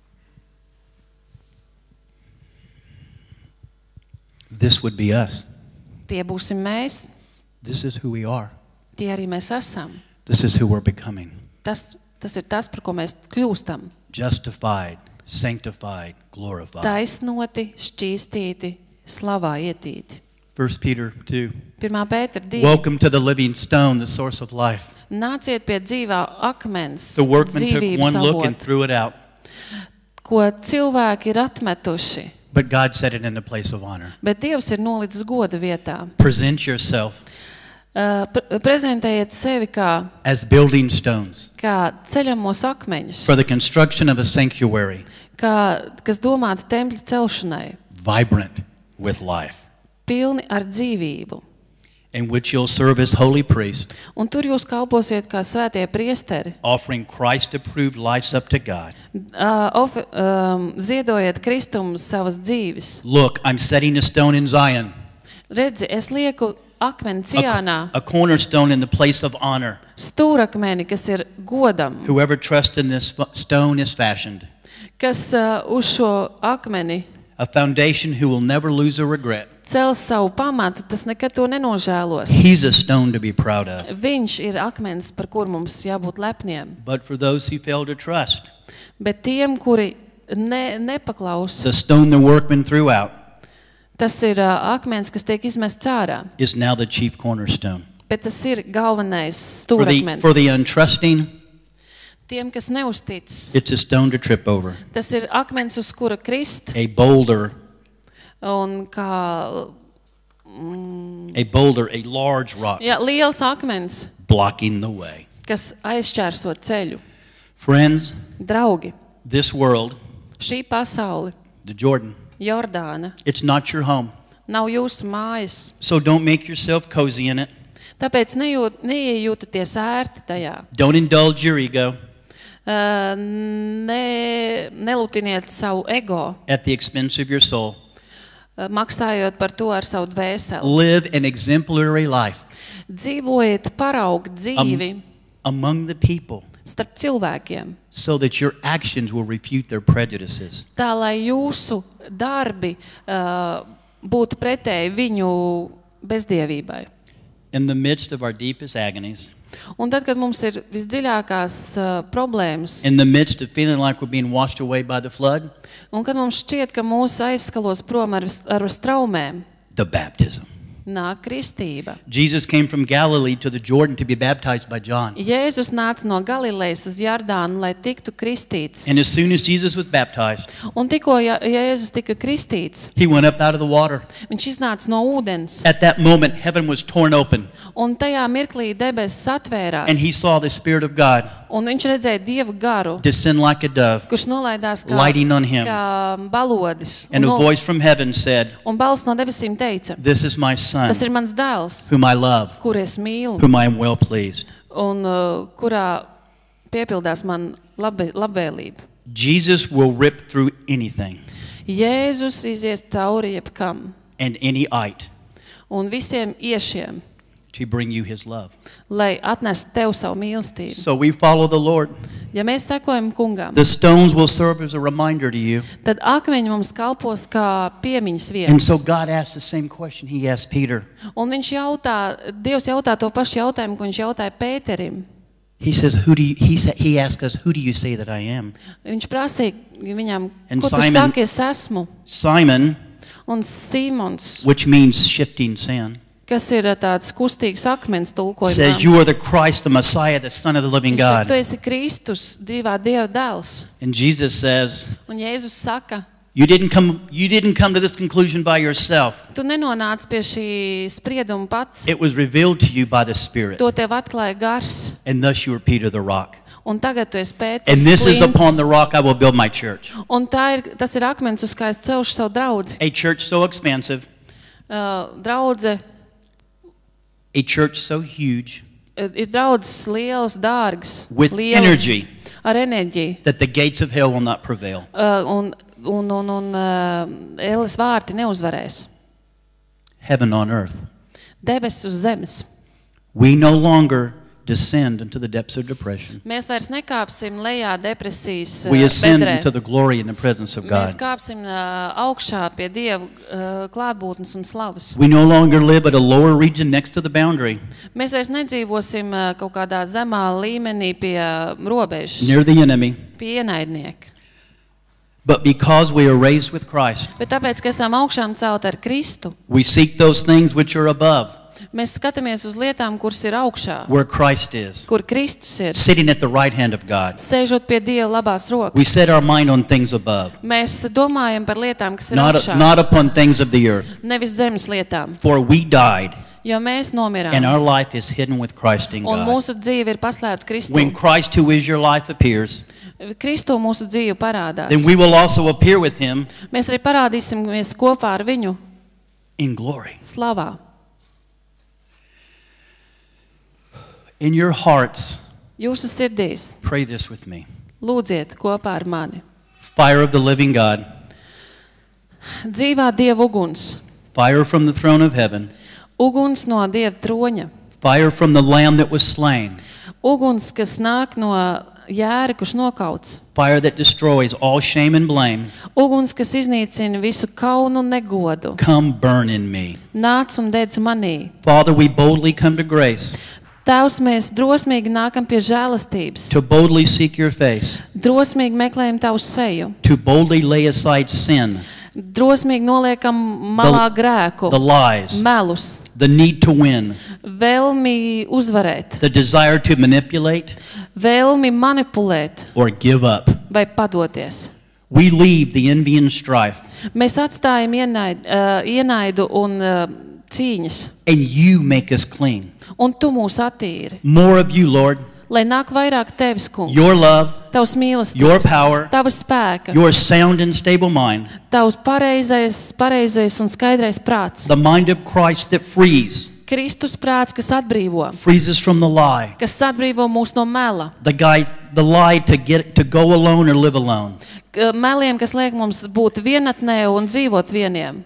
This would be us. Tie būsim mēs, This is who we are. tie arī mēs esam. This is who we're becoming. Tas, tas ir tas, par ko mēs kļūstam. Justified, sanctified, glorified. Taisnoti, šķīstīti, slavā ietīti. First Peter two. Pirmā Pētera divi. Welcome to the living stone, the source of life. Nāciet pie dzīvā akmens, The workman took dzīvības one look and avotu, threw it out, ko cilvēki ir atmetuši, but God set it in the place of honor. bet Dievs ir nolicis goda vietā. Present yourself Uh, pre prezentējiet sevi kā, as building stones kā ceļamos akmeņus, for the construction of a sanctuary, kā, kas domāti tempļa celšanai, vibrant with life, pilni ar dzīvību. in which you'll serve as holy priest, Un tur jūs kalposiet kā svētie priesteri, offering Christ-approved lives up to God. uh, of, um, ziedojiet Kristumu savas dzīves. Look, I'm setting a stone in Zion, Redzi, es lieku akmeni a, Ciānā, a cornerstone in the place of honor. stūrakmeni, kas ir godam, Whoever trusts in this f- stone is fashioned, kas uh, uz šo akmeni a foundation who will never lose or regret. cels savu pamatu, tas nekad to nenožēlos. He's a stone to be proud of. Viņš ir akmens, par kur mums jābūt lepniem. But for those who fail to trust, Bet tiem, kuri ne, nepaklaus, the stone the workman threw out tas ir uh, akmens, kas tiek izmests ārā. is now the chief cornerstone. Bet tas ir galvenais For the, stūrakmens. for the untrusting, Tiem, kas neuztic, it's a stone to trip over, tas ir akmens, uz kura krist, a boulder, un kā mm, a boulder, a large rock jā, liels akmens, blocking the way. kas aizšķērso ceļu. Friends, Draugi, this world, šī pasaule, the Jordan, Jordāna, it's not your home. nav jūsu mājas. So don't make yourself cozy in it. Tāpēc nejūt, neiejūtaties ērti tajā. Don't indulge your ego Uh, ne, nelutiniet savu ego, at the expense of your soul. uh, maksājot par to ar savu dvēseli. Live an exemplary life Dzīvojiet paraugu dzīvi Um, among the people starp cilvēkiem, so that your actions will refute their prejudices. tā lai jūsu darbi uh, būtu pretēji viņu bezdievībai. In the midst of our deepest agonies, Un tad, kad mums ir visdziļākās uh, problēmas, in the midst of feeling like we're being washed away by the flood, un kad mums šķiet, ka mūs aizskalos prom ar, ar straumēm, the baptism. nāk kristība. Jesus came from Galilee to the Jordan to be baptized by John. Jēzus nāca no Galilejas uz Jordānu, lai tiktu kristīts. And as soon as Jesus was baptized, Un tikko Ja- Jēzus tika kristīts, he went up out of the water. viņš iznāca no ūdens, At that moment, heaven was torn open, un tajā mirklī debesis atvērās, and he saw the Spirit of God un viņš redzēja Dieva garu, descend like a dove, kurš nolaidās kā, lighting on him. kā balodis. And a un, no, voice from heaven said, un balss no debesīm teica, "This is my son, tas ir mans dēls, whom I love, kur es mīlu, whom I am well pleased." un uh, kurā piepildās man labi, labvēlība. Jesus will rip through anything Jēzus izies cauri jebkam and any ite un visiem iešiem, to bring you his love. lai atnestu tev savu mīlestību. So we follow the Lord. Ja mēs sekojam kungam, The stones will serve as a reminder to you. tad akmeņi mums kalpos kā piemiņas And so vietas. God asked the same question he asked Peter. Un viņš jautā, Dievs jautā to pašu jautājumu, ko viņš jautāja Pēterim. He says, "Who do you, he said he asked us, who do you say that I am?" Viņš prasīja viņam, And ko tu Simon- saki, es esmu. Simon, Un Simons, which means shifting sand, kas ir tāds kustīgs akmens says, tulkojumā. "You are the Christ, the Messiah, the Son of the living Viņš saka, tu God." esi Kristus, divā Dieva dēls. And Jesus says, Un Jēzus saka, "You didn't come you didn't come to this conclusion by yourself. tu nenonāc pie šī sprieduma pats. It was revealed to you by the Spirit. To tev atklāja gars. And thus you are Peter the rock. Un tagad tu esi Pēters And this is klints. upon the rock I will build my church." Un tā ir, tas ir akmens, uz kā es celšu savu draudzi. A church so expansive, Uh, draudze a church so huge uh, ir draudzes liels, dārgs, with liels, energy ar enerģiju. that the gates of hell will not prevail. Uh, un un, un, un uh, ēles vārti neuzvarēs. heaven on earth. Debesis uz zemes. We no longer descend into the depths of depression. Mēs vairs nekāpsim lejā depresijas uh, We ascend bedrē. into the glory and the presence of Mēs God. kāpsim uh, augšā pie Dieva uh, klātbūtnes un slavas. We no longer live at a lower region next to the boundary, Mēs vairs nedzīvosim uh, kaut kādā zemā līmenī pie uh, robežas, near the enemy, pie ienaidnieka. but because we are raised with Christ, Bet tāpēc, ka esam augšām celt ar Kristu, we seek those things which are above, mēs skatāmies uz lietām, kuras ir augšā, where Christ is, kur Kristus ir, sitting at the right hand of God. sēžot pie Dieva labās We rokas. set our mind on things above, Mēs domājam par lietām, kas ir not, augšā, not upon things of the earth. nevis zemes lietām, For we died, jo mēs nomirām, and our life is hidden with Christ in un God. mūsu dzīve ir paslēpta Kristū. When Christ, who is your life, appears, Kristū mūsu dzīve parādās. then we will also appear with him Mēs arī parādīsimies kopā ar viņu in glory. slavā. In your hearts, Jūsu sirdīs pray this with me. lūdziet kopā ar mani. Fire of the living God, Dzīvā Dieva uguns, fire from the throne of heaven, uguns no Dieva troņa, fire from the Lamb that was slain, uguns, kas nāk no jēra, kurš nokauts, fire that destroys all shame and blame. uguns, kas iznīcina visu kaunu un negodu. Come burn in me. Nāc un dedz manī. Father, we boldly come to grace Tēvs, mēs drosmīgi nākam pie žēlastības, to boldly seek your face, drosmīgi meklējam Tavu seju, to boldly lay aside sin, drosmīgi noliekam malā grēku, the lies, melus, the need to win, vēlmi uzvarēt, the desire to manipulate vēlmi manipulēt or give up. vai padoties. We leave the envy and strife, Mēs atstājam ienaid, uh, ienaidu un uh, cīņas, and you make us clean. un Tu mūs attīri. More of you, Lord, Lai nāk vairāk Tevis, kungs, your love, Tavs your mīlestības, power, Tava spēka, your sound and stable mind, Tavs pareizais, pareizais un skaidrais prāts, the mind of Christ that frees, Kristus prāts, kas atbrīvo, frees us from the lie, kas atbrīvo mūs no mela, the guy, the lie to get to go alone or live alone. K- meliem, kas liek mums būt vienatnē un dzīvot vieniem.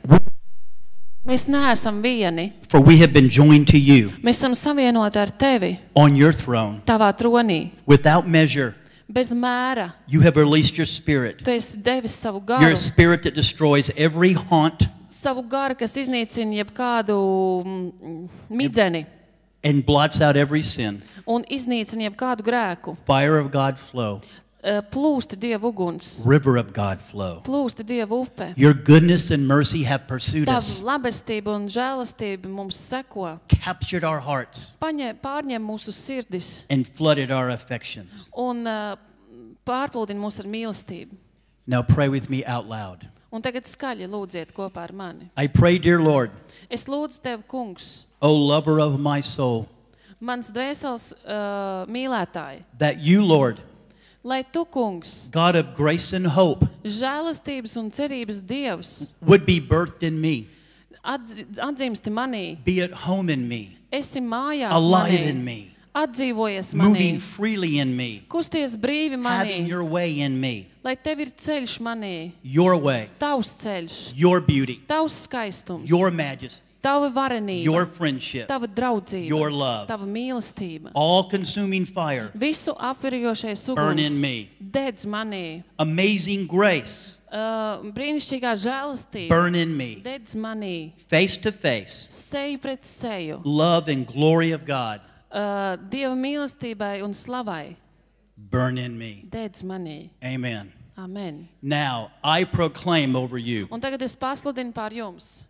Mēs neesam vieni. For we have been joined to you Mēs esam savienoti ar Tevi, on your throne Tavā tronī, without measure. bez mēra. You have released your spirit, Tu esi devis savu your garu, spirit that destroys every haunt savu garu, kas iznīcina jebkādu mm, midzeni and blots out every sin. un iznīcina jebkādu grēku. Fire of God flow, Eh, Plūsti Dieva uguns, river of God flow. plūsti Dieva upe. Your goodness and mercy have pursued Tava us, labestība un žēlastība mums seko, captured our hearts, paņem, pārņem mūsu sirdis and flooded our affections. un uh, pārplūdina mūs ar mīlestību. Now pray with me out loud. Un tagad skaļi lūdziet kopā ar mani. I pray, dear Lord, Es lūdzu Tevi, kungs, O lover of my soul, mans dvēseles uh, mīlētāji, that you, Lord, lai Tu, kungs, God of grace and hope, žēlastības un cerības Dievs, would be birthed in me, atdzi- atdzimsti manī, be at home in me, esi mājās alive manī, in me, atdzīvojies moving manī, freely in me, kusties brīvi having manī, your way in me, lai Tev ir ceļš manī, your way, Tavs ceļš, your beauty, Tavs skaistums, your majesty, Tava varenība, your friendship, Tava draudzība, your love, Tava mīlestība, all-consuming fire, visu apvirjošais burn in uguns, me, dedz manī, amazing grace, uh, brīnišķīgā žēlastība, burn in me, dedz manī, face to face, seju pret seju, love and glory of God, uh, Dieva mīlestībai un slavai, burn in me. dedz manī. Amen. Amen. Now, I proclaim over you. Un tagad es pasludinu pār jums.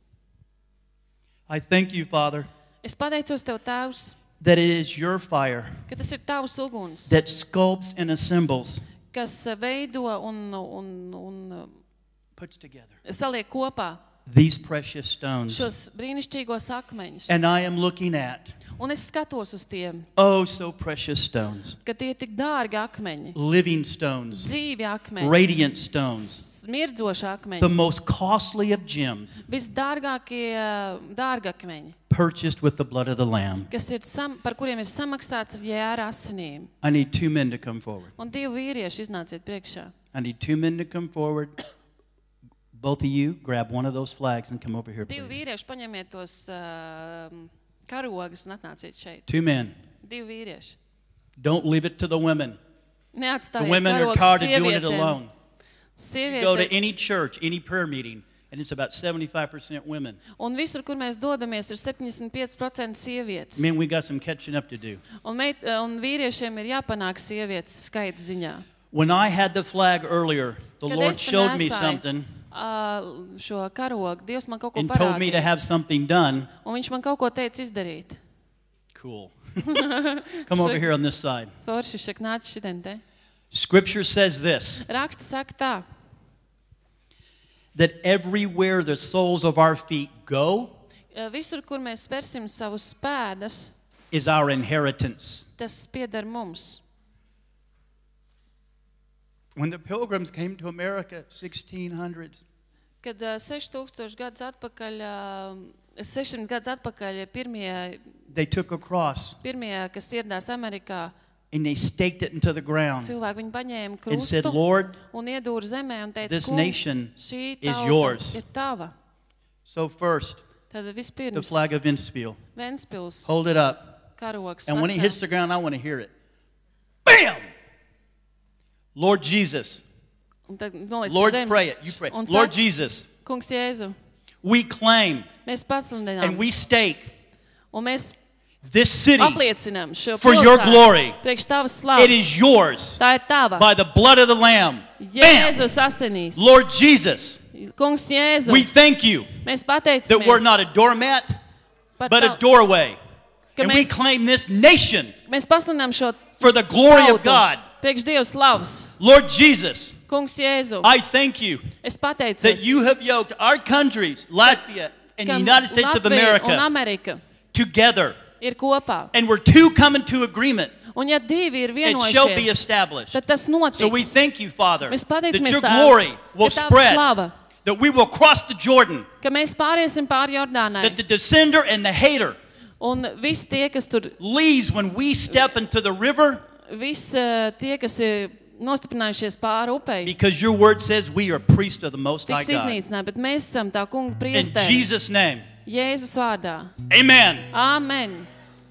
I thank you, Father, Es pateicos Tev, Tēvs, that it is your fire ka tas ir Tavs uguns, that sculpts and assembles, kas veido un, un, un puts together saliek kopā these precious stones. šos brīnišķīgos akmeņus. And I am looking at, Un es skatos uz tiem, oh, so precious stones, ka tie ir tik dārgi akmeņi, living stones, dzīvi akmeņi, radiant stones, smirdzoši the akmeņi, most costly of gems, visdārgākie dārgakmeņi, purchased with the blood of the Lamb. kas ir sam, par kuriem ir samaksāts ar jēra asinīm. I need two men to come forward. Un divi vīrieši iznāciet priekšā. I need two men to come forward, both of you grab one of those flags and come over here, Divi please. vīrieši paņemiet tos uh, karogus un atnāciet šeit. Two men. Divi vīrieši. Don't leave it to the women. The Neatstājiet women are karogus tired of doing it sievietēm. alone. You go to Sievietes. any church, any prayer meeting, and it's about seventy-five percent women. Un visur, kur mēs dodamies, ir septiņdesmit pieci procenti sievietes. Men, we got some catching up to do. Un, meit, un vīriešiem ir jāpanāk sievietes skaita ziņā. When I had the flag earlier, the Kad Lord es te showed me nesāju, something ā, šo karogu, Dievs man kaut ko and told me to parādīja. have something done. Un viņš man kaut ko teica izdarīt. Cool. Come over here on this side. Forši šak nāc šitien te. Scripture says this, Raksti saka tā, that everywhere the soles of our feet go visur, kur mēs spērsim savus pēdas, is our inheritance. tas pieder mums. When the pilgrims came to America, sixteen hundreds, Kad uh, seštūkstoši gadus atpakaļ, uh, sešsimt gadus atpakaļ pirmie, they took a cross pirmie, kas ieradās Amerikā, and they staked it into the ground cilvēki viņu paņēma and said, krustu Lord, un iedūra zemē un teica, this kungs, nation šī is tauta yours. ir tava. so first, Tad the vispirms flag of Ventspils. Ventspils Hold it up. karogs And when it pacēl. hits the ground, I want to hear it. Bam! Lord Jesus. Un tad noliec pie Lord, zemes. pray it. You pray. Un Lord saka, Jesus, kungs Jēzu, we claim mēs and pasludinām we stake un mēs this city. apliecinām šo for your pilsētu glory. priekš tavas It slavas. is yours Tā ir tava. by the blood of the Lamb. Bam! Jēzus asinīs. Lord Jesus, Kungs Jēzu, we thank you mēs that we're pateicamies not a doormat, par but a tavu- doorway. ka And we mēs, claim this nation mēs pasludinām šo for the glory of tautu God. priekš Dieva slavas. Lord Jesus, Kungs Jēzu, I thank you es that pateicos, you have yoked our countries, Latvia and the ka United States of Latvija un America, Amerika together. ir kopā. And we're two coming to agreement. Un ja divi ir It shall be vienojušies, established. tad tas notiks. So we thank you, Father, Mēs that pateicamies your Tēvs, glory will ka tava spread, slava, that we will cross the Jordan, ka mēs pāriesim pāri Jordānai. that the descender and the hater Un visi tie, kas tur, leaves when we step into the river, visi uh, tie, kas ir nostiprinājušies pāri upei, because your word says we are priests of the Most High tiks God. iznīcināti, bet mēs esam tā kunga In priesteri. Jesus' name, Jēzus vārdā. amen. Āmen.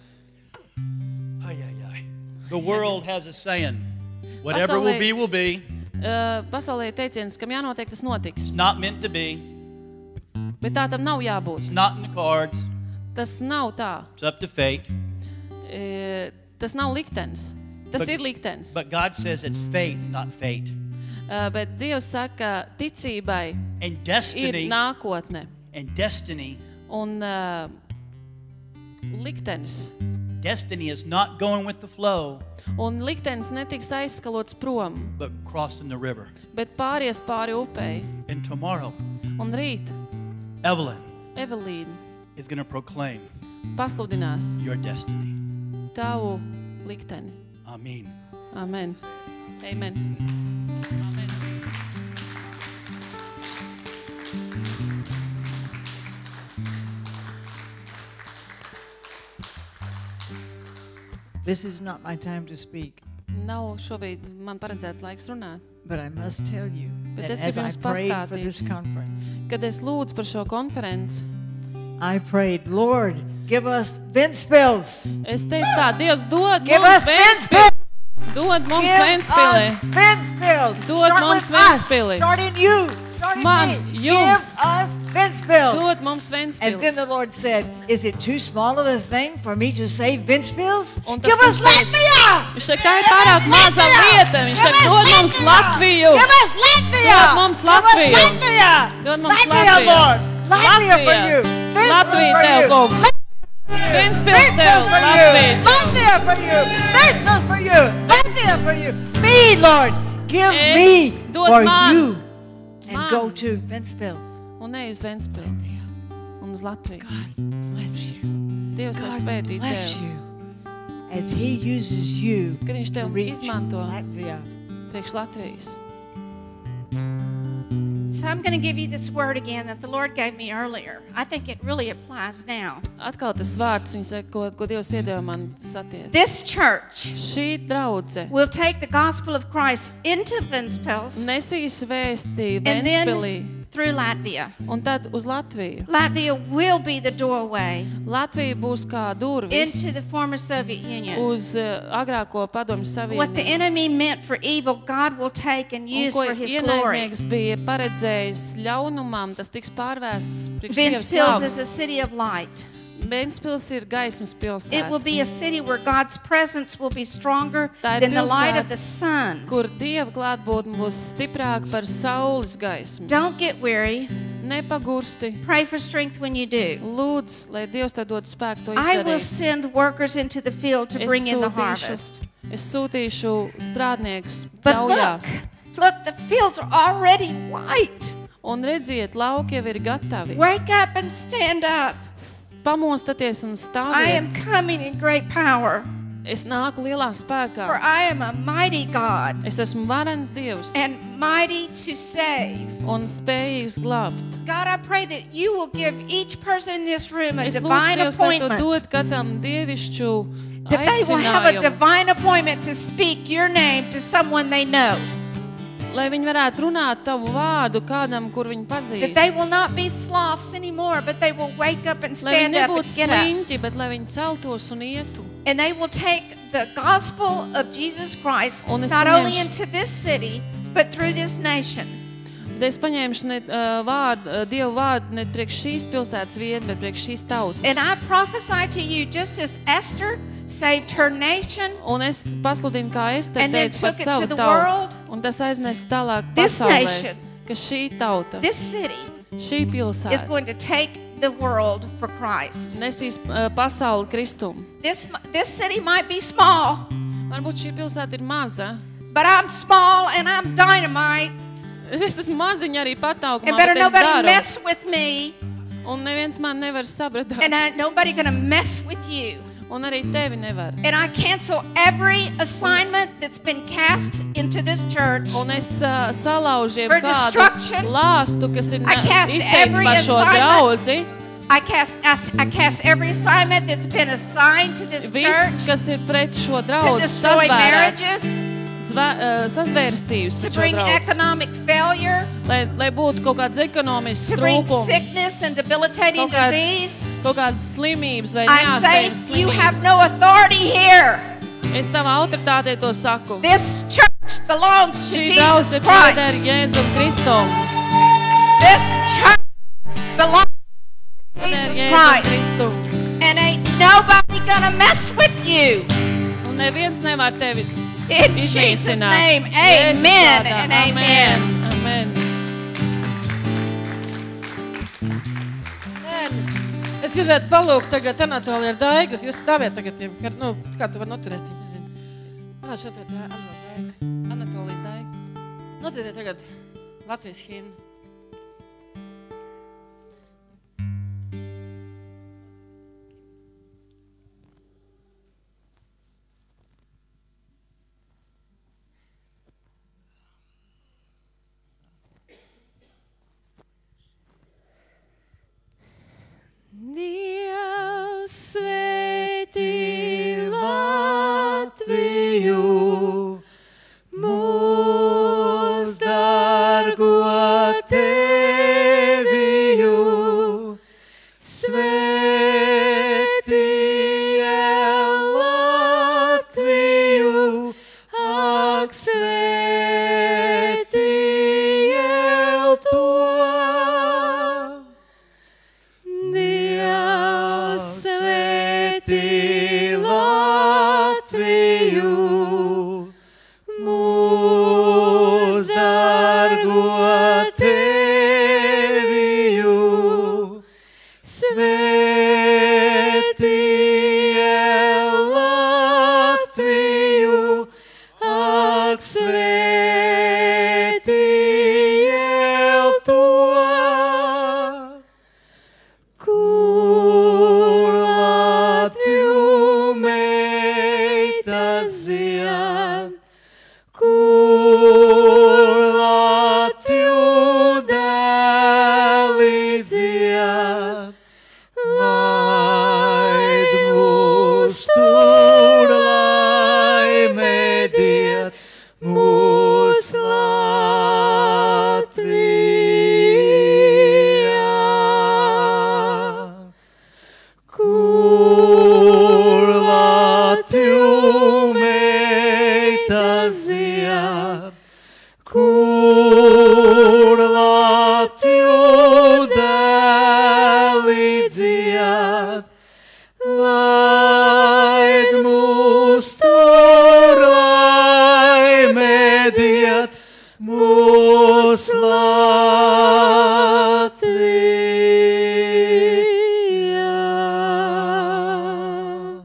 Ay, ay, ay. The world has a saying, whatever will Pasaulē- be, will be. Uh, pasaulē ir teiciens, kam jānotiek, tas notiks. It's not meant to be. Bet tā tam nav It's jābūt. not in the cards. Tas nav tā. It's up to fate. E, tas nav liktenis. Tas But- ir liktenis. But God says it's faith, not fate. Uh, bet Dievs saka, ticībai And ir destiny, nākotne. and destiny, Un uh, liktenis. destiny is not going with the flow, Un liktenis netiks aizskalots prom, but crossing the river. bet pāries pāri upei. And tomorrow, Un rīt Evelyn Evelīna is going to proclaim pasludinās your destiny. tavu likteni. Amen. Amen. Amen. Amen. This is not my time to speak, Nav šobrīd man paredzēts laiks runāt. but I must tell you Bet that es as gribu I jums prayed for pastāstīt. this conference, Kad es lūdzu par šo konferenci, I prayed, Lord, give us Ventspils. es teicu tā, Dievs dod Give mums us Ventspils. Ventspili. Dod mums Give Ventspili. us Ventspils. Dod Start mums with us. Ventspili. Start in you. Start in Man, me. jums. Give us Ventspils. Dod mums And Ventspili. then the Lord said, is it too small of a thing for me to say Ventspils? Un tas Give us kungs teica- Latvia. Viņš saka, tā ir Give us pārāk maza Latvia. lieta. Viņš Give saka, us dod mums Latvia. Latviju. Give us Latvia. Dod mums Give us Latviju. Latvia. Dod mums Latvia, Latviju. Lord. Latvia for Latvija. you. Ventspils Latvija for tev, you. kungs. Ventspils tev, Ventspils for you. Latvija. Latvia for you. Ventspils for you. Latvia for you. Me, Lord. Give Es me dod for man. you. And Man. go to Ventspils. Un ne uz Ventspili. Un uz Latviju. God bless you. Dievs lai God svētī bless tev. you. As He uses you Kad viņš to tev reach izmanto Latvia. priekš Latvijas. So I'm going to give you this word again that the Lord gave me earlier. I think it really applies now. Atkal tas vārds, viņš saka, ko, ko Dievs iedeva man satiet. This church Šī draudze will take the gospel of Christ into Ventspils, nesīs vēstī and Ventspilī. then through Latvia. un tad uz Latviju. Latvia will be the doorway Latvija būs kā durvis into the former Soviet Union. uz uh, agrāko padomju What the savienību. enemy meant for evil, God will take and Un use ko for His glory. ienaidnieks bija paredzējis ļaunumam, tas tiks pārvērsts priekš Dieva Ventspils is a slavas. city of light. Ventspils ir gaismas It will pilsēta, be a city where God's presence will be stronger Tā ir than the light of pilsēta. the sun. kur Dieva klātbūtne būs stiprāka par saules gaismu. Don't get weary. Nepagursti. Pray for strength when you do. Lūdz, lai Dievs tev dod spēku to I will izdarīt. send workers into the field to Es bring in the sūtīšu, harvest. es sūtīšu strādniekus But pļaujā. look, look, the fields are already white. Un redziet, lauki jau ir gatavi. Wake up and stand up. Pamostaties un I am stāviet. coming in great power, Es nāku lielā for spēkā. I am a mighty God Es esmu varens Dievs and mighty to save. un spējīgs glābt. God, I pray that you will give each person in this room a Es lūdzu divine Dievs, lai tu appointment. dod katram dievišķu That they will have a aicinājumu, divine appointment to speak your name to someone they know. lai viņi varētu runāt tavu vārdu kādam, kur viņi That pazīst. they will not be sloths anymore, but they will wake up and Lai viņi stand up and nebūtu get up. sliņķi, bet lai viņi celtos un ietu. And they will take the gospel of Jesus Christ Un es not only paņemšu- into this city, but through this nation. Tad es paņēmuši ne, uh, vārdu, uh, Dievu vārdu ne priekš šīs pilsētas vien, bet priekš šīs tautas. And I prophesy to you, just as Esther saved her nation, Un es pasludinu, kā es te And then teicu par took it to savu the tautu. world. Un tas aiznes tālāk This pasaulē, nation. ka šī tauta, this city šī is pilsēta going to take the world for Christ. nesīs uh, pasauli kristumu. This, this city might be small, Varbūt šī pilsēta ir maza. but I'm small and I'm dynamite, Es esmu maziņa arī pataukumā, and better bet es nobody daru. mess with me, Un neviens man nevar sabradāt. and I, nobody gonna mess with you. Un arī tevi nevar. And I cancel every assignment that's been cast into this church. Un es uh, salaužu For jebkādu destruction. lāstu, kas ir I cast izteikts every par šo assignment. draudzi. I cast, I, I cast every assignment that's been assigned to this Viss, church kas ir pret šo to draudzi, destroy sazvērēts, marriages, zva- uh, sazvērstības to pret šo bring draudzi. economic failure, Lai, lai būtu kaut kāds ekonomisks to bring trūkums, sickness and debilitating kaut kāds, disease. kaut kādas slimības vai I say neārstējums you have slimības. no authority here. Es tavā autoritātei to saku. This church belongs to Šī Jesus draudze pieder Christ. Jēzum Kristum. This church belongs to Pieder Jesus Jēzum Christ. Kristum. And ain't nobody gonna mess with you. Un neviens nevar tevis In Jesus' iznīcināt. name, Jēzus amen vārdā, and amen. Amen. Es gribētu palūgt tagad Anatoliju ar Daigu. Jūs stāviet tagad, ja, ka, nu, kā tu vari noturēt? Manā šodien tā Anatolija Daiga. Anatolijas Daiga. Noturiet tagad Latvijas himnu. Dievs svētī Latviju, mūs dargo Teviju, svētī Latviju, ak svētī to. Dievs svētī Latviju, mūs dargo Teviju, svētī Latviju, ak svētī to. Kur Latviju meitas zied, kur Latviju dēli dzied, laid mūs tur, lai mediet mūs Latviju. zied, kur Latviju dēli dzied, laid mūs tur laime diet, mūs Latvijā.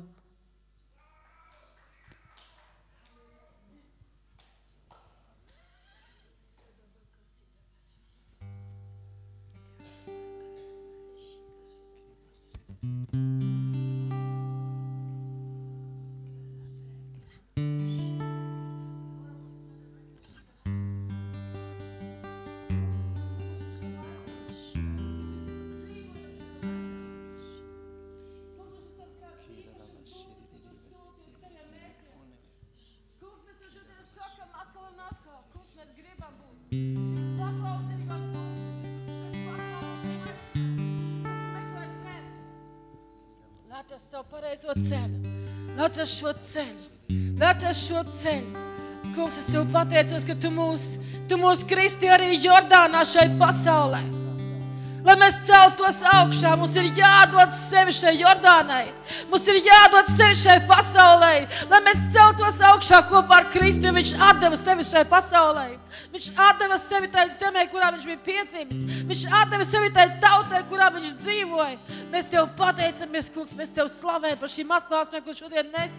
Atrast savu pareizo ceļu, atrast šo ceļu, atrast šo ceļu. Kungs, es Tev pateicos, ka Tu mūs, Tu mūs kristi arī Jordānā šai pasaulē. Lai mēs celtos augšā, mums ir jādod sevi šai Jordānai, mums ir jādod sevi šai pasaulē, lai mēs celtos augšā kopā ar Kristu, jo Viņš atdeva sevi šai pasaulē. Viņš atdeva sevi tai zemē, kurā Viņš bija piedzimis. Viņš atdeva sevi tai tautai, kurā Viņš dzīvoja. Mēs Tev pateicamies, Kungs, mēs Tev slavējam par šīm atklāsmēm, ko šodien nes.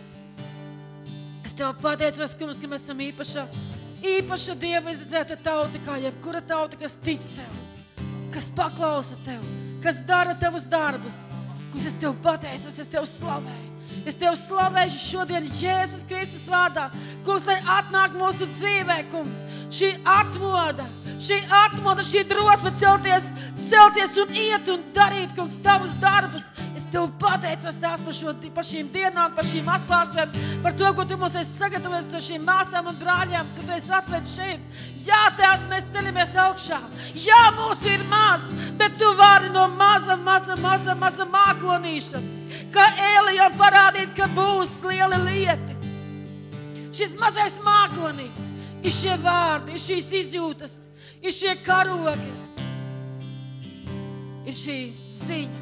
Es Tev pateicos, Kungs, ka mēs esam īpaša, īpaša Dieva izredzēta tauta, kā jebkura tauta, kas tic Tev, kas paklausa Tev, kas dara Tevus darbus. Kungs, es Tev pateicos, es Tev slavēju. Es Tev slavēšu šodien Jēzus Kristus vārdā. Kungs, lai atnāk mūsu dzīvē, Kungs, šī atmoda, šī atmoda, šī drosme celties, celties un iet un darīt, Kungs, Tavus darbus. Es Tev pateicos Tās par, šo, par šīm dienām, par šīm atklāsmēm, par to, ko Tu mums esi sagatavojis ar šīm māsām un brāļiem. Tu esi atved šeit. Jā, Tēvs, mēs ceļamies augšā. Jā, mūsu ir maz, bet Tu vari no maza, maza, maza, maza mākonīša, kā Ēlijam parādīt, ka būs lieli lieti. Šis mazais mākonīts ir šie vārdi, ir šīs izjūtas, ir šie karogi, ir šī ziņa.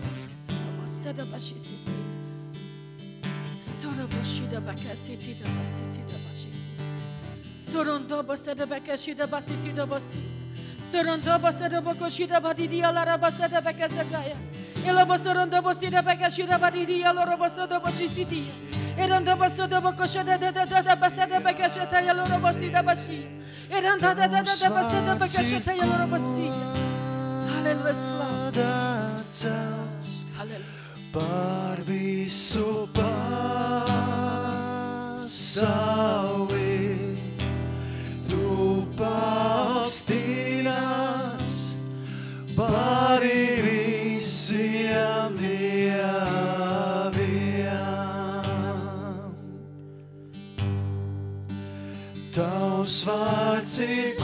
Ela sorando bosida bakashida badidia loro bosodo bosisitia. Eranda bosodo bakoshada da da da basada bakashata yaloro bosida bashi. Eranda da da da basada bakashata yaloro bosia. Hallelujah. Par visu pasauli Tu paustināts pāri visiem dieviem. Tavs vārds ir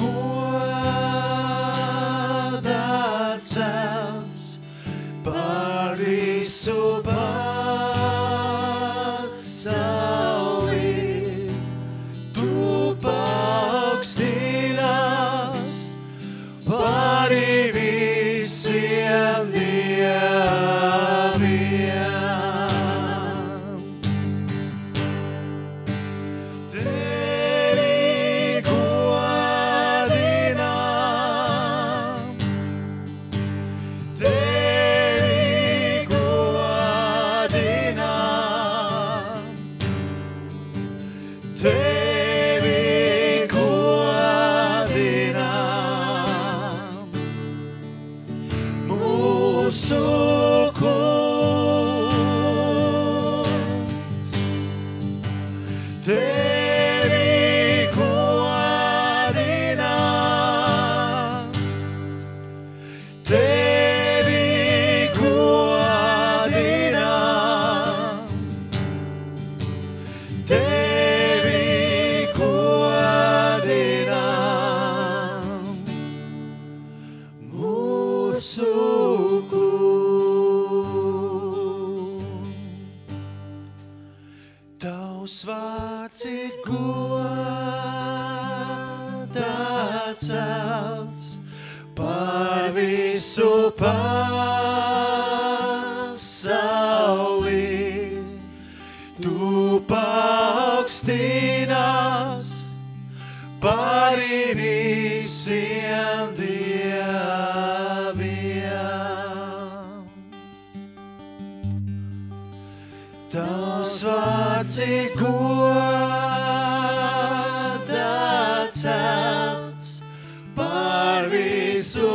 godā celts par visu pasauli. Tu paaugstinās pāri visiem dieviem. Tevi godinām, Tevi godinām. godā celts par visu pasauli. Tu paaugstinās pāri visiem dieviem. Tavs vārds ir godā celts par visu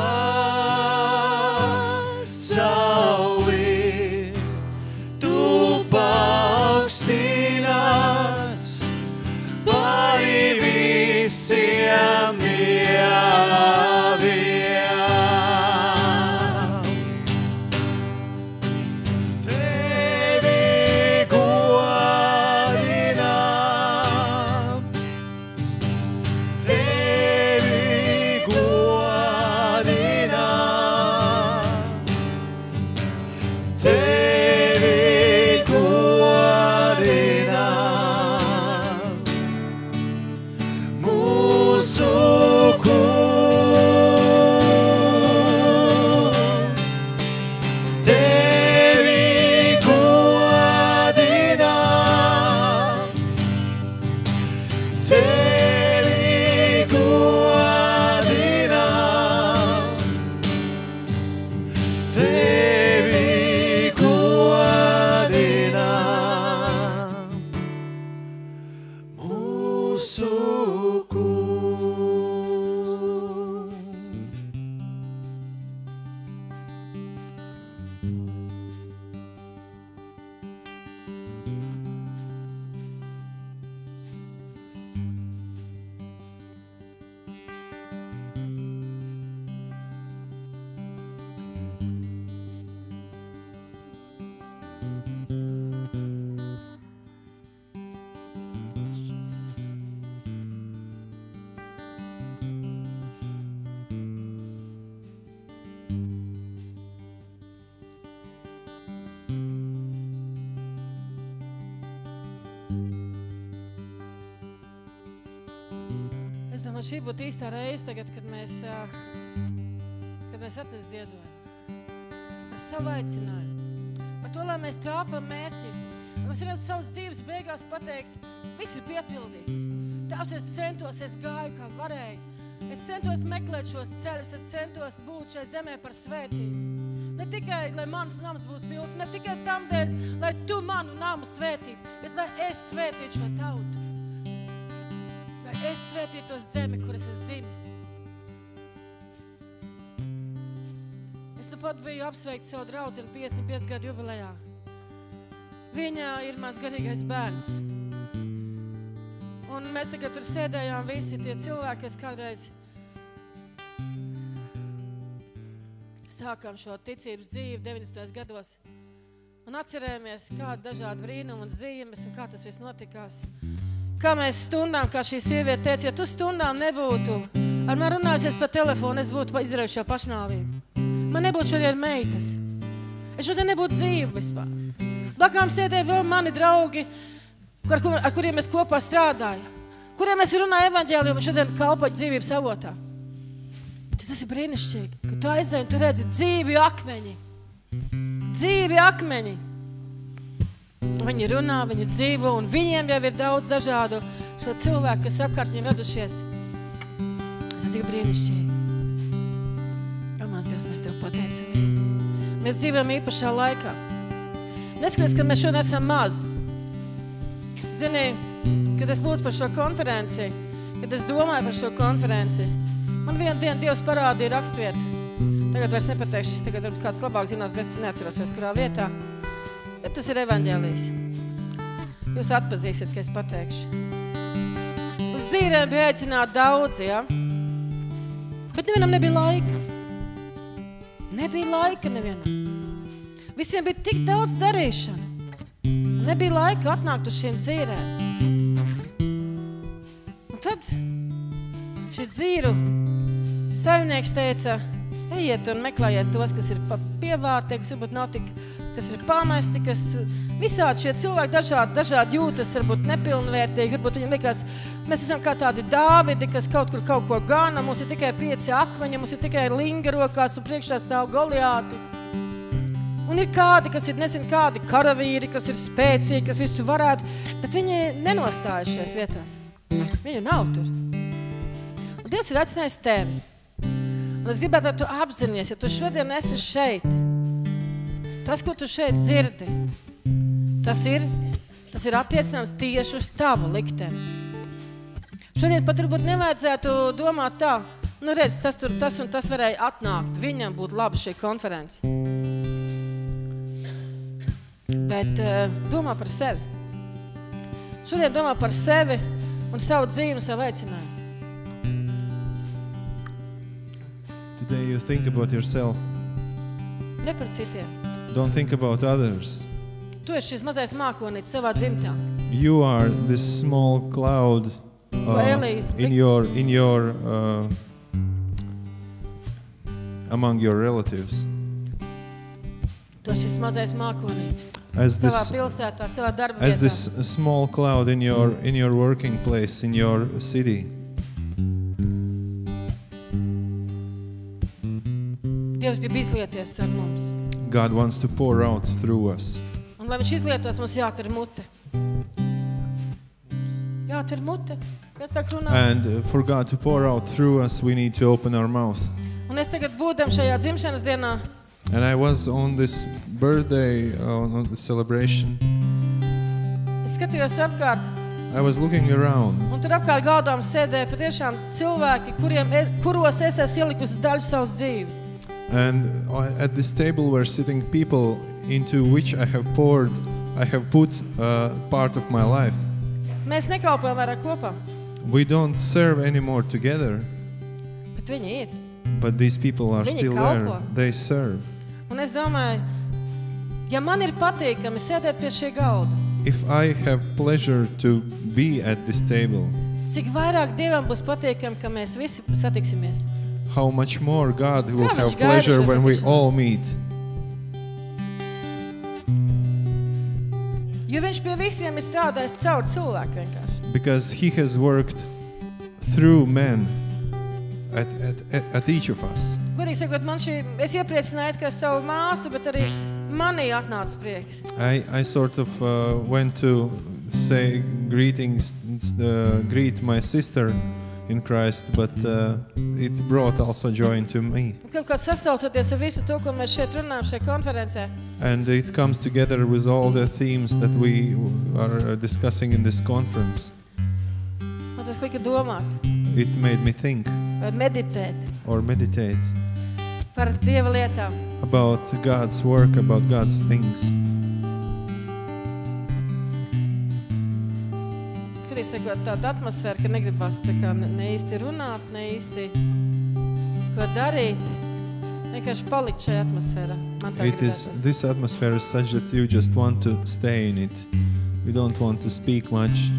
pasauli. Tu paaugstinās pāri visiem dieviem. Tevi godinām, Tevi godinām, Tevi godinām, mūsu kungs. Tevi godinām, Tevi godinām, Tevi godinām, mūsu kungs. Es domāju, šī būtu īstā reize tagad, kad mēs, ā, kad mēs atnes ziedojam. Ar savu aicinājumu. Par to, lai mēs trāpam mērķi. Lai mēs varam savas dzīves beigās pateikt, viss ir piepildīts. Tavs, es centos, es gāju, kā varēju. Es centos meklēt šos ceļus, es centos būt šai zemē par svētību. Ne tikai, lai mans nams būs pilns, ne tikai tam dēļ, lai tu manu namu svētītu, bet lai es svētītu šo tautu. Lai es svētītu to zemi, kur es esmu dzimis. Es nu pat biju apsveikt savu draudzeni piecdesmit pieci gadu jubilejā. Viņa ir mans garīgais bērns. Un mēs tagad tur sēdējām visi tie cilvēki, kas kādreiz sākām šo ticības dzīvi deviņdesmitajos gados. Un atcerējāmies, kāda dažāda brīnuma un zīmes un kā tas viss notikās. Kā mēs stundām, kā šī sieviete teica, ja tu stundām nebūtu ar man runājusies pa telefonu, es būtu izdarījuši šo pašnāvību. Man nebūtu šodien meitas. Es šodien nebūtu dzīve vispār. Blakām sēdēja vēl mani draugi, ar, kur, ar kuriem mēs kopā strādājam, kuriem mēs runājam evaņģēliju un šodien kalpoju dzīvības avotā. Tas ir brīnišķīgi, ka tu aizēji un tu redzi dzīvi akmeņi. Dzīvi akmeņi. Viņi runā, viņi dzīvo, un viņiem jau ir daudz dažādu šo cilvēku, kas apkārt viņiem radušies. Tas ir tik brīnišķīgi. Amās Dievs, mēs Tev pateicamies. Mēs dzīvojam īpašā laikā. Neskatās, ka mēs šodien esam maz. Zini, kad es lūdzu par šo konferenci, kad es domāju par šo konferenci, man vienu dienu Dievs parādīja rakstvietu. Tagad vairs nepateikšu, tagad varbūt kāds labāk zinās, bet es neatceros vairs kurā vietā. Bet tas ir evaņģēlijs. Jūs atpazīsiet, ka es pateikšu. Uz dzīvēm bija aicināti daudzi, ja? Bet nevienam nebija laika. Nebija laika nevienam. Visiem bija tik daudz darīšana. Nebija laika atnākt uz šiem dzīvēm. Un tad šis dzīru saimnieks teica, ejiet un meklējiet tos, kas ir pa pievārtiem, kas varbūt nav tik, kas ir pamesti, kas Visādi šie cilvēki dažādi, dažādi jūtas, varbūt nepilnvērtīgi, varbūt viņiem liekas, mēs esam kā tādi Dāvidi, kas kaut kur kaut ko gana, mums ir tikai pieci akmeņi, mums ir tikai linga rokās un priekšā stāv Goliāti. Un ir kādi, kas ir, nezinu, kādi karavīri, kas ir spēcīgi, kas visu varētu, bet viņi nenostājas šajās vietās. Viņu nav tur. Un Dievs ir aicinājis tevi. Un es gribētu, lai tu apzinies, ja tu šodien esi šeit, tas, ko tu šeit dzirdi, tas ir, tas ir attiecināms tieši uz tavu likteni. Šodien pat varbūt nevajadzētu domāt tā, nu redz, tas, tur, tas un tas varēja atnākt, viņam būtu laba šī konference. Bet uh, domā par sevi. Šodien domā par sevi un savu dzīvi un savu aicinājumu. Today you think about yourself. Ne par citiem. Don't think about others. Tu esi šis mazais mākonītis savā dzimtā. You are this small cloud uh, Eli, in your in your uh, among your relatives. Tu esi šis mazais mākonītis. As Savā this pilsētā, savā darba as vietā. this small cloud in your in your working place, in your city. Dievs grib izlieties ar mums. God wants to pour out through us. Un lai viņš izlietos, mums jātur mute. Jātur mute. Kas sāk runāt? And uh, for God to pour out through us, we need to open our mouth. Un es tagad būdam šajā dzimšanas dienā, And I was on this birthday, uh, on the celebration. es skatījos apkārt, I was looking around, un tur apkārt galdām sēdēja patiešām cilvēki, kuriem es, kuros es esmu ielikusi daļu savas dzīves. and uh, at this table were sitting people into which I have poured, I have put uh, part of my life. Mēs nekalpojam vairāk kopā, We don't serve anymore together, bet viņi ir. but these people are Viņi still kalpo. there. They serve. Un es domāju, ja man ir patīkami sēdēt pie šī galda, If I have pleasure to be at this table, cik vairāk Dievam būs patīkami, ka mēs visi satiksimies. how much more God will Kā viņš have gaida pleasure šo when we satikšanos? all meet. Jo viņš pie visiem ir strādājis caur cilvēku vienkārši. Because He has worked through men at, at, at, at each of us. Godīgi sakot, man šī, es iepriecināju kā savu māsu, bet arī manī atnāca prieks. I, I sort of uh, went to say greetings, uh, greet my sister in Christ, but uh, it brought also joy into me. Kaut kā sasaucoties ar visu to, ko mēs šeit runājam šajā konferencē, And it comes together with all the themes that we are discussing in this conference. man tas lika domāt It made me think vai meditēt or meditate par Dieva lietām. about God's work, about God's things. Tur ir sakot tāda atmosfēra, ka negribas tā kā ne, ne īsti runāt, ne īsti ko darīt. Vienkārši palikt šajā atmosfērā. Man tā It is, gribētos. this atmosphere is such that you just want to stay in it. You don't want to speak much.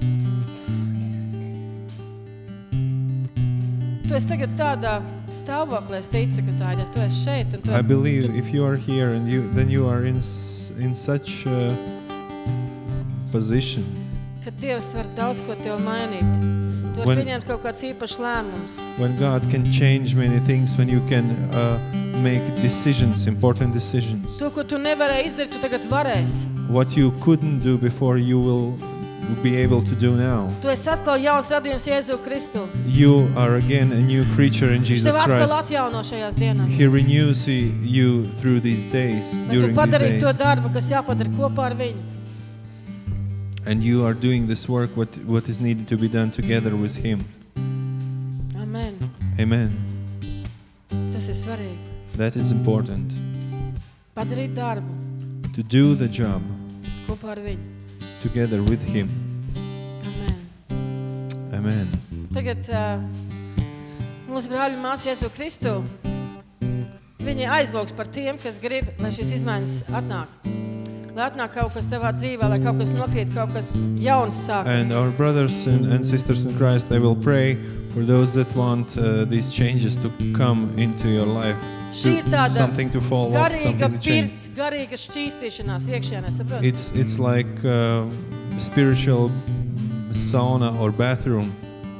Tu esi tagad tādā stāvoklī, es ticu, ka tā ir, ja tu esi šeit. Un tu, I believe if you are here and you, then you are in s- in such a position ka Dievs var daudz ko tev mainīt. Tu var When- pieņemt kaut kāds īpašs lēmums. when God can change many things, when you can uh, make decisions, important decisions. To, ko tu nevarēji izdarīt, tu tagad varēsi. What you couldn't do before, you will be able to do now. Tu esi atkal jauns radījums Jēzu Kristu. You are again a new creature in Viņš Jesus tev atkal Christ. atjauno šajās dienās. He renews he- you through these days, Lai tu during these padarītu to days. darbu, kas jāpadara kopā ar viņu. And you are doing this work, what, what is needed to be done together with Him. Amen. Amen. Tas ir svarīgi. That is important. Padarīt darbu To do the job kopā ar viņu. together with Him. Amen. Amen. Tagad uh, mūsu brāļi un māsas Jēzu Kristu, viņi aizlūgs par tiem, kas grib, lai šīs izmaiņas atnāk. Lai atnāk kaut kas tavā dzīvē, lai kaut kas nokrīt, kaut kas jauns sākas. And our brothers and, and sisters in Christ, they will pray for those that want uh, these changes to come into your life. Šī ir to, tāda something to fall off, garīga something to change. pirts, garīga šķīstīšanās iekšienē, saprot? It's it's like uh, spiritual sauna or bathroom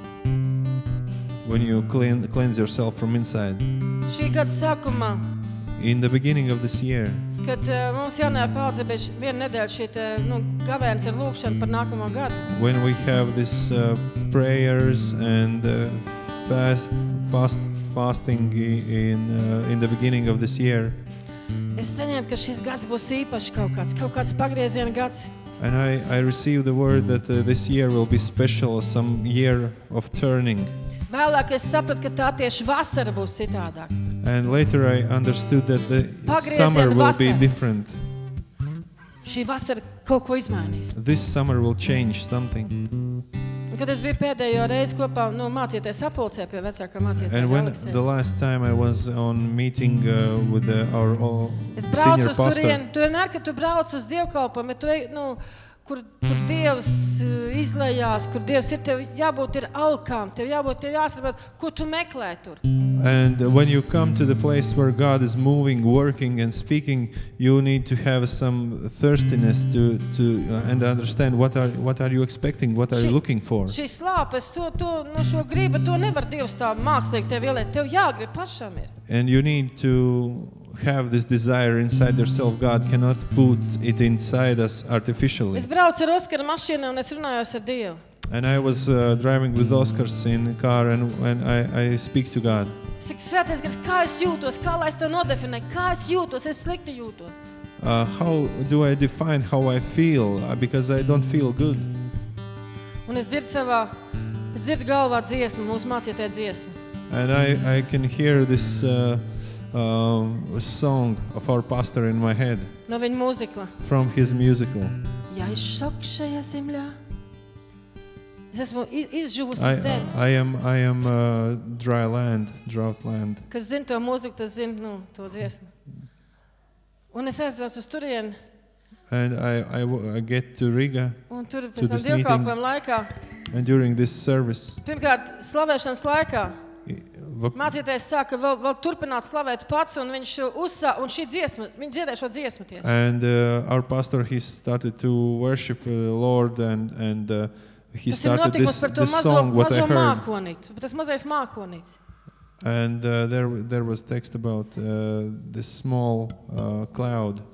when you clean, cleanse yourself from inside. Šī gada sākumā, In the beginning of this year, kad uh, mums jaunajā paudzē bija š- viena nedēļa šī te, nu, gavēnis ar lūkšanu par nākamo gadu. when we have this uh, prayers and uh, fast, fast, fasting i- in uh, in the beginning of this year, Es saņēmu, ka šis gads būs īpašs kaut kāds, kaut kāds pagrieziena gads. and I, I received the word that uh, this year will be special, some year of turning. Vēlāk es sapratu, ka tā tieši vasara būs citādāk. And later I understood that the Pagrieziena summer will be vasara. different. Šī vasara kaut ko izmainīs. This summer will change something. Un, kad es biju pēdējo reizi kopā nu, mācīties apulcē pie vecākā mācītāja And when Aleksēja. the last time I was on meeting uh, with the, our uh, Es braucu senior uz pastor, turieni, tu vienmēr, kad tu brauc uz dievkalpojumu, bet tu ej, nu, kur, kur Dievs uh, izlējās, kur Dievs ir, tev jābūt ir alkām, tev jābūt, tev jāsaprot, ko tu meklē tur. and when you come to the place where God is moving, working and speaking, you need to have some thirstiness to, to uh, and understand what are what are you expecting, what are you Šī- looking for. Šī slāpes, to, to, nu, šo gribu, to nevar Dievs tā mākslīgi tev ieliet, tev jāgrib pašam ir. And you need to have this desire inside yourself. God cannot put it inside us artificially. Es braucu ar Oskaru mašīnu un es runājos ar Dievu. And I was uh, driving with Oscars in the car, and and I, I speak to God. Es saku, svētais gars, kā es jūtos, kā lai es to nodefinēju, kā es jūtos, es slikti jūtos. Uh, how do I define how I feel? Uh, because I don't feel good. Un es dzirdu savā, es dzirdu galvā dziesmu, mūsu mācītāja dziesmu. And I, I can hear this uh, uh, song of our pastor in my head No viņa mūzikla. from his musical. Ja es šoku šajā zemļā, es esmu iz- izžuvusi I, zemi. I am I am uh, dry land, drought land. Kas zina to mūziku, tas zina, nu, to dziesmu. Un es aizbraucu uz turieni, And I, I, w- I get to Riga, un tur To pēc tam this dievkalpojuma laikā, and during this service, pirmkārt, slavēšanas laikā, i- v- mācītājs sāka vēl, vēl turpināt slavēt pats, un viņš uzsā, un šī dziesma, viņš dziedē šo dziesmu tieši. and uh, our pastor, he started to worship the Lord, and and uh, he Tas ir started notikums this, par to this mazo, song, what I mazo heard. mākonīti, tas mazais mākonīts. And uh, there, there was text about uh, this small uh, cloud.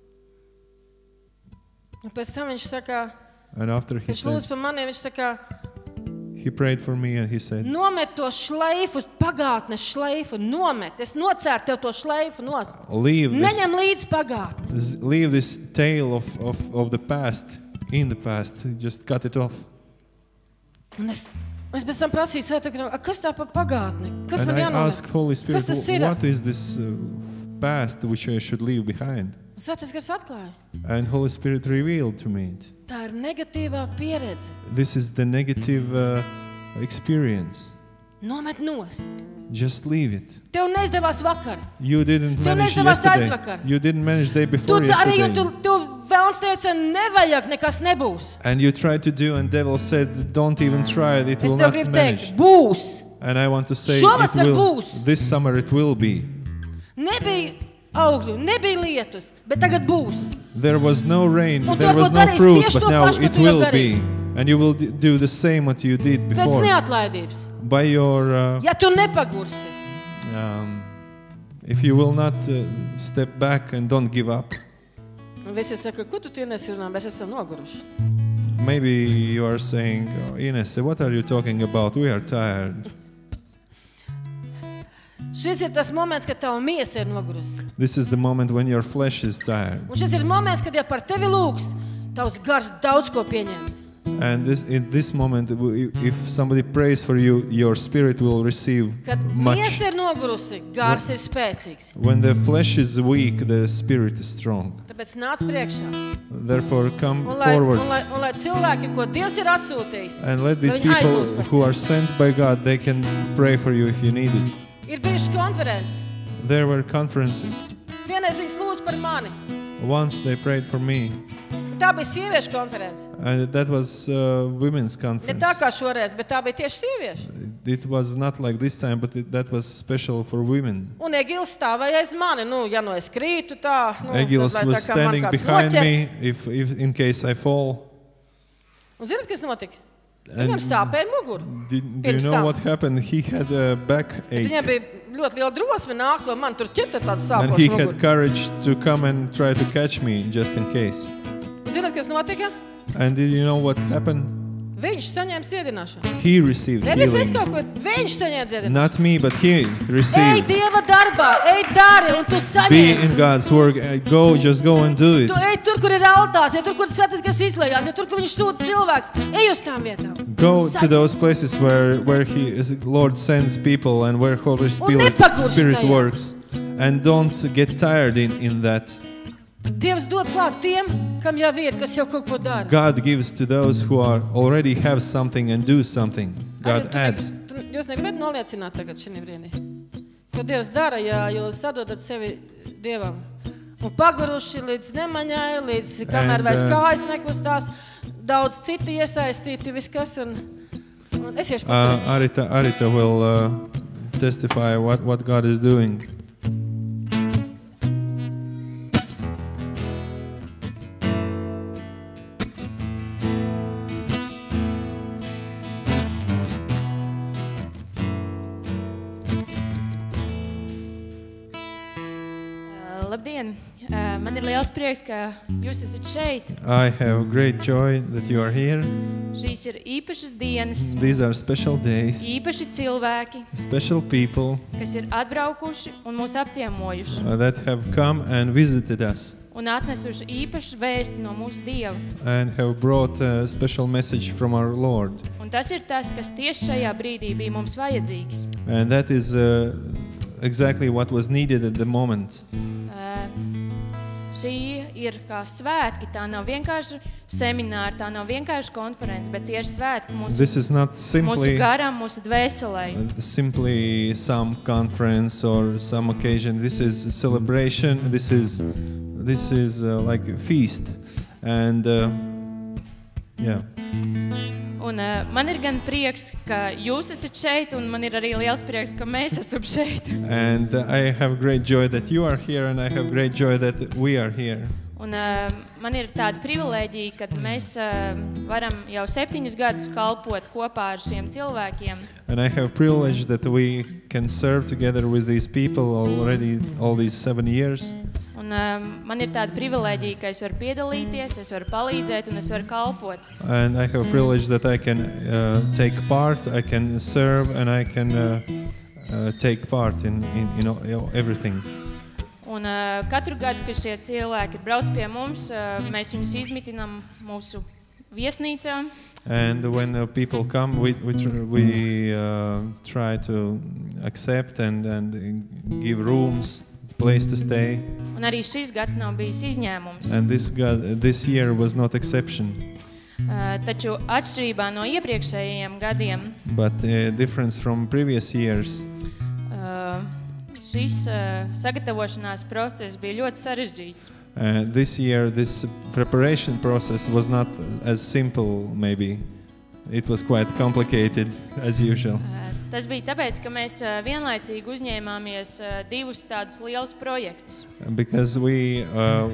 Un pēc tam viņš saka, And after he viņš lūdz says, par maniem, viņš saka, he prayed for me, and he said, nomet to šleifu, pagātnes šleifu, nomet. Es nocēru tev to šleifu nost. leave this, Neņem līdz pagātni. z- leave this tale of, of, of the past in the past. Just cut it off. Un es, es pēc tam prasīju svētākajam, kas tā pa pagātni? Kas And man I jānomet? asked Holy Spirit, Kas tas "Wh- ir? what is this uh, past which I should leave behind? Un svētais gars atklāja. And Holy Spirit revealed to me it. Tā ir negatīvā pieredze. This is the negative uh, experience. Nomet nost. Just leave it. Tev neizdevās vakar. You didn't Tev manage neizdevās yesterday. aizvakar. You didn't manage day Tu before darīji, un yesterday. tu, tu vēlns teica, nevajag, nekas nebūs. And you tried to do, and devil said, "Don't even try it; it Es will tev not gribu manage." teikt, būs. And I want to say, Šovasar it will, būs. this summer it will be. Nebija augļu, nebija lietus, bet tagad būs. There was no rain, Un tu there was varbūt no darīsi fruit, tieši but to now pašu, ko it tu jau will darīji. be. And you will d- do the same what you did Pēc before. neatlaidības. By your, uh, Ja tu nepagursi, um, if you will not uh, step back and don't give up, un visi saka, ko tu tie nesirunā, mēs esam noguruši. maybe you are saying, "Oh, Ines, what are you talking about? We are tired." Šis ir tas moments, kad tava miesa ir nogurusi. This is the moment when your flesh is tired. Un šis ir moments, kad ja par tevi lūgs, tavs gars daudz ko pieņems. And this, in this moment, w- if somebody prays for you, your spirit will receive Kad much. miesa ir nogurusi, gars ir spēcīgs. When the flesh is weak, the spirit is strong. Tāpēc nāc priekšā. Therefore, come Un lai, forward un, lai, un lai cilvēki, ko Dievs ir atsūtījis, and let these lai viņi people aizlūdz par who are sent by God, they can pray for you if you need it. ir bijušas konferences. There were conferences. Vienreiz viņas lūdz par mani. Once they prayed for me, Tā bija sieviešu konference. and that was uh, women's Ne conference. tā kā šoreiz, bet tā bija tieši sieviešu. it was not like this time, but it, that was special for women. Un Egils stāvēja aiz mani, nu, ja nu es krītu tā, nu, Egils tad, lai was tā kā man standing kāds behind noķert. me if, if in case I fall. Un zināt, kas notika? And Viņam sāpēja muguru. Did, do you Pirms know tam. what happened? He had a backache. Viņam bija ļoti liela drosme nāk, lai man tur ķerta tāds And sāpošs he had muguru. courage to come and try to catch me just in case. Un zināt, kas notika? And did you know what happened? Viņš saņēma dziedināšanu. He received Nevis es healing. kaut ko, viņš saņēma dziedināšanu. Not me, but he Ej received. Dieva darbā, ej dari, un tu Be saņēmi. in God's work. Uh, Go, just go and do it. Tu ej tur, kur ir altārs, ja tur, kur svētīgais izlējās, ja tur, kur viņš sūta cilvēks. Ej uz tām vietām. Go to Saņem. those places where, where he, is- Lord sends people and where Holy Spirit, nepagurst Spirit tajā. works. And don't get tired in, in that. Dievs dod klāt tiem, kam jau ir, kas jau kaut ko dara. God gives to those who are already have something and do something. God Arī tu adds. ne- tu- Jūs negribat noliecināt tagad šī brīdī? Ko Dievs dara, ja jūs sadodat sevi Dievam? Un paguruši līdz nemaņai, līdz kamēr And, vairs uh, kājas nekustās, daudz citi iesaistīti, viskas, un, un es iešu Uh, pateikt. Arita, Arita will uh, testify what, what God is doing. Uh, Labdien! Uh, Man ir liels prieks, ka jūs esat šeit. I have great joy that you are here. Šīs ir īpašas dienas, These are special days, īpaši cilvēki, special people kas ir atbraukuši un mūs apciemojuši uh, that have come and visited us un atnesuši īpašu vēsti no mūsu Dieva. and have brought a special message from our Lord. Un tas ir tas, kas tieši šajā brīdī bija mums vajadzīgs. And that is uh, exactly what was needed at the moment. Uh, Šī ir kā svētki, tā nav vienkārši semināri, tā nav vienkārši konferences, bet tie ir svētki mūsu, This is not mūsu simply garam, mūsu dvēselē. simply some conference or some occasion. This is a celebration. This is this is uh, like a feast, and uh, yeah. Un uh, man ir gan prieks, ka jūs esat šeit, un man ir arī liels prieks, ka mēs esam šeit. And uh, I have great joy that you are here, and I have great joy that we are here. Un uh, man ir tāda privilēģija, ka mēs uh, varam jau septiņus gadus kalpot kopā ar šiem cilvēkiem. And I have privilege that we can serve together with these people already all these seven years. Un uh, man ir tāda privilēģija, ka es varu piedalīties, es varu palīdzēt un es varu kalpot. And I have privilege that I can uh, take part, I can serve, and I can uh, uh, take part in, in, in all- everything. Un uh, katru gadu, kad šie cilvēki brauc pie mums, uh, mēs viņus izmitinām mūsu viesnīcā. And when uh, people come, we, we, tr- we uh, try to accept and, and give rooms, place to stay. Un arī šis gads nav bijis izņēmums. And this, God, this year was not exception. Uh, taču atšķirībā no iepriekšējiem gadiem, But uh, difference from previous years, uh, šis uh, sagatavošanās process bija ļoti sarežģīts. uh, this year this preparation process was not as simple maybe. It was quite complicated as usual. Uh, Tas bija tāpēc, ka mēs uh, vienlaicīgi uzņēmāmies uh, divus tādus lielus projektus. Because we uh,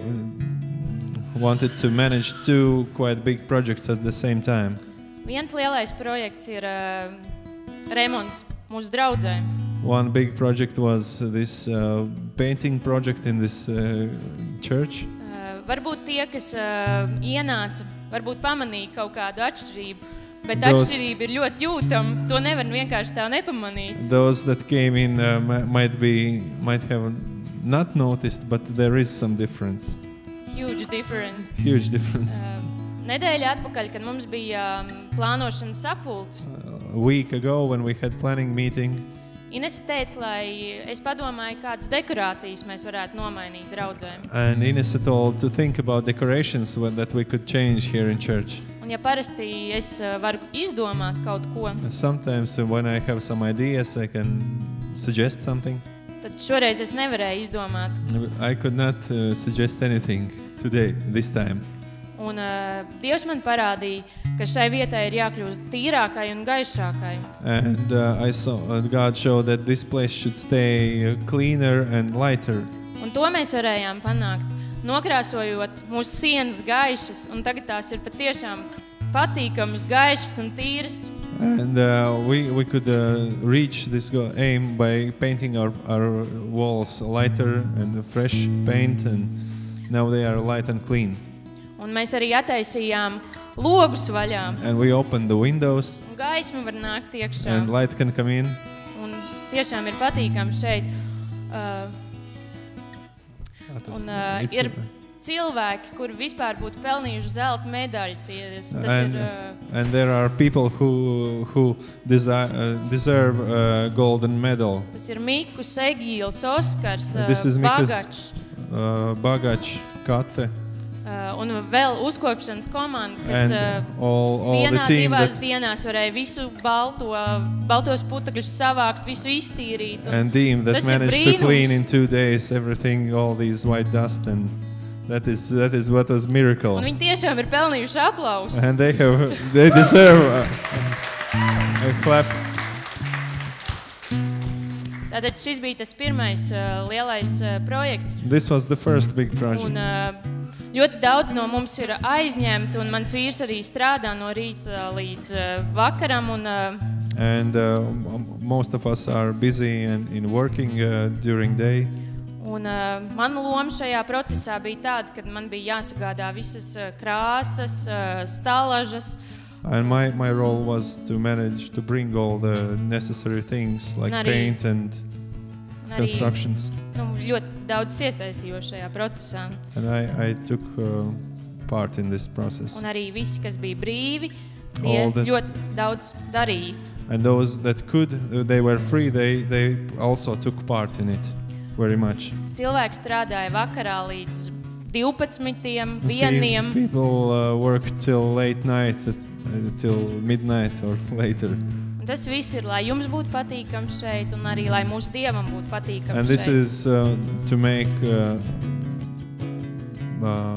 wanted to manage two quite big projects at the same time. Viens lielais projekts ir uh, remonts mūsu draudzē. One big project was this uh, painting project in this uh, church. Uh, varbūt tie, kas uh, ienāca, varbūt pamanīja kaut kādu atšķirību, bet Those- atšķirība ir ļoti jūtama. To nevar vienkārši tā nepamanīt. Those that came in uh, mi- might be might have not noticed, but there is some difference. Huge difference. Huge difference. Uh, nedēļa atpakaļ, kad mums bija um, plānošanas sapulce, A week ago when we had planning meeting, Inese teica, lai es padomāju, kādas dekorācijas mēs varētu nomainīt draudzēm. and Ines told to think about decorations what- that we could change here in church. Un ja parasti es uh, varu izdomāt kaut ko, Sometimes uh, when I have some ideas, I can suggest something. tad šoreiz es nevarēju izdomāt. I could not uh, suggest anything today, this time. Un uh, Dievs man parādīja, ka šai vietai ir jākļūst tīrākai un gaišākai. And uh, I saw uh, God showed that this place should stay uh, cleaner and lighter. Un to mēs varējām panākt, nokrāsojot mūsu sienas gaišas, un tagad tās ir patiešām patīkamas, gaišas un tīras. And uh, we, we could uh, reach this go- aim by painting our, our walls lighter and fresh paint, and now they are light and clean. Un mēs arī attaisījām logus vaļā, And we opened the windows un gaisma var nākt iekšā. and light can come in. Un tiešām ir patīkami šeit. Uh, un uh, It's- ir cilvēki, kuri vispār būtu pelnījuši zelta medaļu. Ties, tas and, ir, uh, and there are people who, who desi- uh, deserve a golden medal. tas ir Mikus, Egīls, Oskars, uh, This is Mikus. Bagačs. Uh, Bagač, Kate, Uh, un vēl uzkopšanas komanda, kas and uh, all, all the vienā, team divās that, dienās varēja visu balto, baltos putekļus savākt, visu iztīrīt. Un and team that tas ir managed to clean brīnums. in two days everything, all these white dust, and that is that is what was miracle. Un viņi tiešām ir pelnījuši aplausus. And they have they deserve a, a clap. Tātad šis bija tas pirmais uh, lielais uh, projekts. This was the first big project. Un uh, ļoti daudz no mums ir aizņemti, un mans vīrs arī strādā no rīta līdz uh, vakaram. Un, uh, And uh, m- most of us are busy and in working uh, during day. un uh, mana loma šajā procesā bija tāda, ka man bija jāsagādā visas uh, krāsas, uh, stalažas. And my, my role was to manage to bring all the necessary things like Un arī- paint and un arī, constructions. nu, ļoti daudz iesaistījos šajā procesā. And I, I took uh, part in this process. Un arī visi, kas bija brīvi, tie All the- ļoti daudz darīja. And those that could, uh, they were free, they, they also took part in it very much. Cilvēki strādāja vakarā līdz divpadsmitiem, Pe- vieniem. People uh, work till late night, uh, till midnight or later. Un tas viss ir, lai jums būtu patīkams šeit, un arī, lai mūsu Dievam būtu patīkams And this šeit. is uh, to make uh, uh,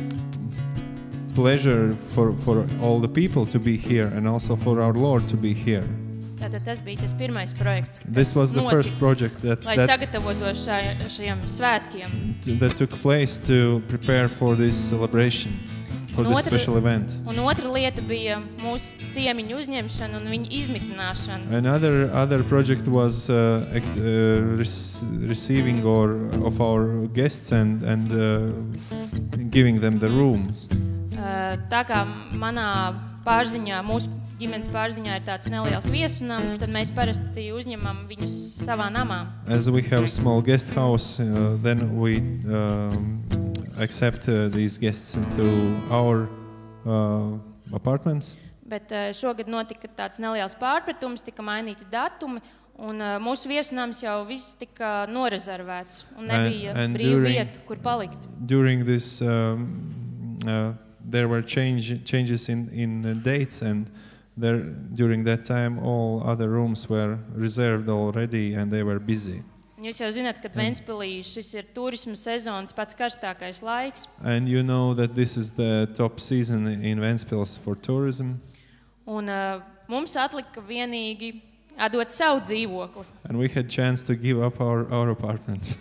pleasure for, for all the people to be here and also for our Lord to be here. Tātad tas bija tas pirmais projekts, kas This was the notika, first project that, lai that, sagatavotos šai, šajiem svētkiem. that took place to prepare for this celebration, for Un this otra- special event. Un otra lieta bija mūsu ciemiņu uzņemšana un viņu izmitināšana. Another other project was uh, ex- uh, rec- receiving or of our guests and and uh, giving them the rooms. Uh, Tā kā manā pārziņā, mūsu ģimenes pārziņā ir tāds neliels viesunams, tad mēs parasti uzņemam viņus savā namā. As we have small guest house, uh, then we um, accept uh, these guests into our uh, apartments. Bet uh, šogad notika tāds neliels pārpratums, tika mainīti datumi, un uh, mūsu viesunams jau viss tika norezervēts, un nebija And- and brīvu during- vietu, kur palikt. During this, um, uh, there were change, changes in in uh, dates, and there during that time, all other rooms were reserved already, and they were busy. Jūs jau zināt, ka Ventspilī šis ir turisma sezonas pats karstākais laiks, And you know that this is the top season in Ventspils for tourism. un uh, mums atlika vienīgi atdot savu dzīvokli. And we had chance to give up our, our apartment.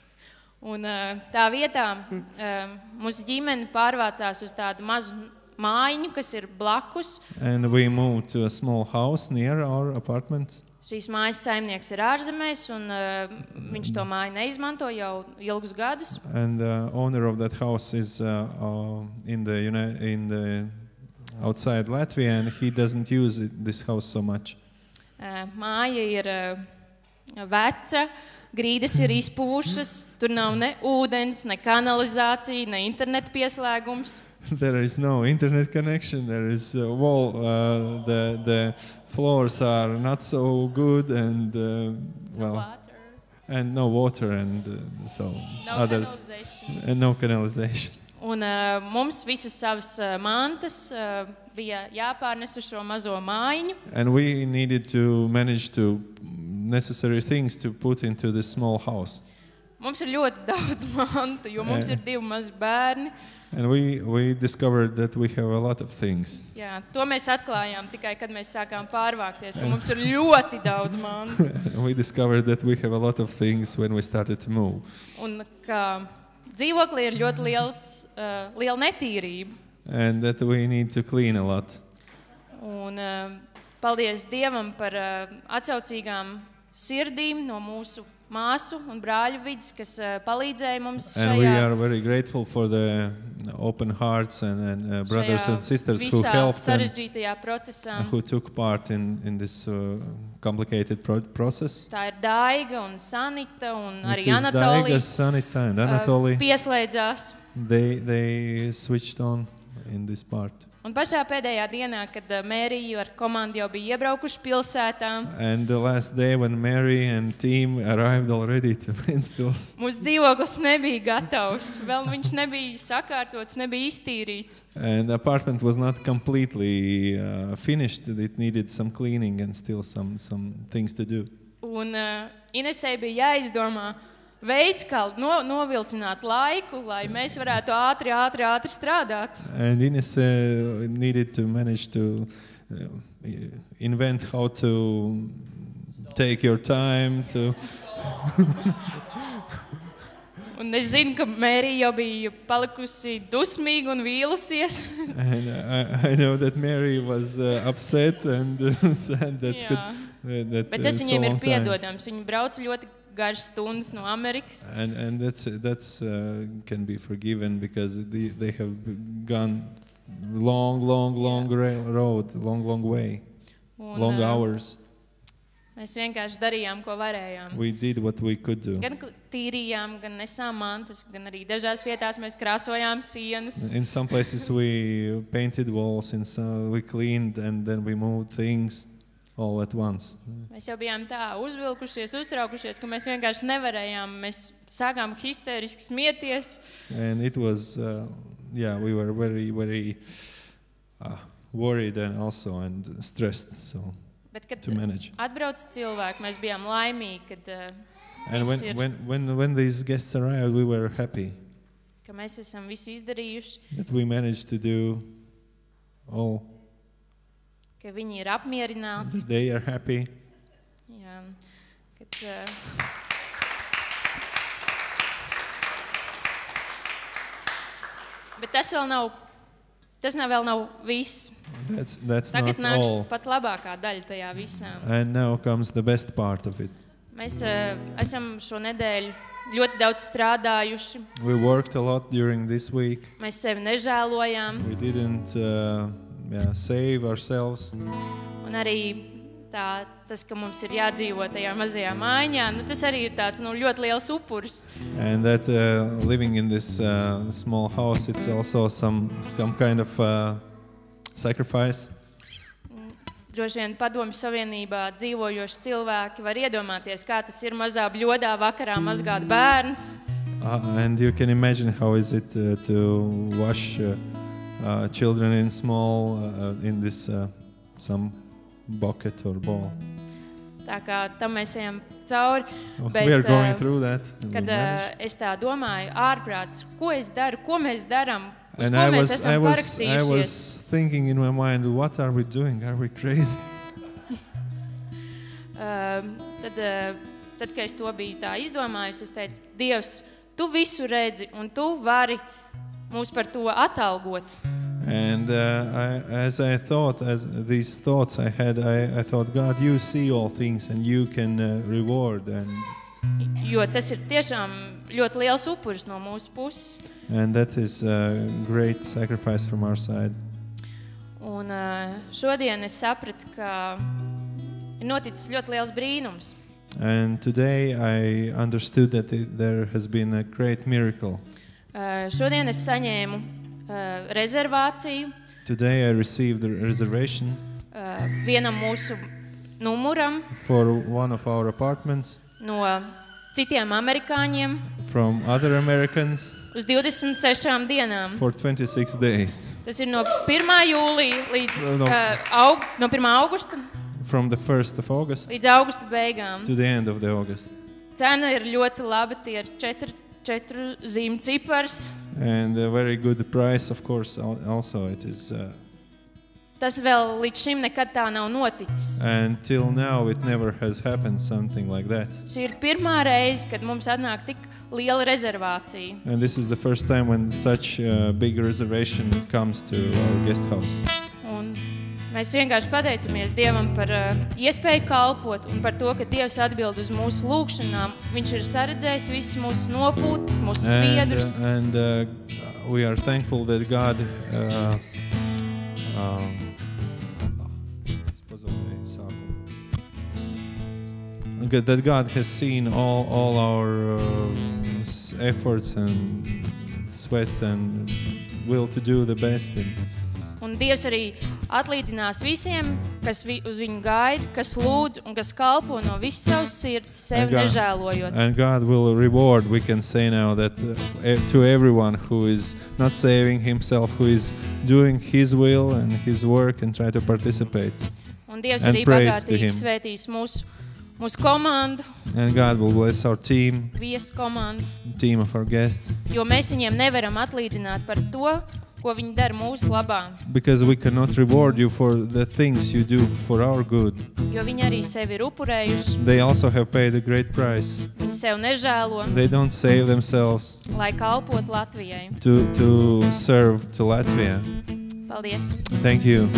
Un, uh, tā vietā uh, mūsu ģimene pārvācās uz tādu mazu mājiņu, kas ir blakus. And we moved to a small house near our apartment. Šīs mājas saimnieks ir ārzemēs, un uh, viņš to māju neizmanto jau ilgus gadus. And the owner of that house is uh, uh, in the uni- in the outside Latvia, and he doesn't use it, this house so much. Uh, Māja ir uh, veca, grīdas ir izpūšas, tur nav ne ūdens, ne kanalizācija, ne interneta pieslēgums. There is no internet connection. There is a wall. Uh, the the floors are not so good, and uh, well, Water, and no water, and uh, so no other kanalization. and no canalization. Un uh, mums visas savas uh, mantas uh, bija jāpārnes uz šo mazo mājiņu. And we needed to manage to necessary things to put into this small house. Mums ir ļoti daudz mantu, jo mums Eh. ir divi mazi bērni. And we, we discovered that we have a lot of things. Jā, to mēs atklājām tikai, kad mēs sākām pārvākties, ka mums ir ļoti daudz mantu. We discovered that we have a lot of things when we started to move. Un ka dzīvoklī ir ļoti liels, uh, liela netīrība. And that we need to clean a lot. Un uh, paldies Dievam par uh, atsaucīgām sirdīm no mūsu māsu un brāļu vidas, kas uh, palīdzēja mums And we šajā, are very grateful for the open hearts and, and uh, brothers šajā and sisters who visā helped and sarežģītajā procesā. who took part in, in this uh, complicated pro- process. Tā ir Daiga un Sanita un It arī is Daiga, Anatolija Sanita and uh, Anatoly. pieslēdzās. They, they switched on in this part. Un pašā pēdējā dienā, kad uh, Mērija ar komandu jau bija iebraukuši pilsētā, And the last day when Mary and team arrived already to Ventspils, mūsu dzīvoklis nebija gatavs, vēl viņš nebija sakārtots, nebija iztīrīts. and the apartment was not completely uh, finished. It needed some cleaning and still some, some things to do. Un uh, Inesei bija jāizdomā veids, kā no, novilcināt laiku, lai mēs varētu ātri, ātri, ātri strādāt. And Ines uh, needed to manage to uh, invent how to take your time to. Un es zinu, ka Mērija jau bija palikusi dusmīga un vīlusies. And I, I know that Mary was uh, upset and uh, sad that Jā. could uh, that Bet uh, tas so viņiem ir long time. piedodams. Viņi brauc ļoti garas stundas no Amerikas. And and that's that's uh, can be forgiven because they they have gone long, long, long ra- road, long, long way, Un, long uh, hours. Mēs vienkārši darījām, ko varējām. We did what we could do. Gan kl- tīrījām, gan nesām mantas, gan arī dažās vietās mēs krāsojām sienas. In some places we painted walls, in some we cleaned, and then we moved things all at once. Mēs jau bijām tā uzvilkušies, uztraukušies, ka mēs vienkārši nevarējām. Mēs sākām histēriski smieties. And it was, uh, yeah, we were very, very uh, worried and also and stressed. So Bet, kad to manage. atbrauc cilvēki, mēs bijām laimīgi, kad, uh, And viss when ir, when when when these guests arrived, we were happy ka mēs esam visu izdarījuši, that we managed to do all. ka viņi ir apmierināti. That they are happy. Jā, kad, uh, bet tas vēl nav, tas nav vēl nav viss. That's that's Tagad not nāks all. pat labākā daļa tajā visā. And now comes the best part of it. Mēs uh, esam šo nedēļu ļoti daudz strādājuši. We worked a lot during this week. Mēs sevi nežēlojām. We didn't uh, yeah, save ourselves. Un arī tā, tas, ka mums ir jādzīvo tajā mazajā mājiņā, nu, tas arī ir tāds nu, ļoti liels upuris. And that uh, living in this uh, small house, it's also some some kind of uh, sacrifice. Droši vien Padomju Savienībā dzīvojoši cilvēki var iedomāties, kā tas ir mazā bļodā vakarā mazgāt bērnus. Uh, and you can imagine how is it uh, to wash uh, uh, children in small uh, in this uh, some bucket or bowl. Tā kā tam mēs ejam cauri. Oh, Bet, we are going uh, through that. and we Kad uh, manage. es tā domāju, ārprāts, ko es daru, ko mēs darām, uz And ko I mēs was, I esam was, I parakstījušies. was thinking in my mind, what are we doing? Are we crazy? Uh, tad, uh, tad, kad es to biju tā izdomājusi, es teicu, Dievs, tu visu redzi un tu vari mūs par to atalgot. And uh, I, as I thought, as these thoughts I had, I, I thought, God, you see all things and you can uh, reward. And, Jo tas ir tiešām ļoti liels upuris no mūsu puses. and that is a great sacrifice from our side. Un uh, šodien es sapratu, ka ir noticis ļoti liels brīnums. And today I understood that it, there has been a great miracle. Uh, šodien es saņēmu uh, rezervāciju Today I received a reservation uh, vienam mūsu numuram for one of our apartments no citiem amerikāņiem from other Americans uz divdesmit sešām dienām. for twenty-six days. Tas ir no pirmā jūlija līdz No, no. uh, aug, no pirmā augusta From the first of August līdz augusta beigām. to the end of the August. Cena ir ļoti laba, tie ir četri četru zīmju cipars. And a very good price, of course, al- also it is. Uh, Tas vēl līdz šim nekad tā nav noticis. and till now, it never has happened something like that. Šī ir pirmā reize, kad mums atnāk tik liela rezervācija. And this is the first time when such a big reservation comes to our guest house. Un mēs vienkārši pateicamies Dievam par uh, iespēju kalpot un par to, ka Dievs atbild uz mūsu lūgšanām. Viņš ir saredzējis visus mūsu nopūtas, mūsu And, sviedrus. uh, and uh, we are thankful that God. Uh, um, Good, that God has seen all, all our uh, s- efforts and sweat and will to do the best. And, Un Dievs arī atlīdzinās visiem, kas vi, uz viņu gaida, kas lūdz un kas kalpo no visas savas sirds, sevi And God- nežēlojot. and God will reward, we can say now, that uh, e- to everyone who is not saving himself, who is doing His will and His work and try to participate. Un Dievs and arī praise to bagātīgi him. svētīs mūsu, mūsu komandu, And God will bless our team, viesu komandu, team of our guests, jo mēs viņiem nevaram atlīdzināt par to, ko viņi dara mūsu labā. because we cannot reward you for the things you do for our good. Jo viņi arī sevi ir upurējuši, They also have paid a great price. viņi sev nežēlo, They don't save themselves lai kalpot Latvijai. to, to serve to Latvia. Paldies! Thank you.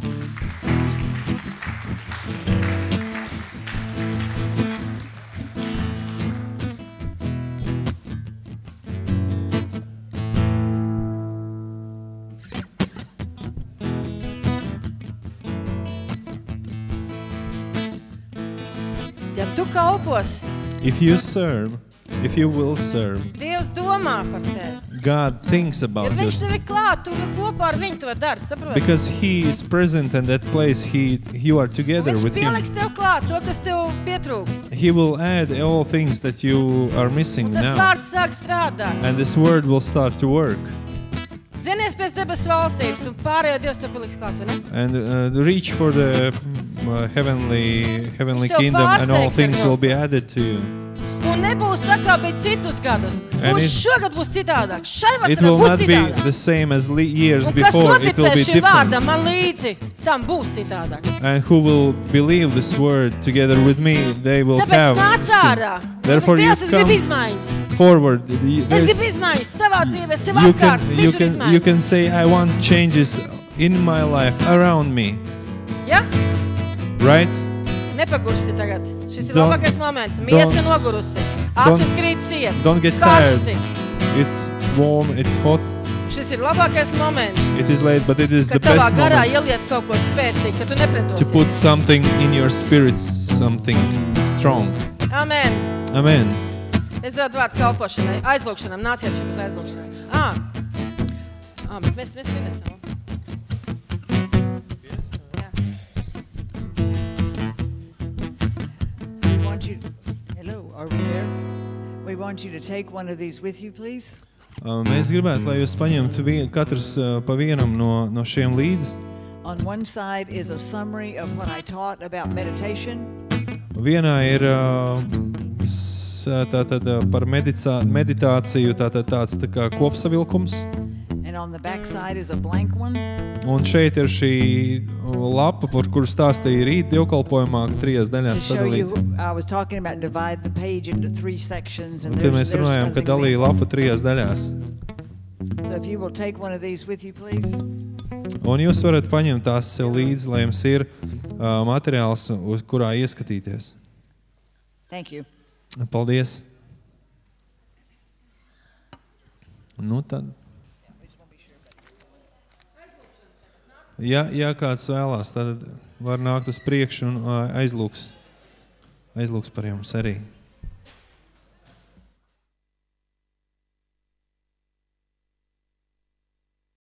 Ja tu kalpos, If you serve, if you will serve, Dievs domā par tevi. God thinks Ja about viņš you. tev ir klāt, tu kopā ar viņu to dari, saproti? Because He is present in that place, He, you are Un together viņš with Him. pieliks tev klāt to, kas tev pietrūkst. He will add all things that you are missing Un tas now. vārds sāk strādāt. And this word will start to work. Zinies pēc debesu valstības un pārējo Dievs tev paliks klāt, vai ne? And uh, reach for the uh, heavenly, heavenly Viņš tev kingdom, and all pārsteigs ar things kaut will be added to you. Un nebūs tā, kā bija citus gadus. And Būs it- šogad būs citādāk. Šai It vasarā will būs not be citādāk. the same as le- years Un kas before. It will noticēs be šim different. vārdam man līdzi, tam būs citādāk. And who will believe this word together with me, they will Tāpēc have nāc seen. ārā. Therefore you Dievs, es gribu come izmaiņas. forward. Y- Es there's- gribu izmaiņas savā dzīvē, sev You apkārt, can, you, visur can, you izmaiņas. can say, I want changes in my life, around me. Ja? Right? Nepagursti tagad. Šis ir Don't- labākais moments. Miesa don't- nogurusi. don't- Acis krīt ciet. Don't get tired. Karsti. It's warm, it's hot, Šis ir labākais moments. it is late, but it is Kad the tavā best garā moment ieliet kaut ko spēcīgu, ka tu to put nepretosies. something in your spirits, something strong. Amen. Amen. Es dodu vārdu kalpošanai, aizlūkšanam. Nāciet šim uz aizlūkšanai. Ā, Ā, bet mēs, mēs vienesam. Jā. We want you, hello, are we there? We want you to take one of these with you, please. Uh, Mēs gribētu, lai jūs paņemtu vien, katrs uh, pa vienam no, no šiem līdzi. On one side is a summary of what I taught about meditation. Vienā ir uh, s- tātad uh, par medicā, meditāciju, tātad tāds tā kā kopsavilkums. And on the back side is a blank one. Un šeit ir šī lapa, par kuru stāstīja rīt dievkalpojumā, trijās To daļās show you, sadalīt. I was talking about divide the page into three sections. And Kad there's, mēs there's runājām, an ka dalīja example. lapu trijās daļās. So if you will take one of these with you, please. Un jūs varat paņemt tās sev līdzi, lai jums ir uh, materiāls, uz kurā ieskatīties. Thank you. Paldies. Nu tad. Ja, ja kāds vēlās, tad var nākt uz priekšu un uh, aizlūks. Aizlūks par jums arī.